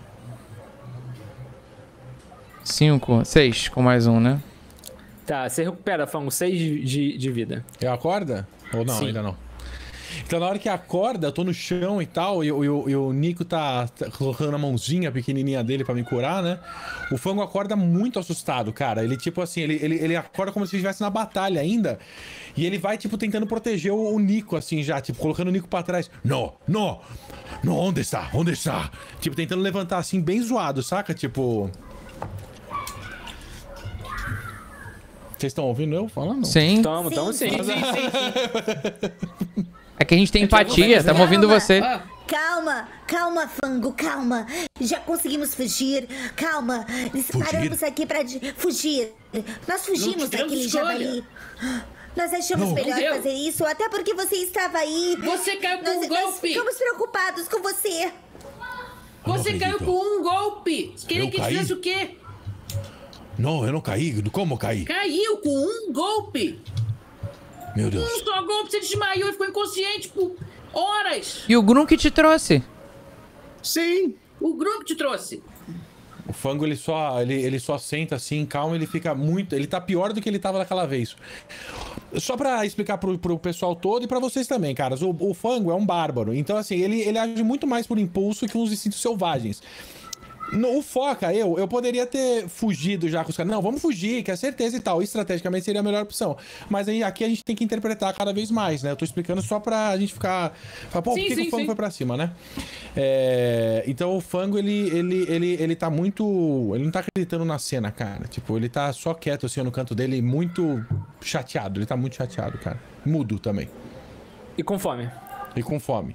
5, 6 com mais um, né? Tá, você recupera, Fango, 6 de vida. Acorda? Ou não, Sim. ainda não. Então na hora que acorda, eu tô no chão e tal, e o Nico tá colocando a mãozinha pequenininha dele pra me curar, né? O Fango acorda muito assustado, cara. Ele tipo assim, ele acorda como se estivesse na batalha ainda. E ele vai tipo tentando proteger o Nico assim já, tipo colocando o Nico pra trás. Não, onde está? Tipo tentando levantar assim bem zoado, saca? Tipo... Vocês estão ouvindo eu falando? Sim. Tamo sim. É que a gente tem empatia, estamos ouvindo você. Calma, Fango, calma. Já conseguimos fugir. Calma. Paramos aqui pra fugir. Nós fugimos daquele javali. Nós achamos melhor fazer isso, até porque você estava aí. Você caiu com um golpe. Nós ficamos preocupados com você. Você caiu com um golpe. Queria que fizesse o quê? Não, eu não caí. Como caí? Caiu com um golpe. Meu Deus. Um só golpe, você desmaiou e ficou inconsciente por horas. E o Grunk te trouxe? Sim. O Grunk te trouxe. O Fango, ele só senta assim, calmo, ele fica muito... Ele tá pior do que ele tava daquela vez. Só pra explicar pro pessoal todo e pra vocês também, caras. O Fango é um bárbaro. Então, assim, ele age muito mais por impulso que uns instintos selvagens. O Foca, eu poderia ter fugido já com os caras. Não, vamos fugir, que é certeza e tal. Estrategicamente seria a melhor opção. Mas aí aqui a gente tem que interpretar cada vez mais, né? Eu tô explicando só pra gente ficar... Pô, por que o Fango foi pra cima, né? Então o Fango, ele tá muito... Ele não tá acreditando na cena, cara. Tipo, ele tá só quieto assim no canto dele, muito chateado. Ele tá muito chateado, cara. Mudo também. E com fome. E com fome.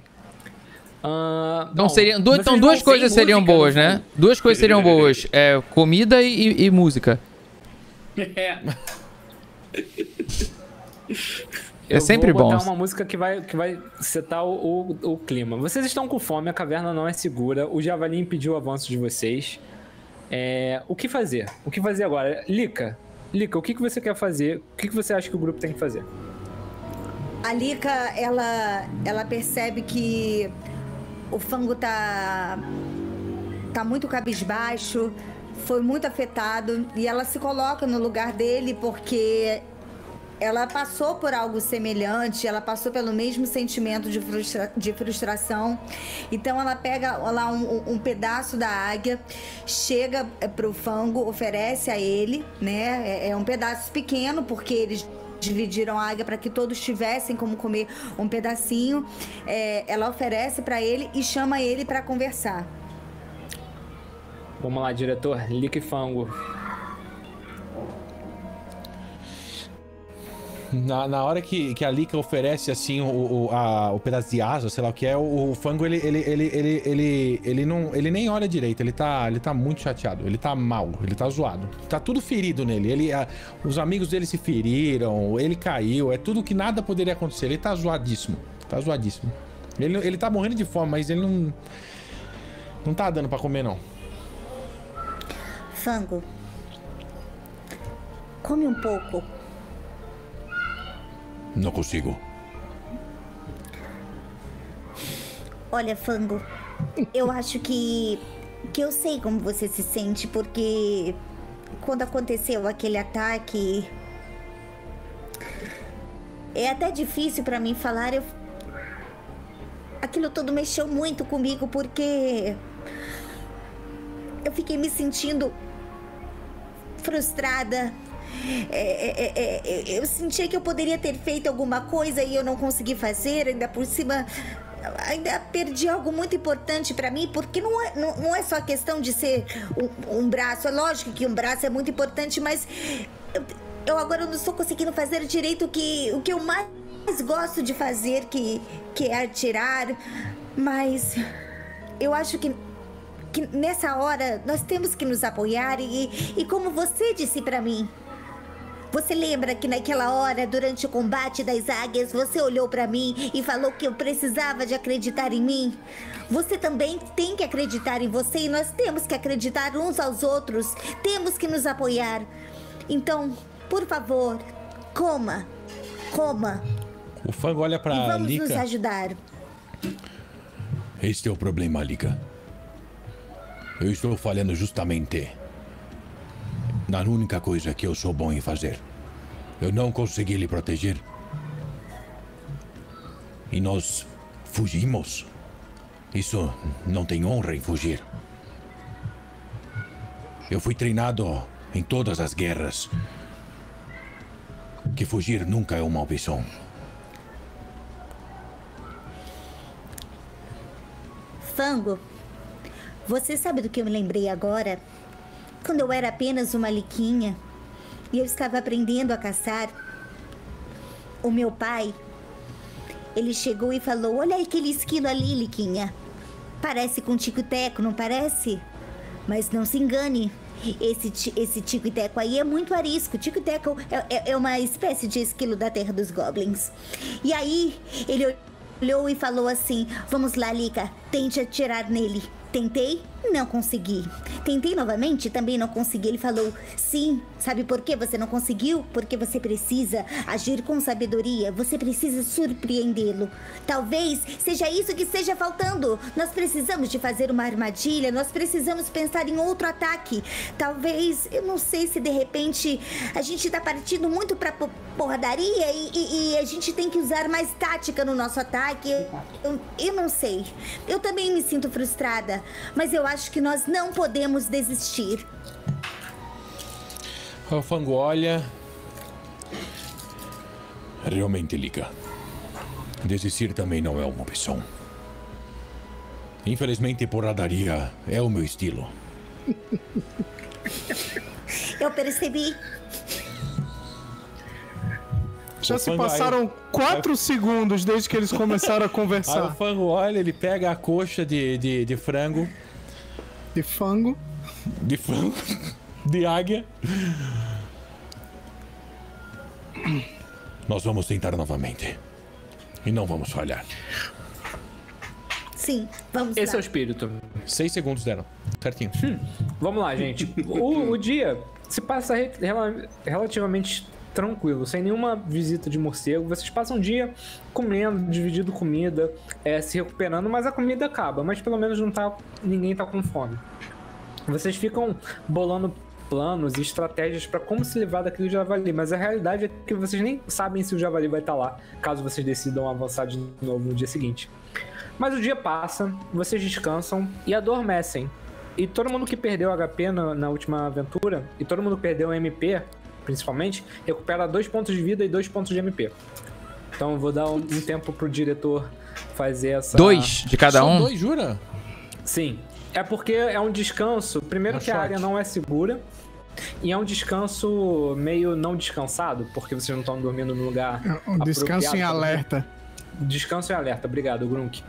Então duas coisas seriam boas, né? Duas coisas seriam boas. Comida e música. É sempre bom. Eu vou botar uma música que vai setar o clima. Vocês estão com fome, a caverna não é segura, o javali impediu o avanço de vocês. O que fazer? O que fazer agora? Lica, o que você quer fazer? O que você acha que o grupo tem que fazer? A Lica, ela percebe que o Fango tá muito cabisbaixo, foi muito afetado, e ela se coloca no lugar dele porque ela passou por algo semelhante, ela passou pelo mesmo sentimento de frustração. Então ela pega lá um pedaço da águia, chega pro Fango, oferece a ele, né? É um pedaço pequeno, porque eles dividiram a águia para que todos tivessem como comer um pedacinho. Ela oferece para ele e chama ele para conversar. Vamos lá, diretor. Lica e Fango. Na hora que a Lica oferece assim o pedaço de asa, sei lá o que é, o Fango ele nem olha direito, ele tá muito chateado, ele tá mal, ele tá zoado. Tá tudo ferido nele. Os amigos dele se feriram, ele caiu, é tudo que nada poderia acontecer. Ele tá zoadíssimo. Tá zoadíssimo. Ele tá morrendo de fome, mas ele não tá dando pra comer, não. Fango, come um pouco. Não consigo. Olha, Fango, eu acho que eu sei como você se sente, porque quando aconteceu aquele ataque, é até difícil pra mim falar. Aquilo tudo mexeu muito comigo, porque eu fiquei me sentindo frustrada. Eu sentia que eu poderia ter feito alguma coisa e eu não consegui fazer. Ainda por cima, ainda perdi algo muito importante pra mim, porque não é só questão de ser um braço. É lógico que um braço é muito importante, mas eu agora não estou conseguindo fazer direito o que eu mais gosto de fazer, que é atirar. Mas eu acho que nessa hora nós temos que nos apoiar e como você disse pra mim, você lembra que naquela hora, durante o combate das águias, você olhou pra mim e falou que eu precisava de acreditar em mim? Você também tem que acreditar em você e nós temos que acreditar uns aos outros. Temos que nos apoiar. Então, por favor, coma. O Fango olha pra Lica. E vamos nos ajudar. Este é o problema, Lica. Eu estou falhando justamente na única coisa que eu sou bom em fazer. Eu não consegui lhe proteger. E nós fugimos. Isso não tem honra em fugir. Eu fui treinado em todas as guerras que fugir nunca é uma opção. Fango, você sabe do que eu me lembrei agora? Quando eu era apenas uma liquinha e eu estava aprendendo a caçar, o meu pai, ele chegou e falou: olha aquele esquilo ali, liquinha. Parece com tico-teco, não parece? Mas não se engane, esse tico-teco aí é muito arisco. Tico-teco é uma espécie de esquilo da terra dos goblins. E aí, ele olhou e falou assim: vamos lá, Lica, tente atirar nele. Tentei Não consegui. Tentei novamente, também não consegui. Ele falou, sim. Sabe por que você não conseguiu? Porque você precisa agir com sabedoria. Você precisa surpreendê-lo. Talvez seja isso que esteja faltando. Nós precisamos de fazer uma armadilha. Nós precisamos pensar em outro ataque. Talvez, eu não sei se de repente a gente tá partindo muito pra porradaria e a gente tem que usar mais tática no nosso ataque. Eu não sei. Eu também me sinto frustrada. Mas eu acho que nós não podemos desistir. O Fango olha. Realmente, Lika. Desistir também não é uma opção. Infelizmente, porradaria é o meu estilo. Eu percebi. Já se passaram 4 segundos desde que eles começaram a conversar. Aí o Fango olha, ele pega a coxa de frango. De fango. De frango. De águia. Nós vamos tentar novamente. E não vamos falhar. Sim, vamos lá. Esse é o espírito. 6 segundos deram. Certinho. Vamos lá, gente. O dia se passa relativamente tranquilo, sem nenhuma visita de morcego. Vocês passam um dia comendo, dividindo comida, se recuperando, mas a comida acaba. Mas pelo menos ninguém tá com fome. Vocês ficam bolando planos e estratégias para como se livrar daquele javali, mas a realidade é que vocês nem sabem se o javali vai estar lá, caso vocês decidam avançar de novo no dia seguinte. Mas o dia passa, vocês descansam e adormecem. E todo mundo que perdeu HP na última aventura, e todo mundo que perdeu MP, principalmente, recupera 2 pontos de vida e 2 pontos de MP. Então eu vou dar um tempo pro diretor fazer essa... 2 de cada um? 2, jura? Sim. É porque é um descanso, primeiro que a área não é segura, e é um descanso meio não descansado, porque vocês não estão dormindo no lugar Um descanso em alerta. Descanso em alerta, obrigado, Grunk.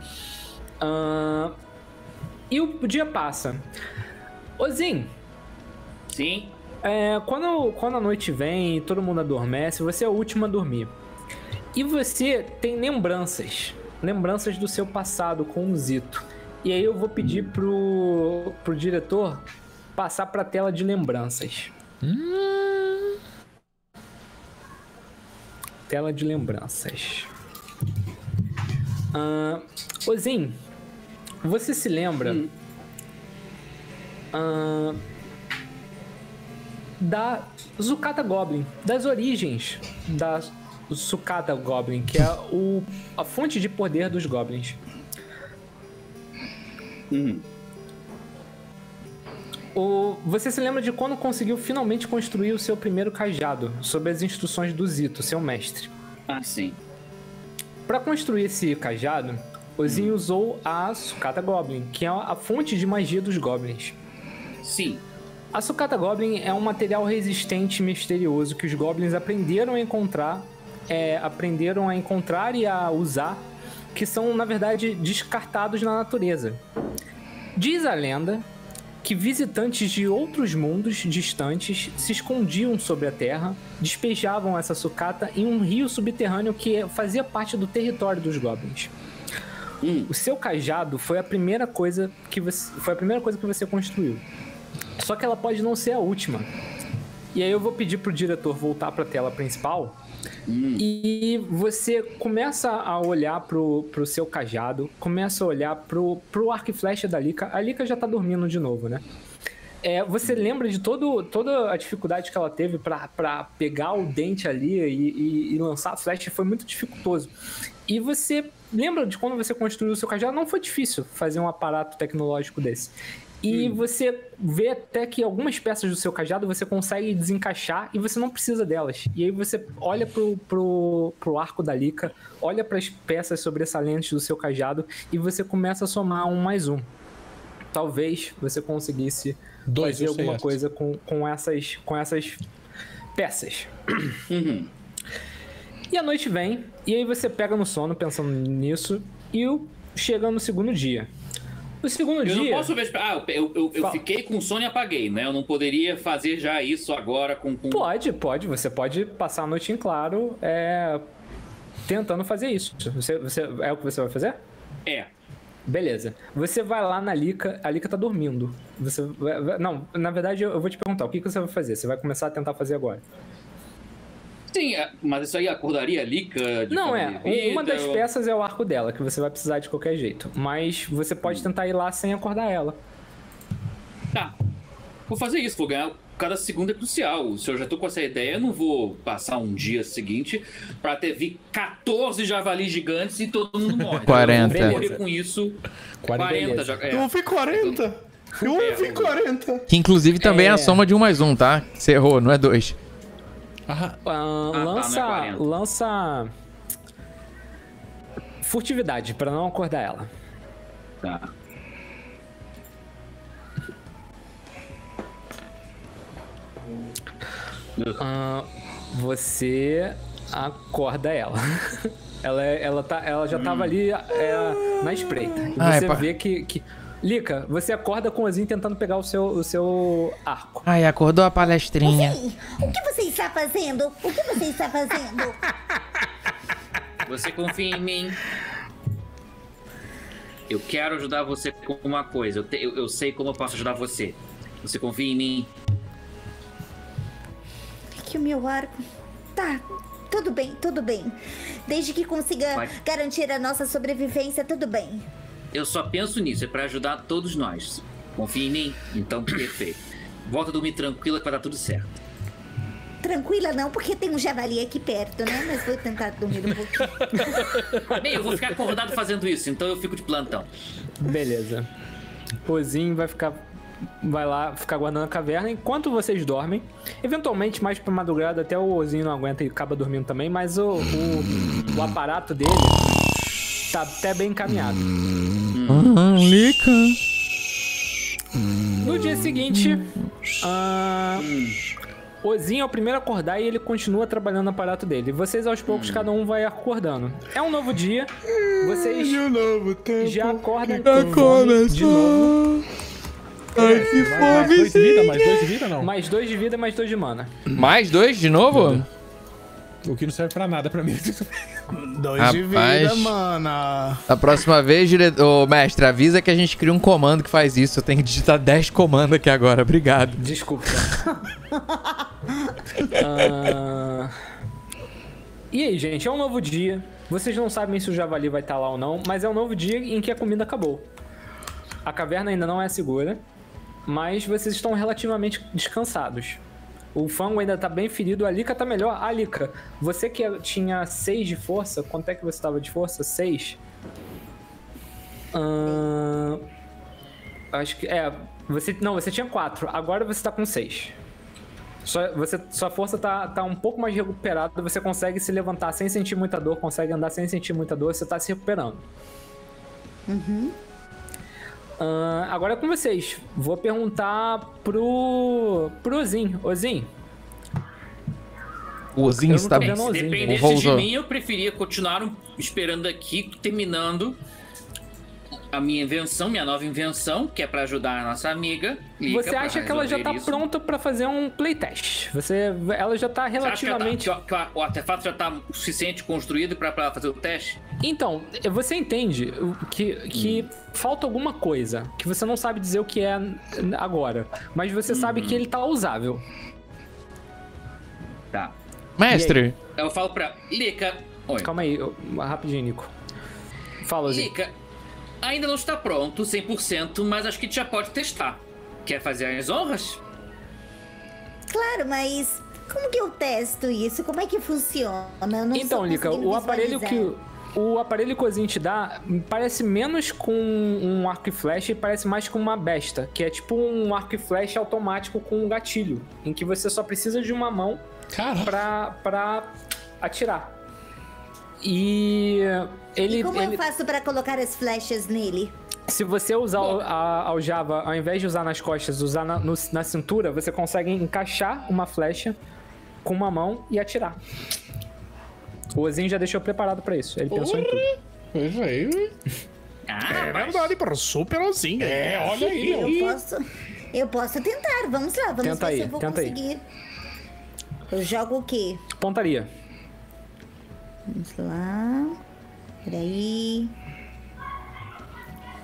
E o dia passa. Ozin. Sim? Quando a noite vem e todo mundo adormece, você é o último a dormir. E você tem lembranças do seu passado com o Zito. E aí eu vou pedir pro diretor passar pra tela de lembranças. Tela de lembranças. Ozin, você se lembra da Sucata Goblin, das origens da Sucata Goblin, que é a fonte de poder dos Goblins. Você se lembra de quando conseguiu finalmente construir o seu primeiro cajado, sob as instruções do Zito, seu mestre. Ah, sim. Para construir esse cajado, Ozin usou a Sucata Goblin, que é a fonte de magia dos Goblins. Sim. A Sucata Goblin é um material resistente e misterioso que os Goblins aprenderam a encontrar e a usar, que são, na verdade, descartados na natureza. Diz a lenda que visitantes de outros mundos distantes se escondiam sobre a terra, despejavam essa sucata em um rio subterrâneo que fazia parte do território dos Goblins. O seu cajado foi a primeira coisa que você construiu. Só que ela pode não ser a última. E aí eu vou pedir pro diretor voltar para a tela principal. E você começa a olhar pro seu cajado, começa a olhar pro arco e flecha da Lika. A Lika já tá dormindo de novo, né? Você lembra de toda a dificuldade que ela teve pra pegar o dente ali e lançar a flecha, foi muito dificultoso. E você lembra de quando você construiu o seu cajado? Não foi difícil fazer um aparato tecnológico desse. E você vê até que algumas peças do seu cajado você consegue desencaixar e você não precisa delas. E aí você olha pro arco da Lika, olha para as peças sobressalentes do seu cajado e você começa a somar 1 mais 1. Talvez você conseguisse fazer alguma coisa com essas peças. E a noite vem, e aí você pega no sono pensando nisso e chega no segundo dia. No segundo dia... Eu não posso ver... eu fiquei com sono e apaguei, né? Eu não poderia fazer já isso agora com... Pode. Você pode passar a noite em claro tentando fazer isso. É o que você vai fazer? Beleza. Você vai lá na Lika, a Lika tá dormindo. Não, na verdade eu vou te perguntar, o que você vai fazer? Você vai começar a tentar fazer agora. Sim, mas isso aí acordaria a Lika? Não, uma das peças é o arco dela, que você vai precisar de qualquer jeito. Mas você pode tentar ir lá sem acordar ela. Tá. Vou fazer isso, vou ganhar. Cada segundo é crucial. Se eu já tô com essa ideia, eu não vou passar um dia seguinte pra ter vir 14 javalis gigantes e todo mundo morre. 40. Eu vou morrer com isso. 40 já. Eu ouvi 40. Eu ouvi 40. Que inclusive também é a soma de 1 mais 1, tá? Você errou, não é 2. Lança furtividade pra não acordar ela. Tá. Você acorda ela. ela já tava ali na espreita. E você vê que... Lika, você acorda com o Ozin tentando pegar o seu arco. Ai, acordou a palestrinha. Ozin, o que você está fazendo? O que você está fazendo? Você confia em mim? Eu quero ajudar você com uma coisa. Eu sei como eu posso ajudar você. Você confia em mim? Que o meu arco... Tá, tudo bem, tudo bem. Desde que consiga garantir a nossa sobrevivência, tudo bem. Eu só penso nisso, é pra ajudar todos nós. Confia em mim? Então, perfeito. Volta a dormir tranquila que vai dar tudo certo. Tranquila não, porque tem um javali aqui perto, né? Mas vou tentar dormir um pouquinho. Bem, eu vou ficar acordado fazendo isso, então eu fico de plantão. Beleza. O Ozin vai lá ficar guardando a caverna enquanto vocês dormem. Eventualmente, mais pra madrugada, até o Ozin não aguenta e acaba dormindo também, mas o aparato dele tá até bem encaminhado. Lika. No dia seguinte, Ozin é o primeiro a acordar e ele continua trabalhando no aparato dele. Vocês, aos poucos, cada um vai acordando. É um novo dia. Vocês já acordam com fome de novo. Ai, que fome, mais 2 de vida, mais 2 de vida, não? Mais 2 de vida, mais 2 de mana. Mais 2 de novo? O que não serve pra nada pra mim. 2 de vida, mana. Da próxima vez, mestre, avisa que a gente cria um comando que faz isso. Eu tenho que digitar 10 comandos aqui agora. Obrigado. Desculpa. E aí, gente, é um novo dia. Vocês não sabem se o javali vai estar lá ou não, mas é um novo dia em que a comida acabou. A caverna ainda não é segura, mas vocês estão relativamente descansados. O Fango ainda tá bem ferido, a Lika tá melhor. Ah, Lika, você que tinha 6 de força, quanto é que você tava de força? 6? Acho que... você tinha 4, agora você tá com 6. Sua força tá um pouco mais recuperada, você consegue se levantar sem sentir muita dor, consegue andar sem sentir muita dor, você tá se recuperando. Agora é com vocês. Vou perguntar pro Ozin. Ozin. O Ozin está bem. Se dependesse de mim, eu preferia continuar esperando aqui, terminando a minha invenção, minha nova invenção, que é pra ajudar a nossa amiga. Lika, você acha que ela já tá pronta pra fazer um playtest? Ela já tá relativamente... Você acha que o artefato já tá o suficiente construído pra fazer o teste? Então, você entende que falta alguma coisa, que você não sabe dizer o que é agora, mas você sabe que ele tá usável. Tá. Mestre. Eu falo pra Lika... Oi. Calma aí, rapidinho, Nico. Fala, Ozin. Lika, ainda não está pronto 100%, mas acho que já pode testar. Quer fazer as honras? Claro, mas como que eu testo isso? Como é que funciona? Eu não então, Lika, o aparelho que o Ozin te dá parece menos com um arco e flecha e parece mais com uma besta, que é tipo um arco e flecha automático com um gatilho, em que você só precisa de uma mão pra atirar. E eu faço pra colocar as flechas nele? Se você usar a aljava, ao invés de usar nas costas, usar na cintura, você consegue encaixar uma flecha com uma mão e atirar. O Ozin já deixou preparado pra isso. Ele pensou em tudo. É verdade, para super Ozin. Olha aí. Eu posso tentar. Vamos lá, vamos ver se eu vou conseguir. Eu jogo o quê? Pontaria. Vamos lá. Peraí.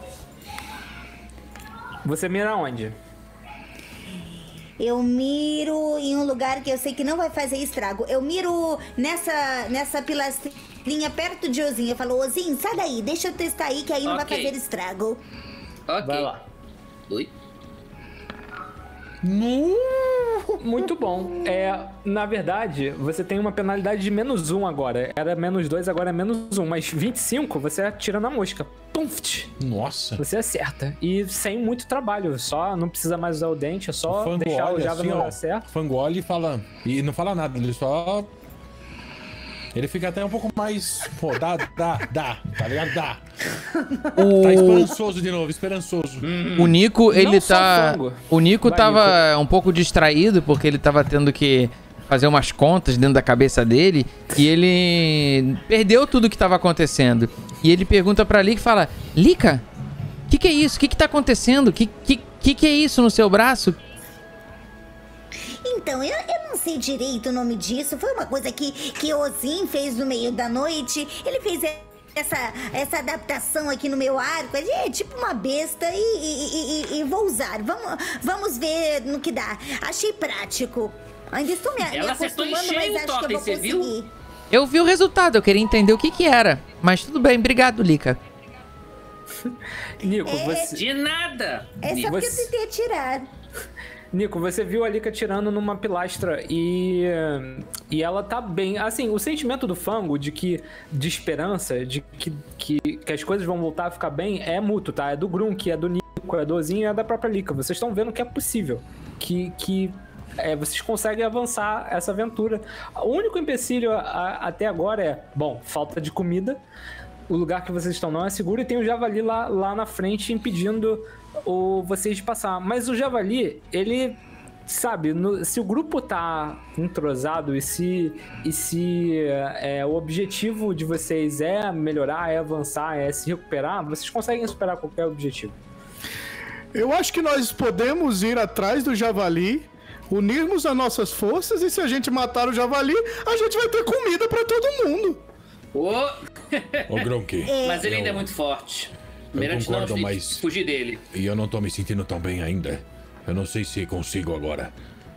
Você mira onde? Eu miro em um lugar que eu sei que não vai fazer estrago. Eu miro nessa pilastrinha perto de Ozinho. Eu falo, Ozinho, sai daí, deixa eu testar aí que aí não vai fazer estrago. Ok. Vai lá. Oi? Muito bom. Na verdade, você tem uma penalidade de -1 agora. Era -2, agora é -1. Mas 25, você atira na mosca. Pumft! Nossa. Você acerta. E sem muito trabalho. Só não precisa mais usar o dente, é só deixar o Java no lugar certo. O Fango olha e fala... E não fala nada, ele só... Ele fica até um pouco mais... Pô, dá, tá ligado? Dá. Tá esperançoso de novo, esperançoso. O Nico, ele Não só tá... frango. O Nico Vai, tava um pouco distraído, porque ele tava tendo que fazer umas contas dentro da cabeça dele, e ele perdeu tudo que tava acontecendo. E ele pergunta pra Lika e fala, Lika, o que é isso? O que tá acontecendo? Que é isso no seu braço? Então, eu não sei direito o nome disso. Foi uma coisa que o Ozin fez no meio da noite. Ele fez essa adaptação aqui no meu arco. Ele é tipo uma besta e vou usar. Vamos ver no que dá. Achei prático. Ainda estou me acertou em acostumando, cheio, mas acho que eu Totem, vou você viu? conseguir. Eu vi o resultado, eu queria entender o que era. Mas tudo bem, obrigado, Lika. Nico, você... De nada! É só porque eu tentei atirar. Nico, você viu a Lika atirando numa pilastra e ela tá bem... Assim, o sentimento do Fango de esperança, de que as coisas vão voltar a ficar bem, é mútuo, tá? É do Grunk, é do Nico, é do Ozinho e é da própria Lika. Vocês estão vendo que é possível. Vocês conseguem avançar essa aventura. O único empecilho até agora é... Bom, falta de comida. O lugar que vocês estão não é seguro e tem o Javali lá na frente impedindo vocês de passar. Mas o Javali, ele... Sabe, se o grupo tá entrosado e se o objetivo de vocês é melhorar, é avançar, é se recuperar, vocês conseguem superar qualquer objetivo. Eu acho que nós podemos ir atrás do Javali, unirmos as nossas forças e se a gente matar o Javali, a gente vai ter comida pra todo mundo. Ô, Grunk. Mas ele ainda é muito forte. Melhor concordo, mas... fugir dele. E eu não tô me sentindo tão bem ainda. Eu não sei se consigo agora.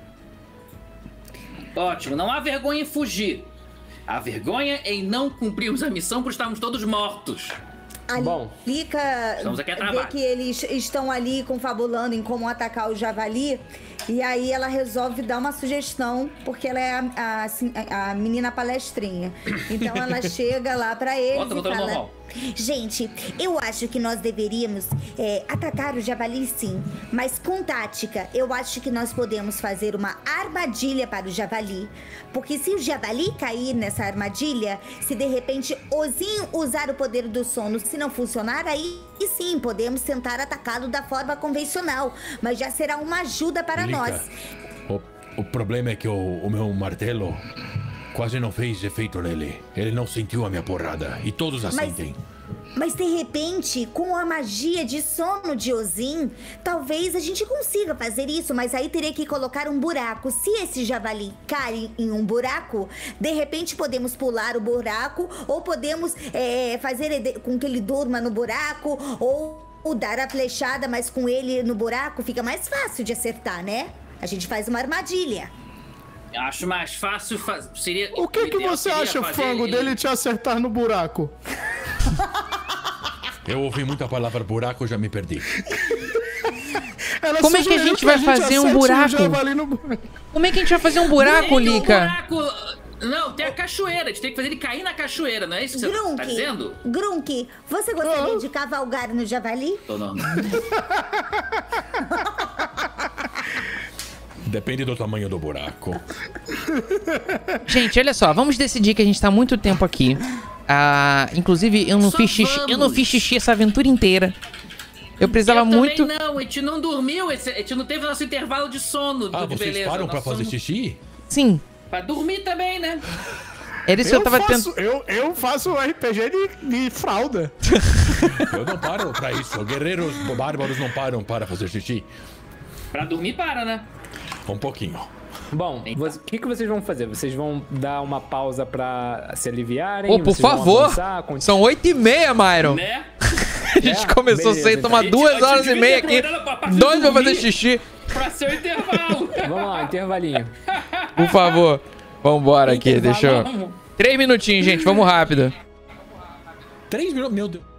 Ótimo, não há vergonha em fugir. Há vergonha em não cumprirmos a missão por estarmos todos mortos. Bom, Lika vê que eles estão ali confabulando em como atacar o Javali. E aí ela resolve dar uma sugestão, porque ela é a menina palestrinha. Então ela chega lá pra eles e fala... Normal. Gente, eu acho que nós deveríamos atacar o Javali sim, mas com tática. Eu acho que nós podemos fazer uma armadilha para o Javali. Porque se o Javali cair nessa armadilha, se de repente Ozinho usar o poder do sono, se não funcionar, aí sim, podemos tentar atacá-lo da forma convencional. Mas já será uma ajuda para nós. O problema é que o meu martelo quase não fez efeito nele. Ele não sentiu a minha porrada. E todos a sentem. Mas de repente, com a magia de sono de Ozin, talvez a gente consiga fazer isso, mas aí teria que colocar um buraco. Se esse Javali cair em um buraco, de repente podemos pular o buraco, ou podemos fazer com que ele durma no buraco, ou dar a flechada, mas com ele no buraco fica mais fácil de acertar, né? A gente faz uma armadilha. Acho mais fácil seria... O que você acha, Fango, dele te acertar no buraco? Eu ouvi muita palavra buraco, já me perdi. Como é que a gente vai fazer um buraco? Como é que a gente vai fazer um buraco, Lika? Não, tem a cachoeira. A gente tem que fazer ele cair na cachoeira, não é isso que você tá dizendo? Grunk, você gostaria de cavalgar no Javali? Tô não. Depende do tamanho do buraco. Gente, olha só, vamos decidir que a gente tá há muito tempo aqui. Inclusive, eu não fiz xixi essa aventura inteira. Eu precisava muito... Não, a gente não dormiu, a gente não teve nosso intervalo de sono. Vocês param pra fazer xixi? Sim. Pra dormir também, né? Era isso que eu tava tentando... Eu faço RPG de fralda. Eu não paro pra isso. Guerreiros bárbaros não param para fazer xixi. Pra dormir para, né? Um pouquinho. Bom, o que vocês vão fazer? Vocês vão dar uma pausa pra se aliviarem? Por favor! São 8h30, Myron! Né? A gente começou beleza, sem tomar então. 2 horas e meia aqui. Dois pra fazer xixi. Pra ser o intervalo. Vamos lá, intervalinho. Por favor. Vambora aqui, Intervalo, deixa eu... Vamos. 3 minutinhos, gente. Vamos rápido. 3 minutos? Meu Deus.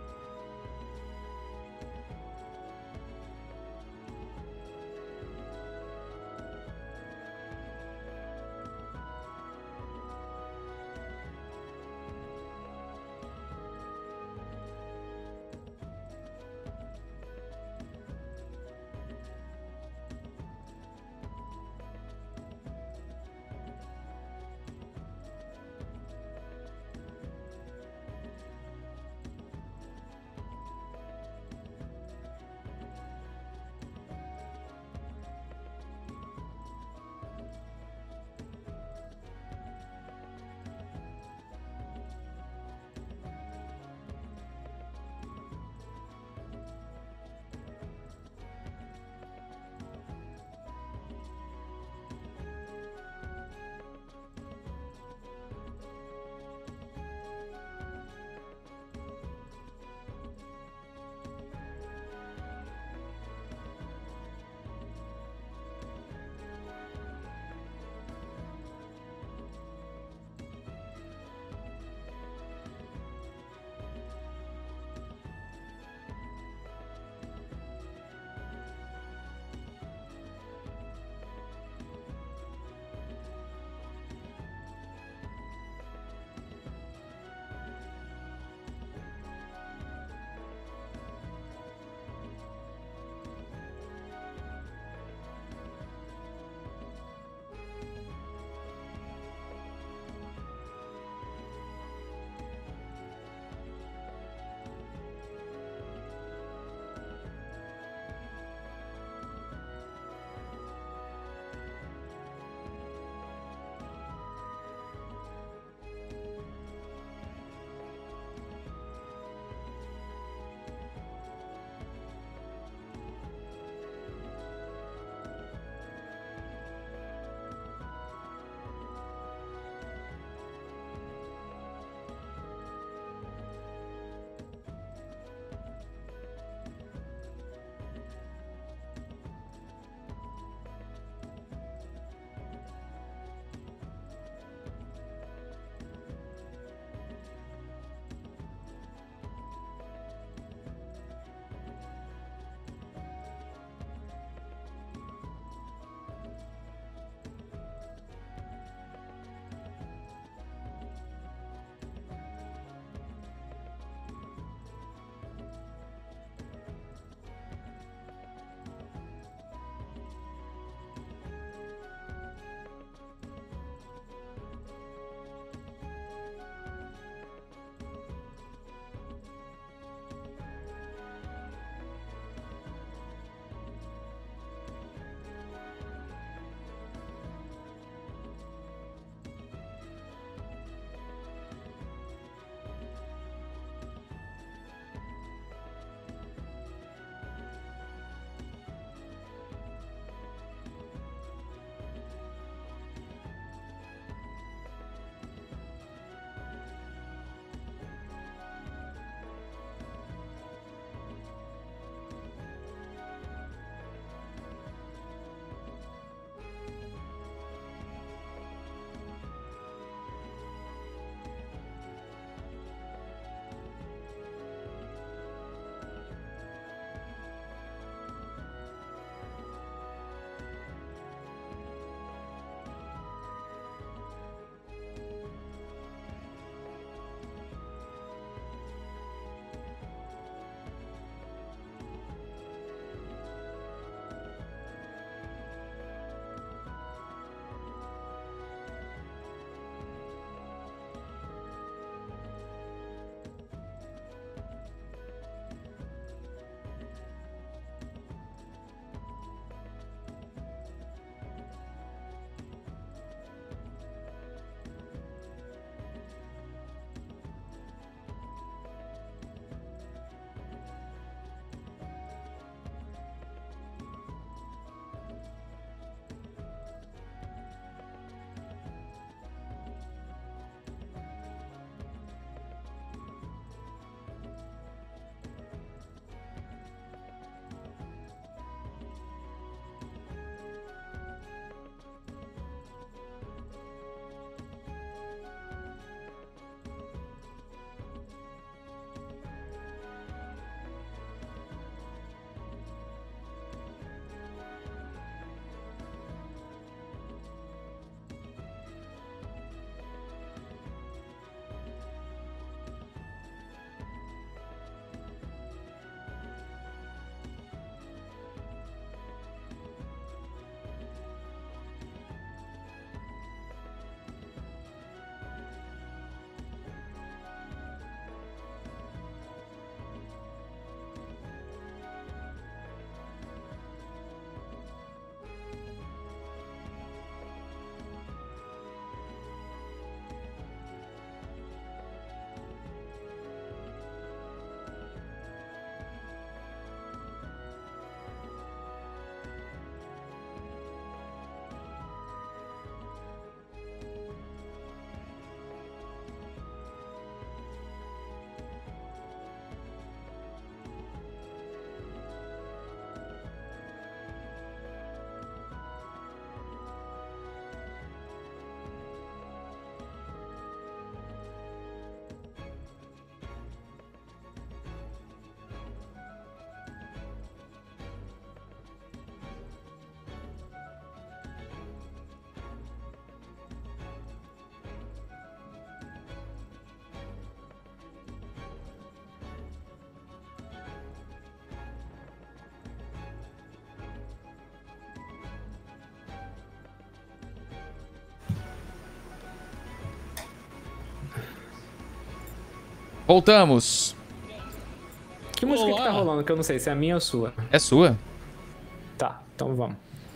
Voltamos. Que música que tá rolando? Que eu não sei se é a minha ou a sua. É sua. Tá, então vamos.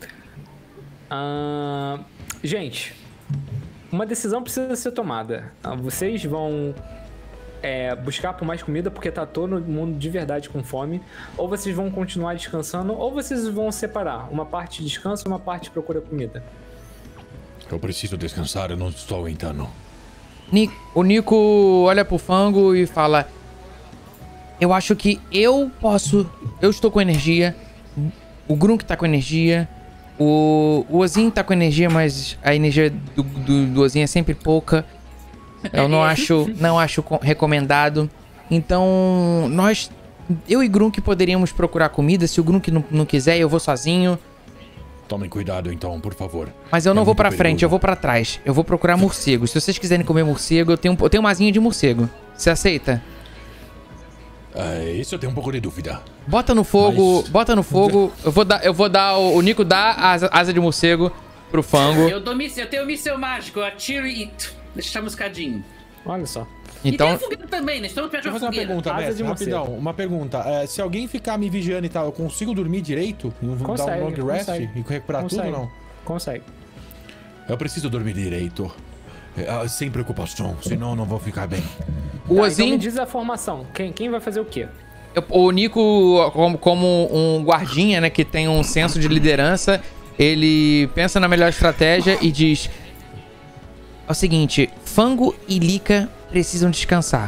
Gente, uma decisão precisa ser tomada. Vocês vão buscar por mais comida porque tá todo mundo de verdade com fome, ou vocês vão continuar descansando, ou vocês vão separar. Uma parte descansa, uma parte procura comida. Eu preciso descansar, eu não estou aguentando. O Nico olha pro Fango e fala: eu acho que eu estou com energia, o Grunk tá com energia, o Ozin tá com energia, mas a energia do Ozin é sempre pouca. Eu não acho recomendado. Então, eu e Grunk poderíamos procurar comida. Se o Grunk não quiser, eu vou sozinho. Tomem cuidado então, por favor. Mas eu não vou pra frente, eu vou pra trás. Eu vou procurar morcegos. Se vocês quiserem comer morcego, eu tenho uma asinha de morcego. Você aceita? Isso eu tenho um pouco de dúvida. Bota no fogo, bota no fogo. Eu vou dar o Nico dá a asa de morcego pro Fango. Eu tenho míssel mágico, eu atiro e deixa chamuscadinho. Olha só. Então, e tem a fogueira também, né? Estamos perto Deixa eu de uma fazer uma fogueira. pergunta, Mestre, rapidão. Uma pergunta. Se alguém ficar me vigiando e tal, eu consigo dormir direito? Consegue, dar um long rest consegue. e recuperar tudo ou não? Consegue. Eu preciso dormir direito. Sem preocupação, senão não vou ficar bem. O Ozin... Então me diz a formação. Quem vai fazer o quê? O Nico, como um guardinha, né, que tem um senso de liderança, ele pensa na melhor estratégia e diz: é o seguinte, Fango e Lika precisam descansar.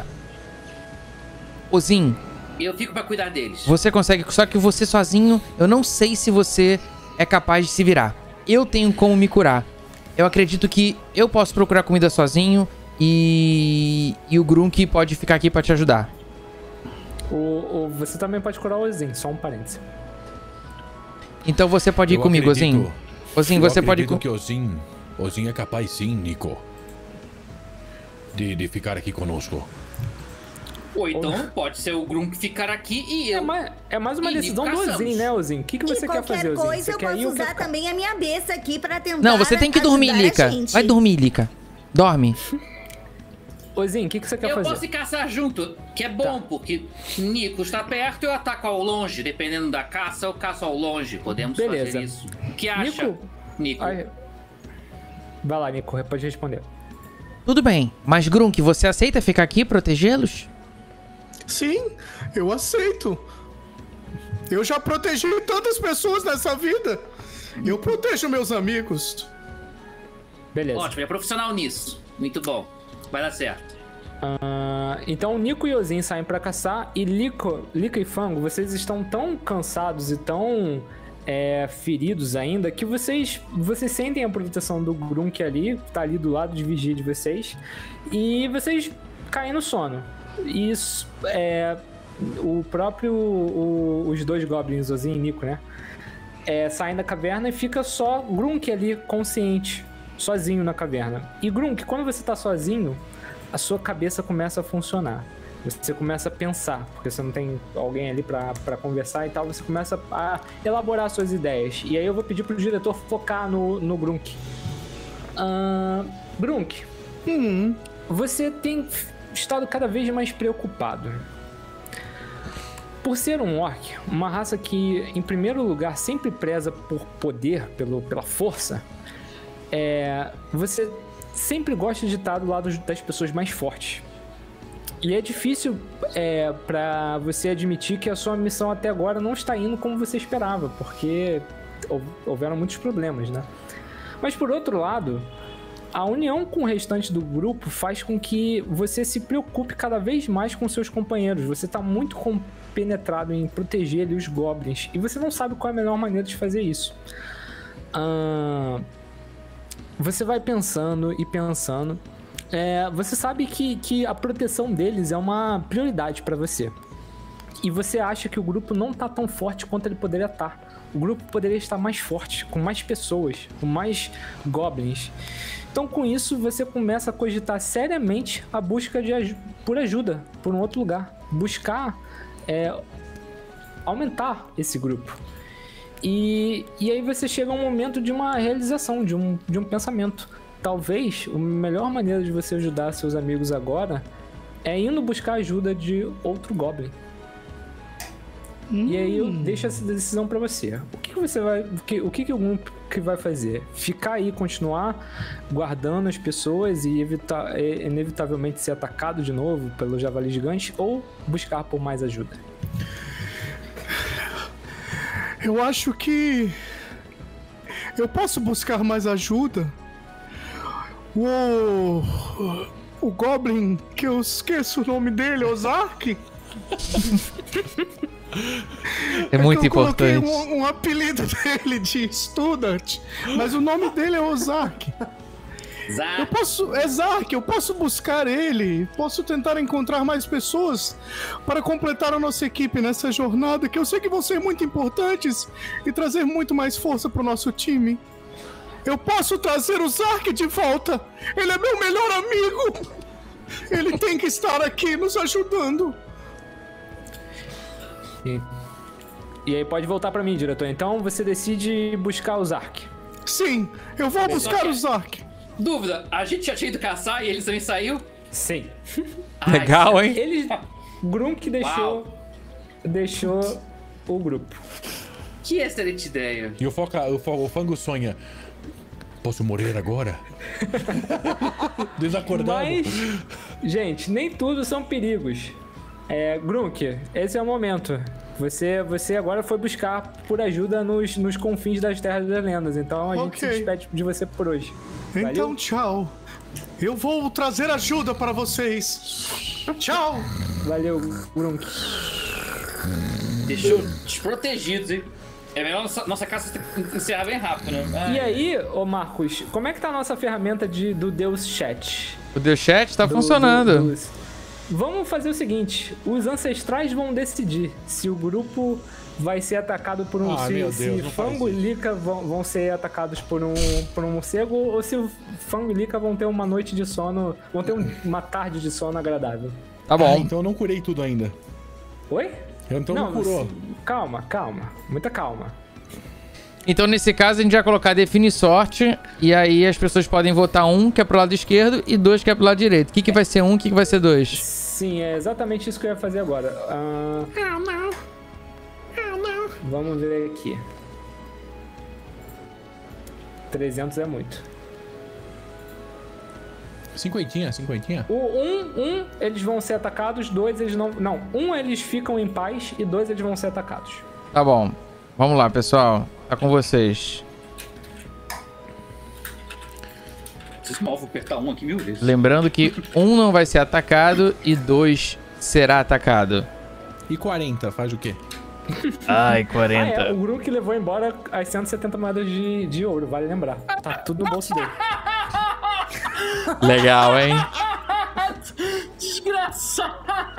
Ozin, eu fico pra cuidar deles. Você consegue, só que você sozinho, eu não sei se você é capaz de se virar. Eu tenho como me curar. Eu acredito que eu posso procurar comida sozinho e o Grunk pode ficar aqui pra te ajudar. Você também pode curar o Ozin, só um parênteses. Então você pode ir comigo, Ozin. Ozin, você pode ir comigo. Ozin é capaz sim, Nico, de ficar aqui conosco. Ou então pode ser o Grunk ficar aqui e eu. É mais uma decisão do Ozin, né, Ozin? O que você quer fazer, Ozin? Qualquer coisa eu posso usar também a minha besta aqui pra tentar. Não, você tem que dormir, Lika. Vai dormir, Lika. Dorme. Ozin, o que você quer fazer? Eu posso caçar junto, que é bom, porque Nico está perto e eu ataco ao longe. Dependendo da caça, eu caço ao longe. Podemos fazer isso. O que acha, Nico? Vai lá, Nico, pode responder. Tudo bem, mas Grunk, você aceita ficar aqui e protegê-los? Sim, eu aceito. Eu já protegi tantas pessoas nessa vida. Eu protejo meus amigos. Beleza. Ótimo, é profissional nisso. Muito bom. Vai dar certo. Então o Nico e o Ozin saem pra caçar e Lika e Fango, vocês estão tão cansados e tão feridos ainda que vocês sentem a proteção do Grunk ali, tá ali do lado de vigia de vocês, e vocês caem no sono. E isso os dois goblins, Ozin e Nico, né? Saem da caverna e fica só Grunk ali consciente, sozinho na caverna. E Grunk, quando você tá sozinho, a sua cabeça começa a funcionar. Você começa a pensar, porque você não tem alguém ali pra conversar e tal, você começa a elaborar suas ideias. E aí eu vou pedir pro diretor focar no Grunk. Grunk, você tem estado cada vez mais preocupado. Por ser um orc, uma raça que, em primeiro lugar, sempre preza por poder, pela força, você sempre gosta de estar do lado das pessoas mais fortes. E é difícil pra você admitir que a sua missão até agora não está indo como você esperava, porque houveram muitos problemas, né? Mas por outro lado, a união com o restante do grupo faz com que você se preocupe cada vez mais com seus companheiros. Você está muito compenetrado em proteger ali os goblins, e você não sabe qual é a melhor maneira de fazer isso. Você vai pensando e pensando. Você sabe que a proteção deles é uma prioridade para você. E você acha que o grupo não tá tão forte quanto ele poderia estar. O grupo poderia estar mais forte, com mais pessoas, com mais goblins. Então, com isso, você começa a cogitar seriamente a busca por ajuda, por um outro lugar. Buscar aumentar esse grupo. E aí você chega a um momento de uma realização, de um pensamento. Talvez a melhor maneira de você ajudar seus amigos agora é indo buscar ajuda de outro Goblin. E aí eu deixo essa decisão pra você. O que você vai... O que o grupo que vai fazer? Ficar aí, continuar guardando as pessoas e evitar inevitavelmente ser atacado de novo pelo javali gigante, ou buscar por mais ajuda? Eu acho que eu posso buscar mais ajuda. O Goblin, que eu esqueço o nome dele, Ozark. É muito importante. Eu coloquei um apelido dele de Student, mas o nome dele é Ozark. Eu posso buscar ele, posso tentar encontrar mais pessoas para completar a nossa equipe nessa jornada, que eu sei que vão ser muito importantes e trazer muito mais força pro nosso time. Eu posso trazer o Zark de volta. Ele é meu melhor amigo. Ele tem que estar aqui nos ajudando. E aí pode voltar pra mim, diretor. Então você decide buscar o Zark. Sim, eu vou buscar o Zark. Dúvida, a gente já tinha ido caçar e eles também saiu? Sim. Legal, hein? Grunk deixou o grupo. Que excelente ideia. E o Fango sonha. Posso morrer agora? Desacordado. Mas, gente, nem tudo são perigos. Grunk, esse é o momento. Você agora foi buscar por ajuda nos confins das Terras das Lendas. Então a gente se despede de você por hoje. Então, valeu? Tchau. Eu vou trazer ajuda para vocês. Tchau. Valeu, Grunk. Deixou desprotegidos, hein? É melhor nossa caça encerrar bem rápido, né? E aí, ô Marcos, como é que tá a nossa ferramenta do Deus Chat? O Deus Chat tá funcionando. Vamos fazer o seguinte, os ancestrais vão decidir se o grupo vai ser atacado por um... se Fango e Lika vão ser atacados por um morcego, ou se o Fango e Lika vão ter uma noite de sono, vão ter uma tarde de sono agradável. Tá bom. Então eu não curei tudo ainda. Oi? Então não curou. Calma. Muita calma. Então, nesse caso, a gente vai colocar define sorte. E aí as pessoas podem votar um que é pro lado esquerdo e dois que é pro lado direito. O que vai ser um, o que vai ser dois? Sim, é exatamente isso que eu ia fazer agora. Não. Vamos ver aqui. 300 é muito. Cinquentinha. Um, eles vão ser atacados, dois eles não... Não, eles ficam em paz e dois eles vão ser atacados. Tá bom. Vamos lá, pessoal. Tá com vocês. Vou apertar um aqui, meu Deus. Lembrando que um não vai ser atacado e dois será atacado. E 40, faz o quê? Ai, 40. O Grunk levou embora as 170 moedas de ouro, vale lembrar. Tá tudo no bolso dele. Legal, hein? Desgraça!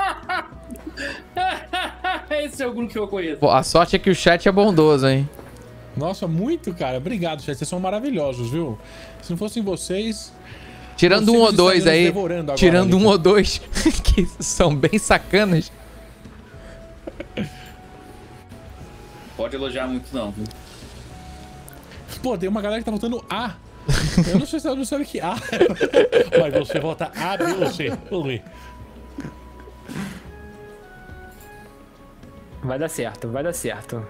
Esse é o grupo que eu conheço. Pô, a sorte é que o chat é bondoso, hein? Nossa, muito, cara. Obrigado, chat. Vocês são maravilhosos, viu? Se não fossem vocês... Tirando um ou dois aí. Tirando um ou dois que são bem sacanas. Pode elogiar muito não, viu? Pô, tem uma galera que tá votando A. Eu não sei se ela não sabe que A. Mas você vota A, B ou C. Vamos ver. Vai dar certo.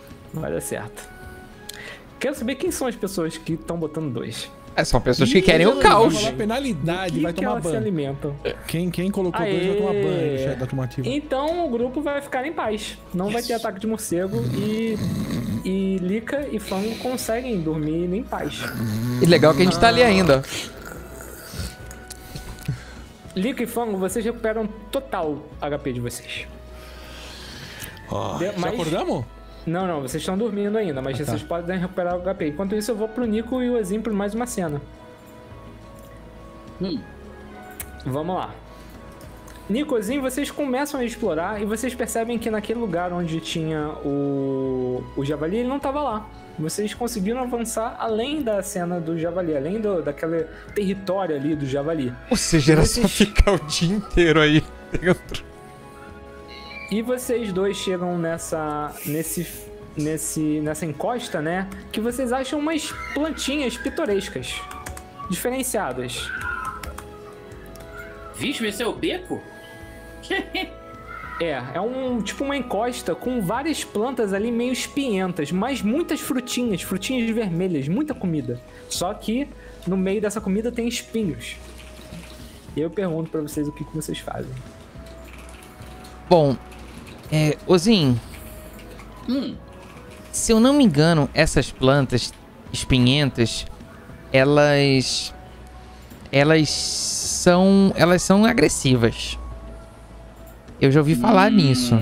Quero saber quem são as pessoas que estão botando 2. São pessoas que querem o caos. Vai tomar penalidade, vai tomar banho. Se alimentam. Quem colocou 2 vai tomar banho no chat da tomativa. Então o grupo vai ficar em paz. Não vai ter ataque de morcego e Lika e Fango conseguem dormir em paz. E legal que a gente tá ali ainda. Lika e Fango, vocês recuperam total HP de vocês. Já acordamos? Não, vocês estão dormindo ainda, mas vocês podem recuperar o HP. Enquanto isso, eu vou pro Nico e o Ozim por mais uma cena. Vamos lá. Nico e Ozim, vocês começam a explorar e vocês percebem que naquele lugar onde tinha o javali, ele não tava lá. Vocês conseguiram avançar além da cena do javali, além daquele território ali do javali. Ou seja, era só ficar o dia inteiro aí dentro. E vocês dois chegam nessa encosta, né? Que vocês acham umas plantinhas pitorescas, diferenciadas. Vixe, esse é o beco? É tipo uma encosta com várias plantas ali meio espinhentas, mas muitas frutinhas vermelhas, muita comida. Só que no meio dessa comida tem espinhos. E eu pergunto pra vocês o que vocês fazem. Bom, Ozinho, se eu não me engano, essas plantas espinhentas, elas são agressivas. Eu já ouvi falar nisso.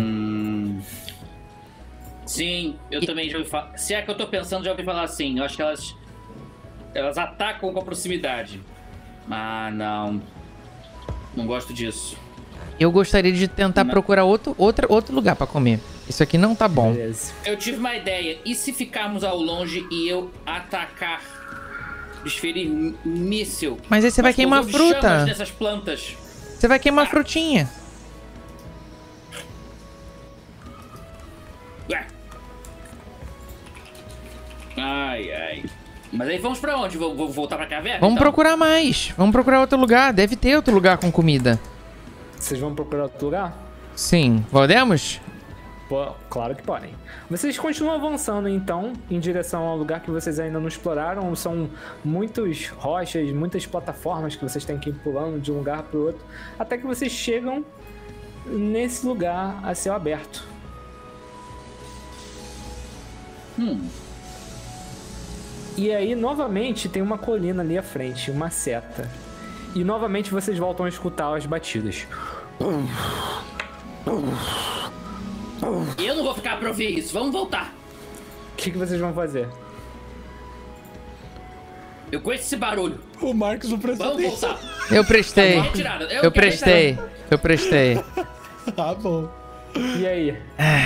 Sim, eu também já ouvi falar. Se é que eu tô pensando, já ouvi falar assim. Eu acho que elas atacam com a proximidade. Ah, não. Não gosto disso. Eu gostaria de tentar procurar outro lugar pra comer. Isso aqui não tá bom. Beleza. Eu tive uma ideia. E se ficarmos ao longe e eu atacar, desferir míssil? Mas aí você vai queimar a fruta. Nessas plantas. Você vai queimar a frutinha. Ué. Ai. Mas aí vamos pra onde? Vou voltar pra caverna? Vamos então? procurar mais. Vamos procurar outro lugar. Deve ter outro lugar com comida. Vocês vão procurar outro lugar? Sim. Podemos? Claro que podem. Vocês continuam avançando, então, em direção ao lugar que vocês ainda não exploraram. São muitas rochas, muitas plataformas que vocês têm que ir pulando de um lugar para o outro, até que vocês chegam nesse lugar a céu aberto. E aí, novamente, tem uma colina ali à frente, uma seta. E, novamente, vocês voltam a escutar as batidas. Eu não vou ficar pra ouvir isso. Vamos voltar. O que vocês vão fazer? Eu conheço esse barulho. O Marcos não prestou Vamos atenção. voltar. Eu prestei. Eu prestei. Tá bom. E aí?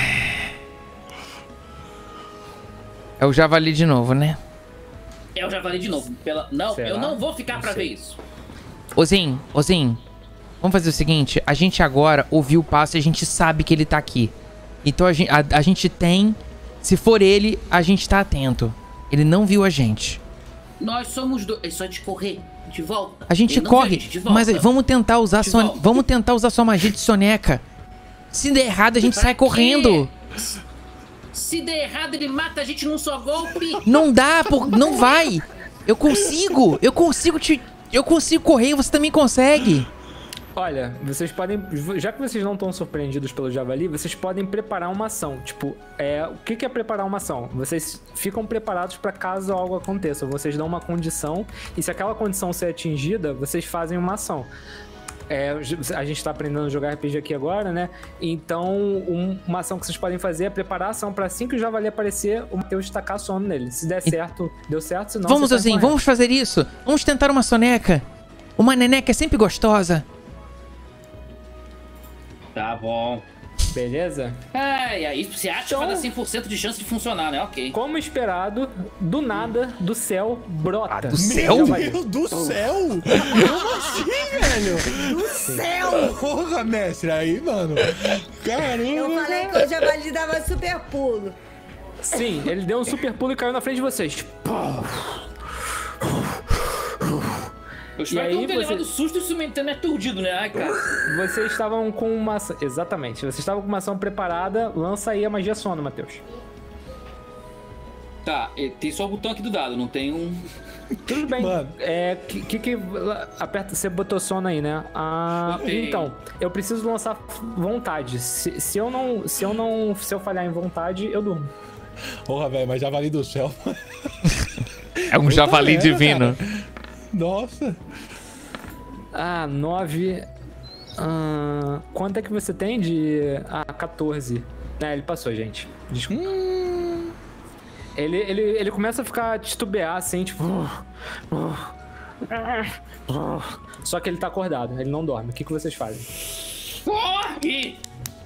É o javali de novo, né? Eu já falei de novo. Não, Será? eu não vou ficar Não pra sei. ver isso. Ozinho, vamos fazer o seguinte. A gente agora ouviu o passo e a gente sabe que ele tá aqui. Então a gente tem... Se for ele, a gente tá atento. Ele não viu a gente. Nós somos dois. É só de correr. De volta. A gente Ele não corre, viu a gente de volta. mas vamos tentar usar De volta. vamos tentar usar sua magia de soneca. Se der errado, a gente Pra sai quê? correndo. Se der errado, ele mata a gente num só golpe. Não dá, não vai. Eu consigo correr e você também consegue. Olha, vocês podem... Já que vocês não estão surpreendidos pelo javali, vocês podem preparar uma ação. Tipo, o que é preparar uma ação? Vocês ficam preparados para caso algo aconteça. Vocês dão uma condição e se aquela condição ser atingida, vocês fazem uma ação. A gente tá aprendendo a jogar RPG aqui agora, né? Então, uma ação que vocês podem fazer é preparar a ação pra assim que o javali aparecer, o Matheus tacar sono nele. Se der certo, deu certo, senão... Vamos, vocês saem Ozinho, correndo. vamos fazer isso. Vamos tentar uma soneca. Uma neneca é sempre gostosa. Tá bom. Beleza? E aí você acha que vai dar 100% de chance de funcionar, né? Ok. Como esperado, do nada, do céu, brota. Do céu? Meu do céu? Como assim, velho? Do céu! Porra, mestre, aí, mano. Caramba. Eu falei que o javali dava super pulo. Sim, ele deu um super pulo e caiu na frente de vocês. Eu espero E que eu aí não tenha você- levado susto e isso me tenha aturdido, né? Ai, cara. Vocês estavam com uma ação... Exatamente. Vocês estavam com uma ação preparada. Lança aí a magia sono, Matheus. Tá, tem só o botão aqui do dado, não tem um... Tudo bem. Mano. Aperta, você botou sono aí, né? Botei. Então, eu preciso lançar vontade. Se eu falhar em vontade, eu durmo. Porra, velho, mas javali do céu. É um javali merda, divino. cara. Nossa. 9. Quanto é que você tem de... 14. Ele passou, gente. Desculpa. Ele começa a ficar titubear, assim, tipo... Só que ele tá acordado, ele não dorme. O que vocês fazem? Corre!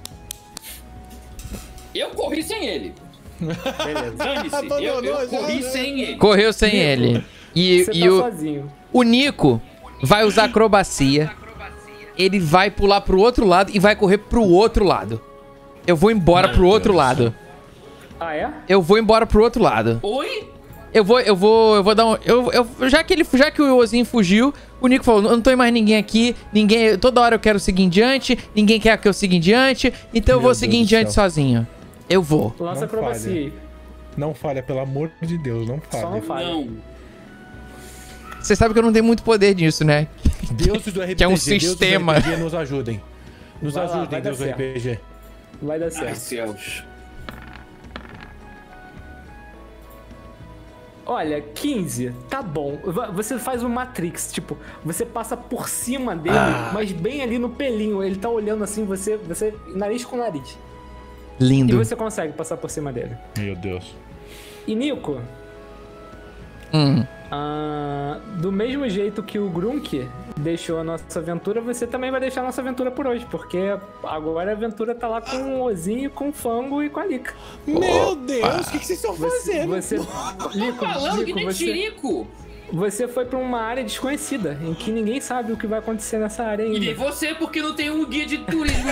Eu corri sem ele. Beleza. Dane-se, eu Abandonou, corri já. sem ele. Correu sem ele. E, Você e tá o, sozinho. o Nico vai usar acrobacia. Ele vai pular pro outro lado e vai correr pro outro lado. Eu vou embora pro outro lado. Ah, é? Eu vou embora pro outro lado. Oi? Eu vou dar um... já que o Ozinho fugiu, o Nico falou, não tem mais ninguém aqui, toda hora eu quero seguir em diante, ninguém quer que eu siga em diante, então eu vou seguir em diante sozinho. Eu vou. Lança acrobacia aí. Não falha, pelo amor de Deus, não falha. Só não falha. Não. Você sabe que eu não tenho muito poder nisso, né? Deuses do RPG, que é um sistema. Deuses do RPG, nos ajudem. Nos Vai lá, ajudem, vai dar Deus do certo. RPG. Vai dar Ai, certo. céus. Olha, 15, tá bom. Você faz um Matrix, tipo, você passa por cima dele, mas bem ali no pelinho. Ele tá olhando assim, você nariz com nariz. E Lindo. você consegue passar por cima dele. Meu Deus. E Nico, do mesmo jeito que o Grunk deixou a nossa aventura, você também vai deixar a nossa aventura por hoje, porque agora a aventura tá lá com o Ozinho, com o Fango e com a Lica. Meu Deus, o que vocês estão fazendo? Lico, Falando que nem você, Tirico. você foi pra uma área desconhecida, em que ninguém sabe o que vai acontecer nessa área ainda. E você porque não tem um guia de turismo.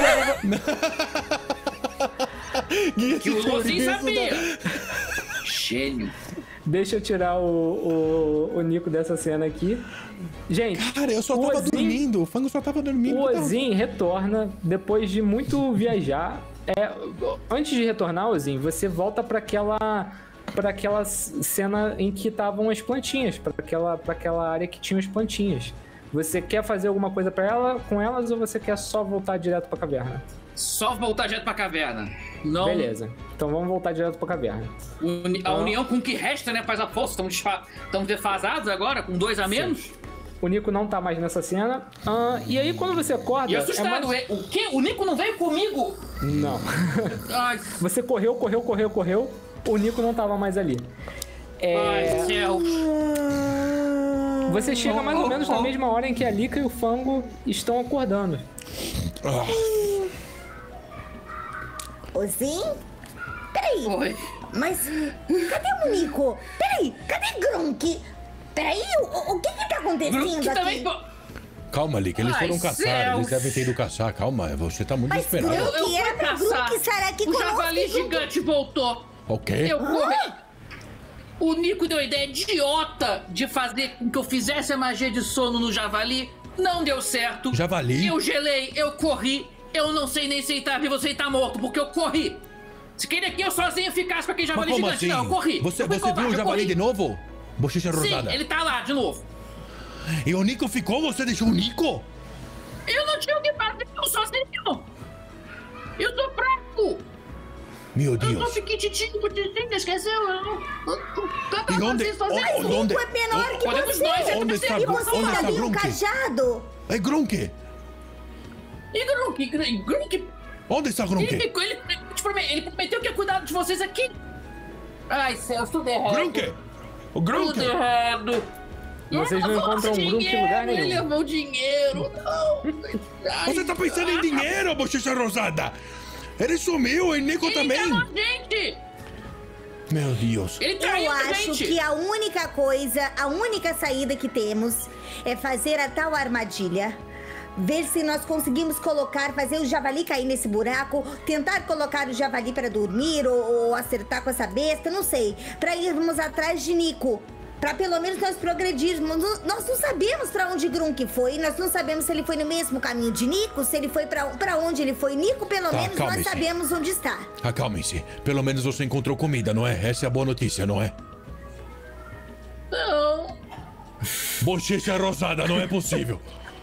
Que o Ozinho sabia. Gênio. Deixa eu tirar o Nico dessa cena aqui. Gente, Cara, eu só o tava Ozinho- dormindo. O Fango só tava dormindo. O Ozinho retorna depois de muito viajar. Antes de retornar, Ozinho, você volta pra aquela cena em que estavam as plantinhas, pra aquela área que tinha as plantinhas. Você quer fazer alguma coisa com elas ou você quer só voltar direto pra caverna? Só voltar direto pra caverna. Não. Beleza. Então vamos voltar direto pra caverna. A união com o que resta, né? Faz a força. Estamos defasados agora, com 2 a menos. O Nico não tá mais nessa cena. E aí, quando você acorda... E assustado, O quê? O Nico não veio comigo? Não. Ai, Você correu. O Nico não tava mais ali. ai, céus. Você chega mais ou menos na mesma hora em que a Lica e o Fango estão acordando. Ozinho? Peraí, Oi. mas cadê o Nico? Peraí, cadê Grunk? Peraí, o que tá acontecendo Grunk aqui? também... Calma, Lick, eles Ai, foram caçar. céus. Eles devem ter ido caçar. Calma, você tá muito Mas desesperado. Grunk Eu era fui pra caçar. Grunk estar aqui O conosco. javali gigante voltou. Ok. Eu corri. O Nico deu a ideia idiota de fazer com que eu fizesse a magia de sono no javali. Não deu certo. Javali? Eu gelei, eu corri. Eu não sei nem se ele tá vivo ou se ele tá morto, porque eu corri. Se queria que eu sozinho ficasse com aquele Mas javali como gigante, assim? não, eu corri. Você Eu fui viu covarde, o eu javali corri. de novo? Bochecha Sim, rosada. ele tá lá de novo. E o Nico ficou? Você deixou o Nico? Eu não tinha o que fazer, eu sozinho. Eu tô fraco. Meu Eu sou Deus. piquititinho, esqueceu? E onde? Mas Onde? Nico é menor que Podemos você. nós, Onde está, E você onde tá está ali no Grunk? cajado. É Grunk. E Grunk, Onde está Grunk? ele prometeu que ia cuidar de vocês aqui. Ai, céu, tudo errado. Grunk! O Grunk! Tudo errado. Vocês não Ele levou encontram um nosso Grunk em lugar dinheiro, nenhum. Ele levou dinheiro. Não. Ai, Você tá pensando em dinheiro, bochecha rosada? Ele sumiu e Nico ele também. enganou a gente. Meu Deus. Ele traiu Eu a acho gente. que a única saída que temos é fazer a tal armadilha. Ver se nós conseguimos fazer o javali cair nesse buraco, tentar colocar o javali para dormir ou acertar com essa besta, não sei. Para irmos atrás de Nico. Pra pelo menos nós progredirmos. Nós não sabemos pra onde Grunk foi. Nós não sabemos se ele foi no mesmo caminho de Nico, se ele foi pra onde ele foi. Nico, pelo menos, nós calme-se. sabemos onde está. Acalmem-se. Pelo menos você encontrou comida, não é? Essa é a boa notícia, não é? Não. Bochecha rosada, não é possível.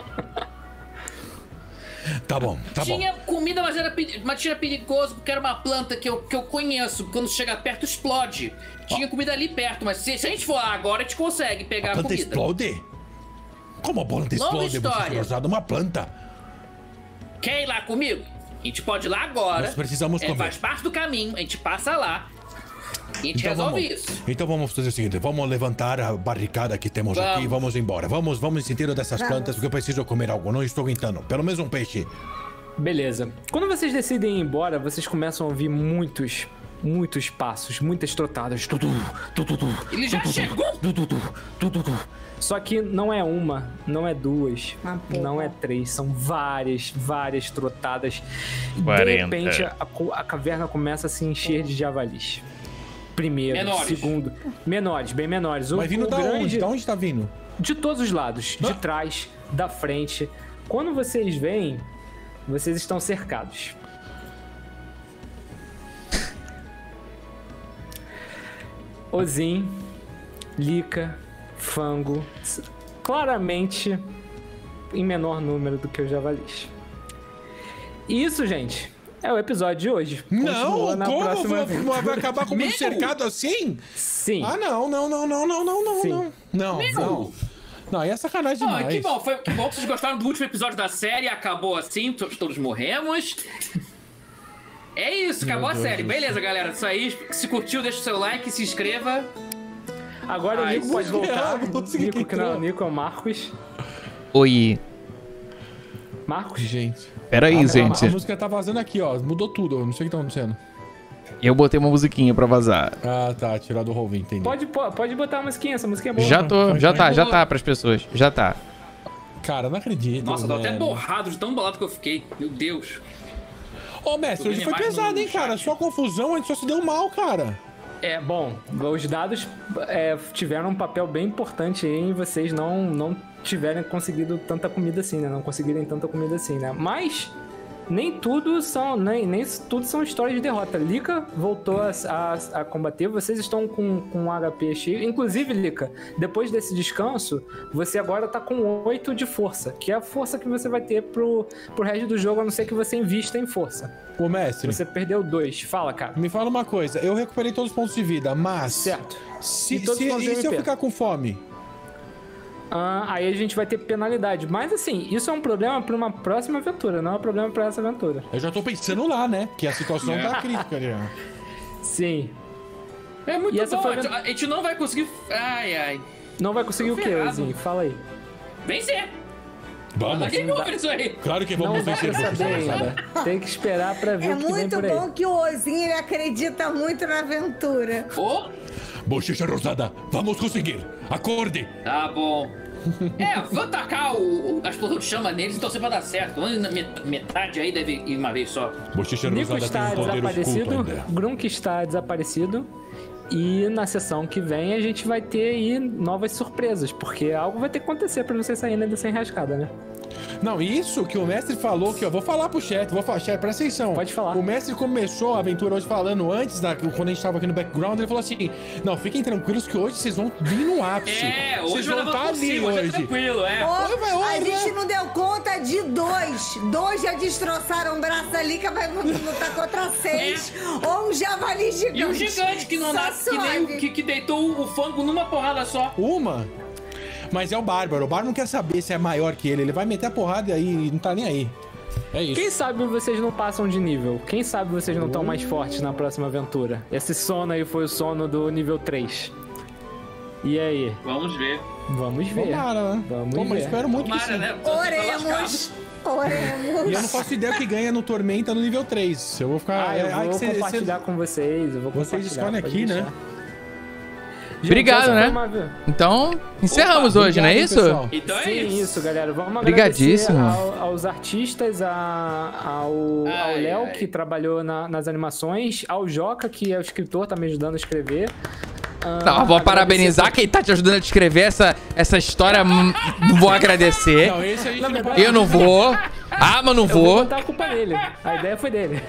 Tá bom, tá bom. Tinha comida, mas era perigoso, porque era uma planta que eu conheço. Quando chega perto, explode. Tinha comida ali perto, mas se a gente for lá agora, a gente consegue pegar A a planta comida. explode? Como a planta Longa explode, bochecha história. rosada? Uma planta. Quer ir lá comigo? A gente pode ir lá agora. Nós precisamos comer. Faz parte do caminho, a gente passa lá. E a gente resolve isso. Então vamos fazer o seguinte, vamos levantar a barricada que temos aqui e vamos embora. Vamos em sentido dessas plantas, porque eu preciso comer algo, não estou aguentando. Pelo menos um peixe. Beleza. Quando vocês decidem ir embora, vocês começam a ouvir muitos passos, muitas trotadas. Ele já chegou? Só que não é uma, não é duas, Uma porra. não é três, são várias trotadas. E de 40. repente a caverna começa a se encher de javalis. primeiro, Menores. segundo. Menores, bem menores. Mas vindo o da grande, onde? Da onde tá vindo? De todos os lados. De trás, da frente. Quando vocês vêm, vocês estão cercados. Ozin, Lika, Fango, claramente em menor número do que os javalis. Isso, gente, é o episódio de hoje. Continua Não, como? próxima Vai acabar como um cercado assim? Sim. Ah, não. Sim. Não. Não, aí é sacanagem Ah, demais. que bom, que bom que vocês gostaram do último episódio da série. Acabou assim, todos morremos. É isso, acabou a série. Beleza, galera. Isso aí. Se curtiu, deixa o seu like, se inscreva. Agora o Nico pode voltar. consegui Nico, que não é o Nico, é o Marcos. Oi. Marcos? Gente. Pera aí, gente. A música tá vazando aqui, ó. Mudou tudo. Eu não sei o que tá acontecendo. Eu botei uma musiquinha pra vazar. Ah, tá. Tirar do Roll, entendi. Pode botar a musiquinha, essa música é boa. Já tá pras pessoas. Já tá. Cara, não acredito. Nossa, tô até velho. borrado de tão bolado que eu fiquei. Meu Deus. Ô, mestre, hoje foi mais pesado, no hein, cara? Sua confusão, a gente só se deu mal, cara. É, bom, os dados tiveram um papel bem importante aí em vocês não tiverem conseguido tanta comida assim, né? Não conseguirem tanta comida assim, né? Mas nem tudo são histórias de derrota. Lika voltou a combater, vocês estão com um HP cheio. Inclusive, Lika, depois desse descanso, você agora tá com 8 de força, que é a força que você vai ter pro resto do jogo, a não ser que você invista em força. Ô, mestre, Você perdeu 2. Fala, cara. me fala uma coisa. Eu recuperei todos os pontos de vida, mas... Certo. Se E todos os pontos de eu MP? ficar com fome? Aí a gente vai ter penalidade. Mas assim, isso é um problema pra uma próxima aventura, não é um problema pra essa aventura. Eu já tô pensando lá, né? Que a situação tá crítica já. Sim. É muito E essa bom. foi A gente não vai conseguir. Ai. Não vai conseguir Tô o quê, ferrado. Ozinho? Fala aí. Vencer. Vamos. Game over isso aí. Claro que Não vamos dá pra vencer. saber ainda. Tem que esperar pra ver É o que vem muito por aí. bom que o Ozinho ele acredita muito na aventura. Ô, Bochecha Rosada, vamos conseguir. Acorde. tá bom. Vou tacar a explosão de chama neles, então você vai dar certo. Metade aí deve ir uma vez só. Bochecha Nico Rosada está tem um poder oculto desaparecido, ainda. Grunk está desaparecido. E na sessão que vem a gente vai ter aí novas surpresas, porque algo vai ter que acontecer pra você sair ainda sem rascada, né? Não, isso que o mestre falou, que eu vou falar pro chat, chat, presta atenção. Pode falar. O mestre começou a aventura hoje falando antes, quando a gente tava aqui no background, ele falou assim, não, fiquem tranquilos que hoje vocês vão vir no ápice. Hoje vocês vai vão dar estar por ali cima, hoje é hoje. tranquilo, Ô, a né? gente não deu conta de 2. 2 já destroçaram o braço da Lika, vai lutar contra 6. Ou um javali gigante. E o gigante que não Só nasce, que nem sobe. que deitou o fango numa porrada só. Uma? Mas é o Bárbaro. O Bárbaro não quer saber se é maior que ele. Ele vai meter a porrada e aí não tá nem aí. É isso. Quem sabe vocês não passam de nível? Quem sabe vocês não estão mais fortes na próxima aventura? Esse sono aí foi o sono do nível 3. E aí? Vamos ver. Vamos ver. Tomara, né? Vamos Pô, mas ver. espero muito que Tomara, sim. né? Oremos. E eu não faço ideia o que ganha no Tormenta no nível 3. Eu vou ficar... Eu vou que cê- compartilhar com vocês. Eu vou Vocês compartilhar, escolhem pode aqui, né? deixar. Gente, Obrigado, essa né? foi uma- Então, encerramos Opa, hoje, não é obrigado, isso? pessoal. Então é Sim, isso, galera. Vamos Obrigadíssimo. agradecer aos artistas, ao Ai, Léo, ai. que trabalhou nas animações, ao Joca, que é o escritor, tá me ajudando a escrever. Não, vou parabenizar quem tá te ajudando a descrever essa história. Vou agradecer. Não, esse a gente Na não verdade- pode... Eu não vou. Ah, mas não Eu vou vou. botar a culpa nele. A ideia foi dele.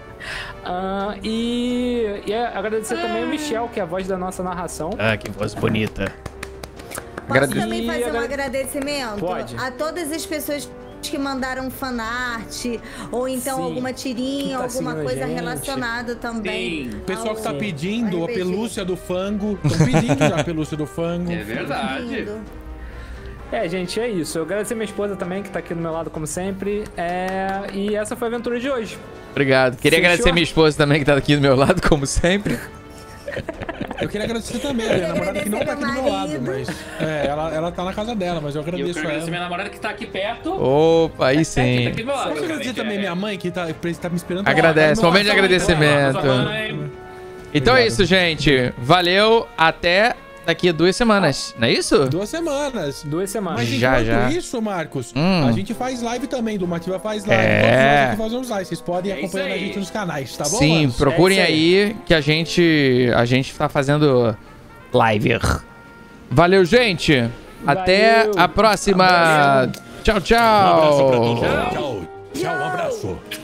E agradecer também o Michel, que é a voz da nossa narração. Ah, que voz bonita. Posso Agrade- também fazer um Agra- agradecimento Pode. a todas as pessoas que mandaram fanart ou então Sim, alguma que tirinha, tá alguma seguindo a coisa gente. relacionada também. Sim. O pessoal que tá ao- pedindo a RPG. pelúcia do fango. Estão pedindo já a pelúcia do fango. É verdade. Lindo. Gente, é isso. Eu agradecer minha esposa também, que tá aqui do meu lado, como sempre. E essa foi a aventura de hoje. Obrigado. Queria Fechou? agradecer minha esposa também, que tá aqui do meu lado, como sempre. Eu queria agradecer também a minha namorada que não tá aqui do meu lado, mas... ela tá na casa dela, mas eu E eu agradeço quero a agradecer ela. minha namorada que tá aqui perto. Opa, aí Que tá sim. aqui do meu lado. Posso agradecer também minha mãe, que tá me esperando... Agradece, lá, momento de tá no meu agradecimento. Nossa mãe. Então é Obrigado. isso, gente. Valeu. Até daqui a 2 semanas, não é isso? 2 semanas. 2 semanas. Mas Já, enquanto já. isso, Marcos, a gente faz live também, do Mativa faz live. É. Todos nós aqui fazemos live. Vocês podem acompanhar a aí. gente nos canais, tá bom? Sim, Marcos? procurem É isso aí que a gente tá fazendo live. Valeu, gente. Até Valeu. a próxima. Valeu. Tchau, Um abraço pra tchau. todos. Tchau, tchau, um abraço.